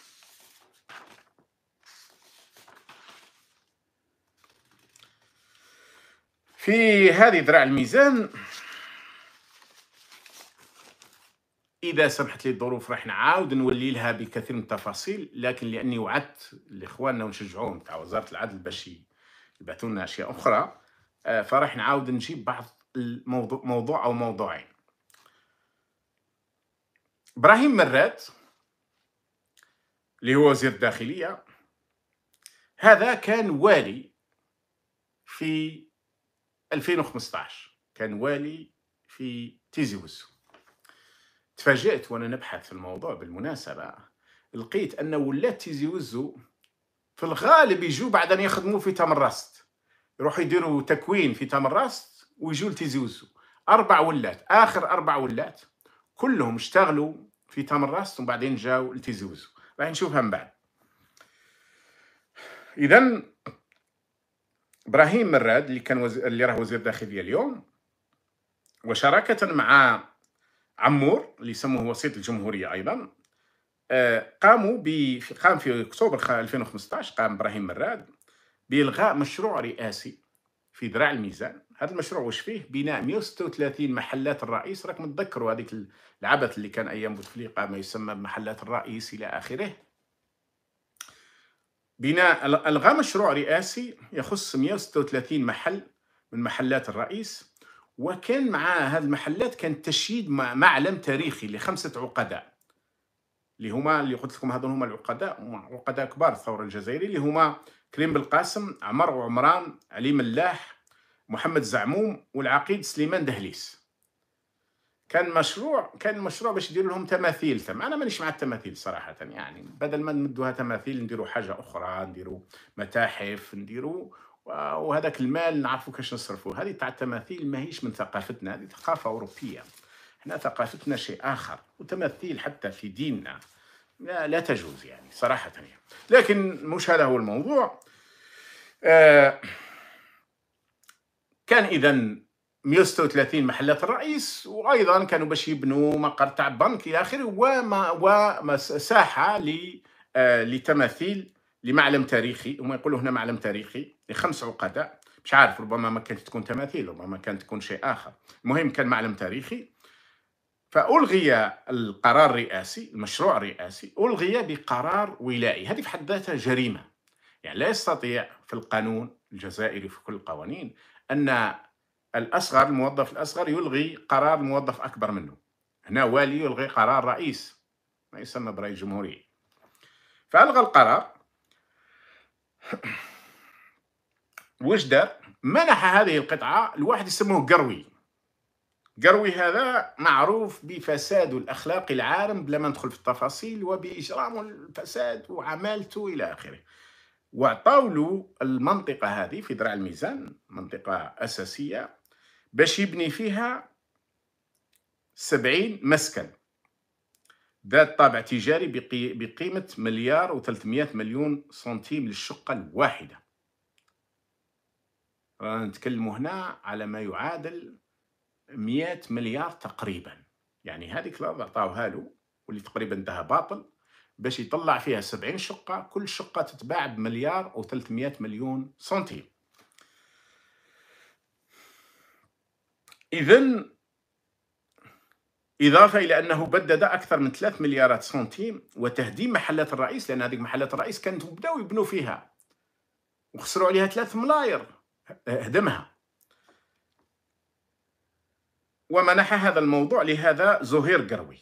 [SPEAKER 1] في هذه ذراع الميزان إذا سمحت لي الظروف راح نعاود نولي لها بكثير من التفاصيل، لكن لأني وعدت لإخواننا ونشجعوهم تاع وزارة العدل باش يبعثوا لنا أشياء أخرى، فراح نعاود نجيب بعض الموضوع موضوع أو موضوعين. إبراهيم مراد اللي هو وزير الداخلية، هذا كان والي في ألفين وخمسة عشر، كان والي في تيزي وزو. تفاجأت وأنا نبحث في الموضوع بالمناسبة، لقيت أن ولات تيزي وزو في الغالب يجوا بعد أن يخدموا في تمرست، يروحوا يديروا تكوين في تمرست ويجوا لتيزي وزو. أربع ولات، آخر أربع ولات كلهم اشتغلوا في تمرست وبعدين جاوا لتيزي وزو. راح نشوفها من بعد. إذن إبراهيم مراد اللي كان وز... اللي راه وزير داخلية اليوم، وشراكة مع عمور اللي يسموه وسيط الجمهورية أيضا، آه قاموا ب... قام في أكتوبر ألفين وخمسطاش قام إبراهيم مراد بإلغاء مشروع رئاسي في ذراع الميزان. هذا المشروع واش فيه؟ بناء مئة وستة وثلاثين محلات الرئيس. راكم تذكروا هذيك العبث اللي كان أيام بوتفليقة ما يسمى بمحلات الرئيس إلى آخره. بناء ألغى مشروع رئاسي يخص مئة وستة وثلاثين محل من محلات الرئيس، وكان مع هذه المحلات كان تشييد معلم تاريخي لخمسة عقداء اللي هما اللي قلت لكم هذول هما العقداء عقداء كبار الثورة الجزائرية، اللي هما كريم بالقاسم، عمر وعمران، علي ملاح، محمد زعموم، والعقيد سليمان دهليس. كان مشروع كان مشروع باش يديروا لهم تماثيل ثم. انا مانيش مع التماثيل صراحه، يعني بدل ما نمدوها تماثيل نديروا حاجه اخرى، نديروا متاحف، نديروا وهذاك المال نعرفوا كاش نصرفوه. هذه تاع التماثيل ماهيش من ثقافتنا، هذه ثقافه اوروبيه. احنا ثقافتنا شيء اخر، وتماثيل حتى في ديننا لا, لا تجوز يعني صراحه يعني. لكن مش هذا هو الموضوع. آه كان اذا مئة وستة وثلاثين محلات الرئيس، وايضا كانوا باش يبنوا مقر تاع بنك الى اخره، وما وساحه ل لتماثيل لمعلم تاريخي، وما يقولوا هنا معلم تاريخي لخمس عقداء. مش عارف، ربما ما كانت تكون تماثيل، ربما كانت تكون شيء اخر. المهم كان معلم تاريخي. فالغي القرار الرئاسي، المشروع الرئاسي الغي بقرار ولائي. هذه في حد ذاتها جريمه، يعني لا يستطيع في القانون الجزائري في كل القوانين ان الأصغر الموظف الأصغر يلغي قرار موظف أكبر منه. هنا والي يلغي قرار رئيس، ما يسمى برئيس جمهورية. فألغى القرار. وش دار؟ منح هذه القطعة لواحد يسموه قروي. قروي هذا معروف بفساد الأخلاق العارم بلا ما ندخل في التفاصيل، وبإجرام الفساد وعمالته إلى آخره. وعطاو له المنطقة هذه في ذراع الميزان، منطقة أساسية باش يبني فيها سبعين مسكن ذات طابع تجاري بقيمة مليار وثلاثمئة مليون سنتيم للشقة الواحدة. رانا نتكلموا هنا على ما يعادل مئة مليار تقريبا. يعني هذيك الأرض عطاوها له واللي تقريبا انتهى باطل باش يطلع فيها سبعين شقة، كل شقة تتباع بمليار وثلاثمئة مليون سنتيم. إذن إضافة إلى أنه بدد أكثر من ثلاث مليارات سنتيم وتهديم محلات الرئيس، لأن هذه محلات الرئيس كانت بداوا يبنوا فيها وخسروا عليها ثلاث ملاير، هدمها. ومنح هذا الموضوع لهذا زهير قروي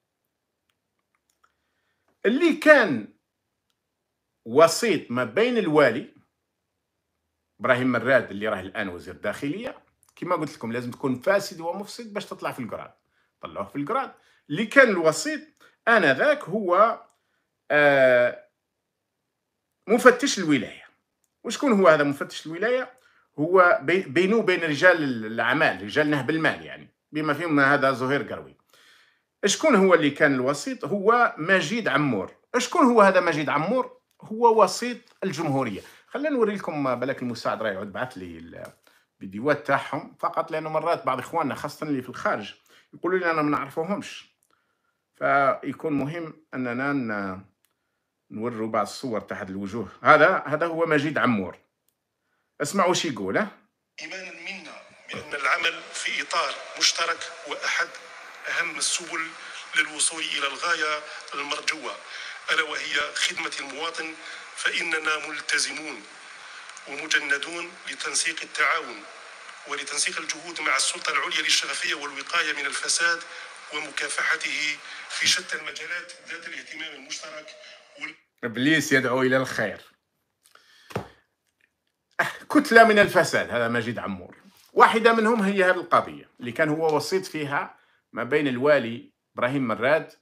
[SPEAKER 1] اللي كان وسيط ما بين الوالي إبراهيم مراد اللي راه الآن وزير داخلية. كما قلت لكم لازم تكون فاسد ومفسد باش تطلع في القراد، طلعوه في القراد. اللي كان الوسيط آنذاك هو آه مفتش الولاية. وشكون هو هذا مفتش الولاية؟ هو بينه وبين رجال الأعمال، رجال نهب المال، يعني بما فيهم هذا زهير قروي. شكون هو اللي كان الوسيط؟ هو مجيد عمور. شكون هو هذا مجيد عمور؟ هو وسيط الجمهورية. خلينا نوري لكم، بالك المساعد راه يعود بعث لي الفيديوهات تاعهم فقط، لأنه مرات بعض إخواننا خاصة اللي في الخارج يقولوا لي أنا ما نعرفوهمش، فيكون مهم أننا نوروا بعض الصور تحت الوجوه. هذا هذا هو مجيد عمور. اسمعوا وش يقول.
[SPEAKER 9] إيمانا منا بأن العمل في إطار مشترك وأحد أهم السبل للوصول إلى الغاية المرجوة، ألا وهي خدمة المواطن، فإننا ملتزمون ومجندون لتنسيق التعاون ولتنسيق الجهود مع السلطة العليا للشفافية والوقاية من الفساد ومكافحته في شتى المجالات ذات الاهتمام المشترك وال...
[SPEAKER 1] إبليس يدعو إلى الخير. كتلة من الفساد. هذا مجيد عمور واحدة منهم هي هذه القضية اللي كان هو وسيط فيها ما بين الوالي إبراهيم مراد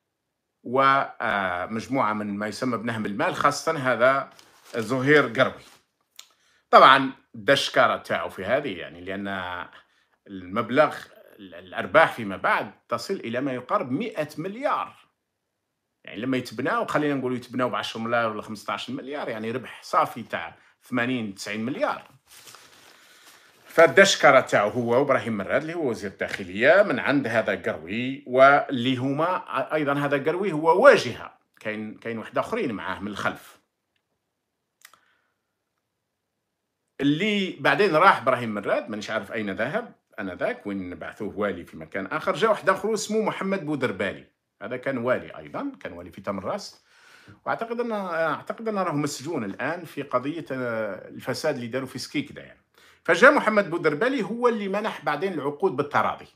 [SPEAKER 1] ومجموعة من ما يسمى بنهم المال، خاصة هذا زهير قروي. طبعا دا الشكارة تاعو في هذه، يعني لأن المبلغ الأرباح فيما بعد تصل إلى ما يقارب مئة مليار. يعني لما يتبناو، خلينا نقول يتبناو ب عشرة مليار ولا خمسة عشر مليار، يعني ربح صافي تاع ثمانين تسعين مليار. فدا الشكارة تاعو هو وابراهيم مراد اللي هو وزير الداخلية من عند هذا قروي، واللي هما أيضا هذا قروي هو واجهة، كاين كاين واحد آخرين معاه من الخلف. اللي بعدين راح ابراهيم مراد، مانيش عارف أين ذهب آنذاك، وين بعثوه والي في مكان آخر. جا واحد آخر اسمه محمد بودربالي، هذا كان والي أيضا، كان والي في تمراست، واعتقد ان اعتقد انه راه مسجون الان في قضيه الفساد اللي داروا في سكيكدا يعني. فجاء محمد بودربالي هو اللي منح بعدين العقود بالتراضي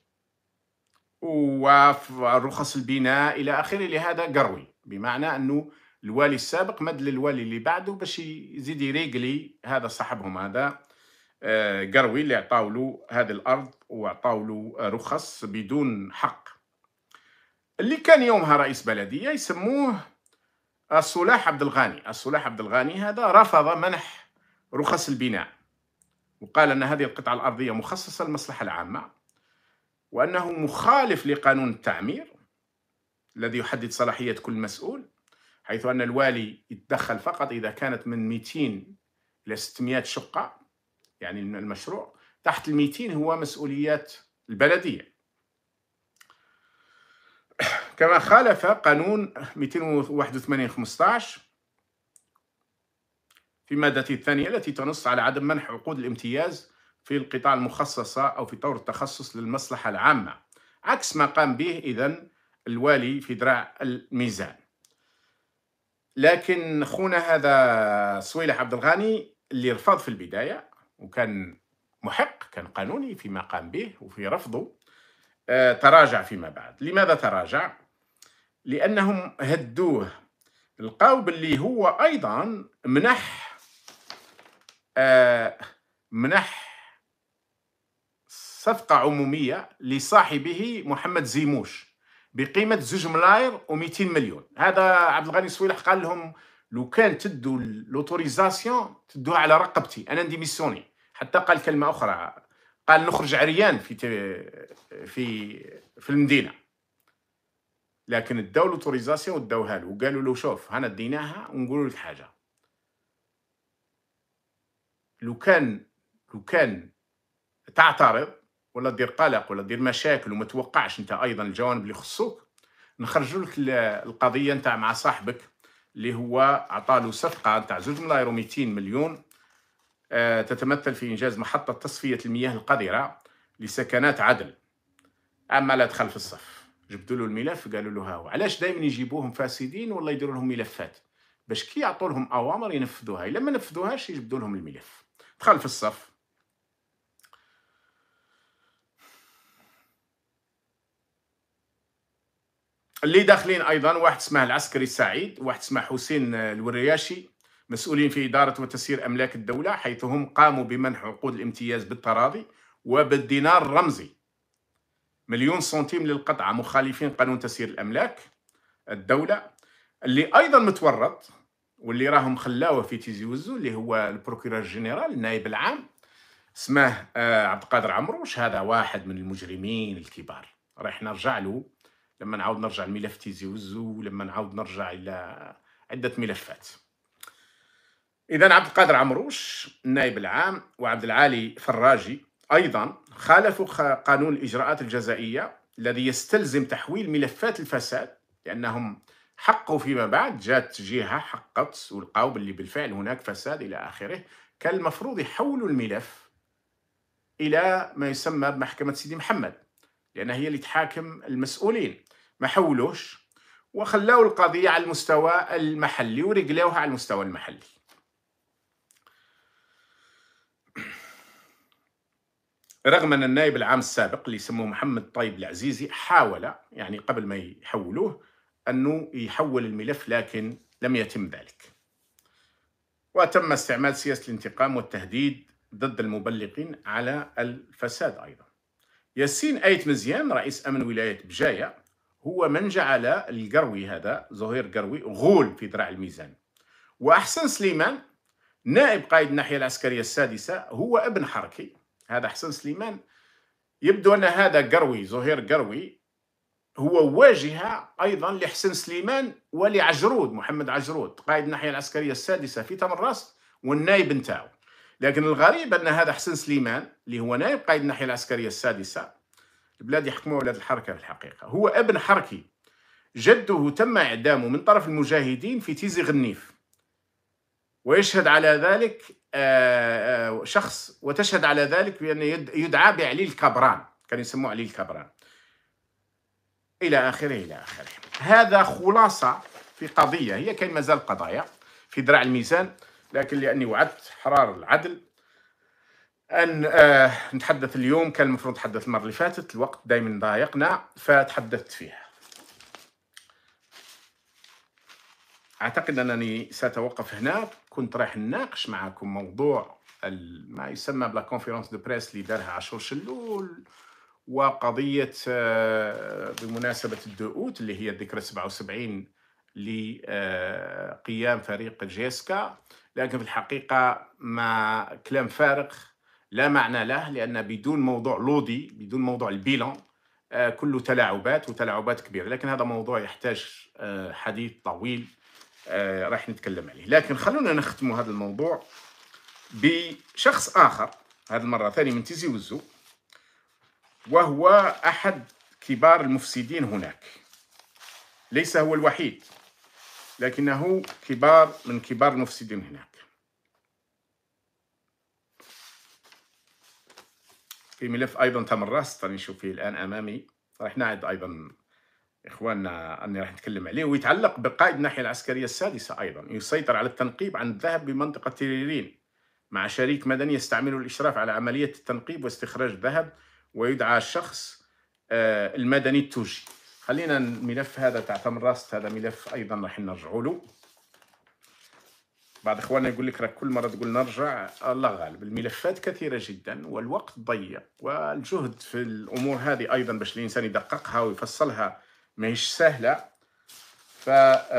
[SPEAKER 1] ورخص البناء الى اخره لهذا قروي، بمعنى انه الوالي السابق مد للوالي اللي بعده باش يزيد يريقلي هذا صاحبهم هذا قروي اللي عطاو له هذه الارض وعطاو له رخص بدون حق. اللي كان يومها رئيس بلديه يسموه الصلاح عبد الغاني. الصلاح عبد الغاني هذا رفض منح رخص البناء، وقال أن هذه القطعة الأرضية مخصصة للمصلحة العامة، وأنه مخالف لقانون التعمير الذي يحدد صلاحية كل مسؤول، حيث أن الوالي يتدخل فقط إذا كانت من مئتين إلى ستمئة شقة، يعني المشروع تحت المئتين هو مسؤوليات البلدية. كما خالف قانون مئتين وواحد وثمانين خمسة عشر في مادته الثانية التي تنص على عدم منح عقود الامتياز في القطاع المخصصة أو في طور التخصص للمصلحة العامة، عكس ما قام به إذن الوالي في درع الميزان. لكن خونا هذا صويلح عبد الغاني اللي رفض في البداية، وكان محق، كان قانوني فيما قام به وفي رفضه، آه تراجع فيما بعد. لماذا تراجع؟ لأنهم هدوه، لقاو باللي هو أيضا منح آه منح صفقة عمومية لصاحبه محمد زيموش بقيمة زوج ملاير ومئتين مليون. هذا عبد الغني صويلح قال لهم لو كان تدوا لوتوريزاسيون تدوها على رقبتي، أنا نديميسيوني. حتى قال كلمة أخرى، قال نخرج عريان في في في المدينة، لكن اداو لوتوريزاسيون وداوها له وقالوا له شوف هنا ديناها ونقولوا لك حاجة، لو كان لو كان تعترض ولا دير قلق ولا دير مشاكل وما توقعش انت ايضا الجوانب اللي يخصوك، نخرجوا لك القضيه نتاع مع صاحبك اللي هو عطاله صفقه نتاع زوج ملاير ومئتين مليون آه تتمثل في انجاز محطه تصفيه المياه القذره لسكنات عدن. اما لا دخل في الصف، جبدوا له الملف قالوا له هاو. علاش دائما يجيبوهم فاسدين ولا يديروا لهم ملفات باش كي يعطوا لهم اوامر ينفذوها، لما نفذوهاش يجبدوا لهم الملف. دخل في الصف. اللي داخلين ايضا واحد اسمه العسكري السعيد، واحد اسمه حسين الورياشي، مسؤولين في اداره وتسيير املاك الدوله، حيث هم قاموا بمنح عقود الامتياز بالتراضي وبالدينار الرمزي مليون سنتيم للقطعه، مخالفين قانون تسيير الاملاك الدوله. اللي ايضا متورط واللي راهم خلاوه في تيزي وزو اللي هو البروكيرور جينيرال النائب العام، اسمه عبد القادر عمروش. هذا واحد من المجرمين الكبار، راح نرجع له لما نعاود نرجع لملف تيزي وزو، لما نعاود نرجع الى عده ملفات. اذا عبد القادر عمروش النائب العام وعبد العالي فراجي ايضا خالفوا قانون الاجراءات الجزائيه الذي يستلزم تحويل ملفات الفساد، لانهم حقوا فيما بعد، جات جهه حقت ولقاو باللي بالفعل هناك فساد الى اخره، كان المفروض يحولوا الملف الى ما يسمى بمحكمه سيدي محمد، لأنها هي اللي تحاكم المسؤولين. ما حولوش وخلاو القضية على المستوى المحلي ورجلوها على المستوى المحلي. رغم أن النائب العام السابق اللي يسموه محمد طيب العزيزي حاول يعني قبل ما يحولوه أنه يحول الملف، لكن لم يتم ذلك، وتم استعمال سياسة الانتقام والتهديد ضد المبلغين على الفساد أيضا. ياسين آيت مزيان رئيس أمن ولاية بجاية هو من جعل القروي هذا زهير قروي غول في ذراع الميزان. وأحسن سليمان نائب قائد الناحية العسكرية السادسة هو ابن حركي. هذا أحسن سليمان يبدو أن هذا قروي زهير قروي هو واجهة أيضا لحسن سليمان ولعجرود محمد عجرود قائد الناحية العسكرية السادسة في تمرست والنائب نتاعو. لكن الغريب أن هذا حسن سليمان اللي هو نائب قائد الناحية العسكرية السادسة، البلاد يحكمها ولاد الحركة في الحقيقة، هو ابن حركي. جده تم إعدامه من طرف المجاهدين في تيزي غنيف، ويشهد على ذلك شخص، وتشهد على ذلك بأن يدعى بعلي الكبران، كان يسموه علي الكبران، إلى آخره إلى آخره. هذا خلاصة في قضية، هي كاين مازال قضايا في ذراع الميزان، لكن لأني وعدت حرار العدل أن آه نتحدث اليوم، كان المفروض نتحدث المرة اللي فاتت، الوقت دائما ضايقنا فتحدثت فيها. أعتقد أنني سأتوقف هنا. كنت رايح نناقش معكم موضوع ما يسمى بلا كونفيرونس دو بريس اللي دارها عاشور شلول، وقضية آه بمناسبة الدو أوت اللي هي الذكرى سبعة وسبعين لقيام فريق جيسكا، لكن في الحقيقة ما كلام فارغ لا معنى له، لأن بدون موضوع لودي، بدون موضوع البيلان، آه كله تلاعبات وتلاعبات كبيرة. لكن هذا موضوع يحتاج آه حديث طويل آه راح نتكلم عليه. لكن خلونا نختم هذا الموضوع بشخص آخر، هذه المرة ثاني من تيزي وزو، وهو أحد كبار المفسدين هناك. ليس هو الوحيد، لكنه كبار من كبار المفسدين هناك. في ملف أيضا تمرست راني نشوف فيه الآن أمامي، راح نعد أيضا إخواننا أني راح نتكلم عليه، ويتعلق بقائد الناحية العسكرية السادسة أيضا، يسيطر على التنقيب عن الذهب بمنطقة تيريرين مع شريك مدني يستعمل الإشراف على عملية التنقيب واستخراج الذهب، ويدعى الشخص المدني التوجي. خلينا الملف هذا تاع تمرست، هذا ملف أيضا راح نرجعوا له. بعض إخواننا يقول لك راك كل مرة تقول نرجع، الله غالب الملفات كثيرة جدا والوقت ضيق، والجهد في الأمور هذه أيضا باش الإنسان يدققها ويفصلها ماهيش سهلة. ف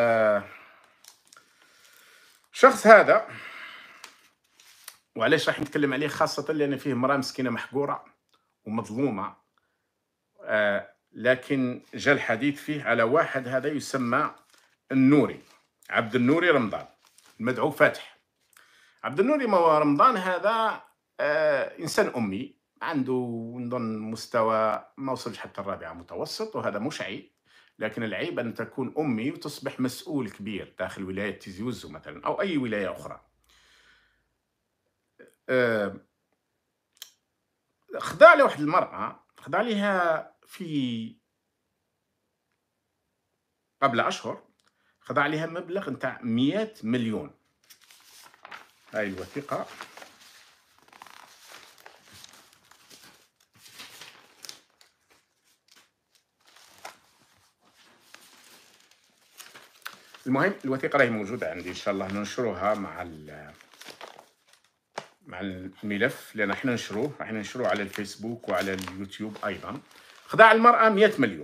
[SPEAKER 1] شخص هذا، وعلاش راح نتكلم عليه خاصة لأن فيه امرأة مسكينة محقورة ومظلومة، آه لكن جاء الحديث فيه على واحد هذا يسمى النوري، عبد النوري رمضان، المدعو فاتح. عبد النوري رمضان هذا آه إنسان أمي، عنده نظن مستوى ما وصلش حتى الرابعة متوسط، وهذا مش عيب، لكن العيب أن تكون أمي وتصبح مسؤول كبير داخل ولاية تيزي وزو مثلا أو أي ولاية أخرى. آه خدع لي واحد المرأة، خدع ليها في قبل أشهر، خدع ليها مبلغ نتاع مئة مليون. هاي الوثيقة المهم الوثيقة راهي موجودة عندي، إن شاء الله ننشرها مع مع الملف، لأن احنا ننشروه راح ننشروه على الفيسبوك وعلى اليوتيوب أيضا. خدع المرأة مئة مليون.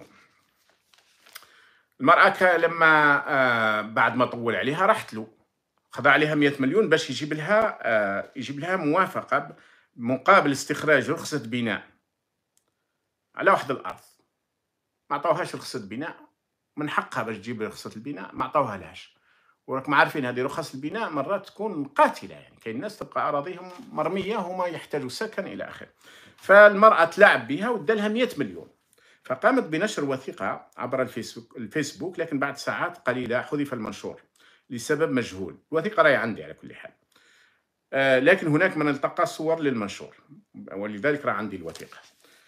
[SPEAKER 1] المرأة لما آه بعد ما طول عليها راحت له، خدع عليها مئة مليون باش يجيب لها آه يجيب لها موافقة مقابل استخراج رخصة بناء على واحد الأرض. ما عطاوهاش رخصة بناء، من حقها باش تجيب رخصة البناء ما عطاوها لهاش. وراكم عارفين هذه رخص البناء مرات تكون قاتلة، يعني كاين الناس تبقى أراضيهم مرمية وهما يحتاجوا سكن إلى آخره. فالمرأة تلعب بها وادالها مئة مليون، فقامت بنشر وثيقة عبر الفيسبوك, الفيسبوك لكن بعد ساعات قليلة حذف المنشور لسبب مجهول. الوثيقة راهي عندي على كل حال، آه لكن هناك من التقى صور للمنشور، ولذلك راه عندي الوثيقة.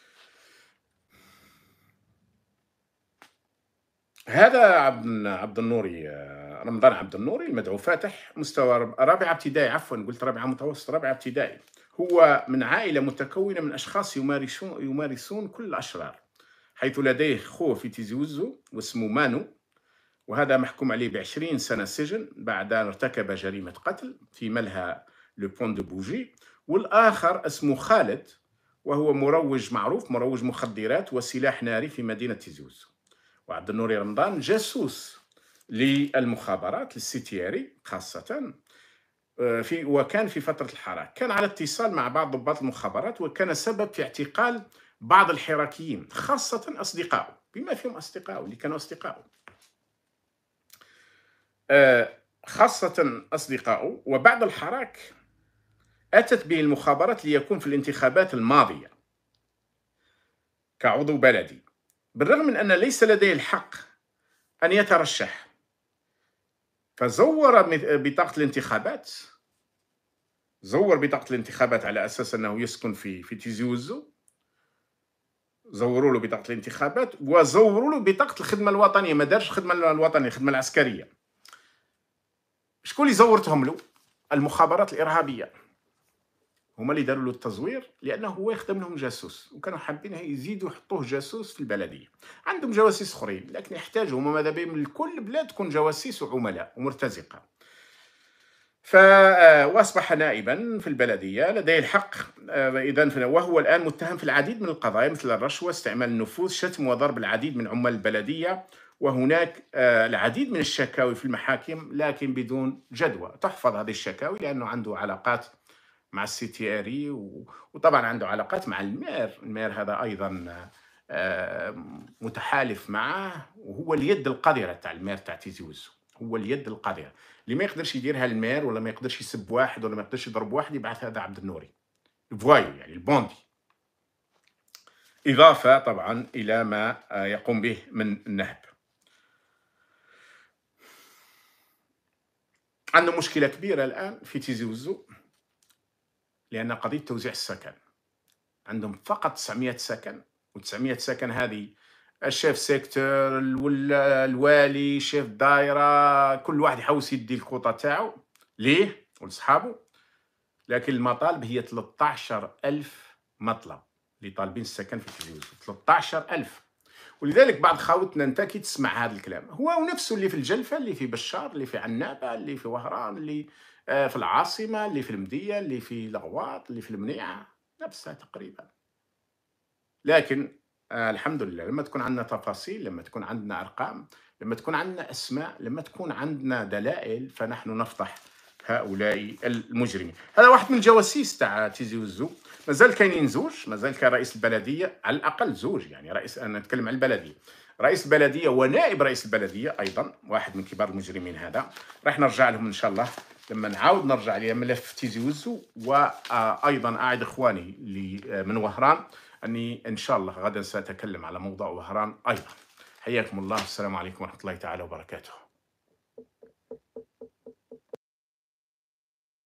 [SPEAKER 1] هذا عبد عبد النوري رمضان عبد النوري المدعو فاتح، مستوى رابعة ابتدائي، عفوا قلت رابعة متوسط، رابعة ابتدائي. هو من عائلة متكونة من أشخاص يمارسون يمارسون كل الأشرار، حيث لديه خوه في تيزي وزو واسمه مانو، وهذا محكوم عليه بعشرين سنة سجن بعد أن ارتكب جريمة قتل في ملهى لو بون دو بوجي، والآخر اسمه خالد، وهو مروج معروف، مروج مخدرات وسلاح ناري في مدينة تيزي وزو. وعبد النوري رمضان جاسوس للمخابرات للسي تي اري خاصة، في وكان في فترة الحراك كان على اتصال مع بعض ضباط المخابرات، وكان سبب في اعتقال بعض الحراكيين خاصة أصدقائه، بما فيهم أصدقائه اللي كانوا أصدقائه خاصة أصدقائه. وبعد الحراك أتت به المخابرات ليكون في الانتخابات الماضية كعضو بلدي، بالرغم من أن ليس لديه الحق أن يترشح، فزور بطاقة الانتخابات، زور بطاقة الانتخابات على أساس أنه يسكن في في تيزي وزو، زوروا له بطاقة الانتخابات وزوروا له بطاقة الخدمة الوطنية، ما دارش الخدمة الوطنية، الخدمة العسكرية. شكون اللي زورتهم له؟ المخابرات الإرهابية، هما اللي داروا له التزوير، لأنه هو يخدم لهم جاسوس، وكانوا حابين يزيدوا يحطوه جاسوس في البلدية. عندهم جواسيس أخرين لكن يحتاجوا هما ماذا بهم لكل بلاد تكون جواسيس وعملاء ومرتزقة. ف واصبح نائبا في البلديه، لديه الحق اذا، وهو الان متهم في العديد من القضايا مثل الرشوه، استعمال النفوذ، شتم وضرب العديد من عمال البلديه، وهناك العديد من الشكاوي في المحاكم لكن بدون جدوى. تحفظ هذه الشكاوي لانه عنده علاقات مع السي تي اري، وطبعا عنده علاقات مع المير، المير هذا ايضا متحالف معه، وهو اليد القذره تاع المير تاع تيزي وزو، هو اليد القذره اللي ما يقدرش يديرها المير، ولا ما يقدرش يسب واحد، ولا ما يقدرش يضرب واحد، يبعث هذا عبد النوري الفوايو يعني البوندي، إضافة طبعا إلى ما يقوم به من النهب. عندنا مشكلة كبيرة الآن في تيزي وزو، لأن قضية توزيع السكن، عندهم فقط تسعمائة سكن، و900 سكن هذه الشيف سيكتور والوالي شيف دايره كل واحد يحوس يدي الكوطه تاعو ليه ولصحابه، لكن المطالب هي ثلاثة عشر ألف مطلب اللي طالبين السكن في تيزي وزو، ثلاثة عشر ألف. ولذلك بعض خاوتنا انت كي تسمع هذا الكلام، هو نفسه اللي في الجلفه، اللي في بشار، اللي في عنابه، اللي في وهران، اللي في العاصمه، اللي في المديه، اللي في لغواط، اللي في المنيعه، نفسها تقريبا. لكن آه الحمد لله لما تكون عندنا تفاصيل، لما تكون عندنا أرقام، لما تكون عندنا أسماء، لما تكون عندنا دلائل، فنحن نفضح هؤلاء المجرمين. هذا واحد من الجواسيس تاع تيزي وزو، مازال كاينين زوج، مازال كان رئيس البلدية على الأقل زوج، يعني رئيس، أنا نتكلم عن البلدية، رئيس البلدية ونائب رئيس البلدية أيضا واحد من كبار المجرمين. هذا راح نرجع لهم إن شاء الله لما نعاود نرجع لملف تيزي وزو. وأيضا أعد إخواني اللي من وهران أني إن شاء الله غدا سأتكلم على موضوع وهران أيضا. حياكم الله، السلام عليكم ورحمة الله تعالى وبركاته.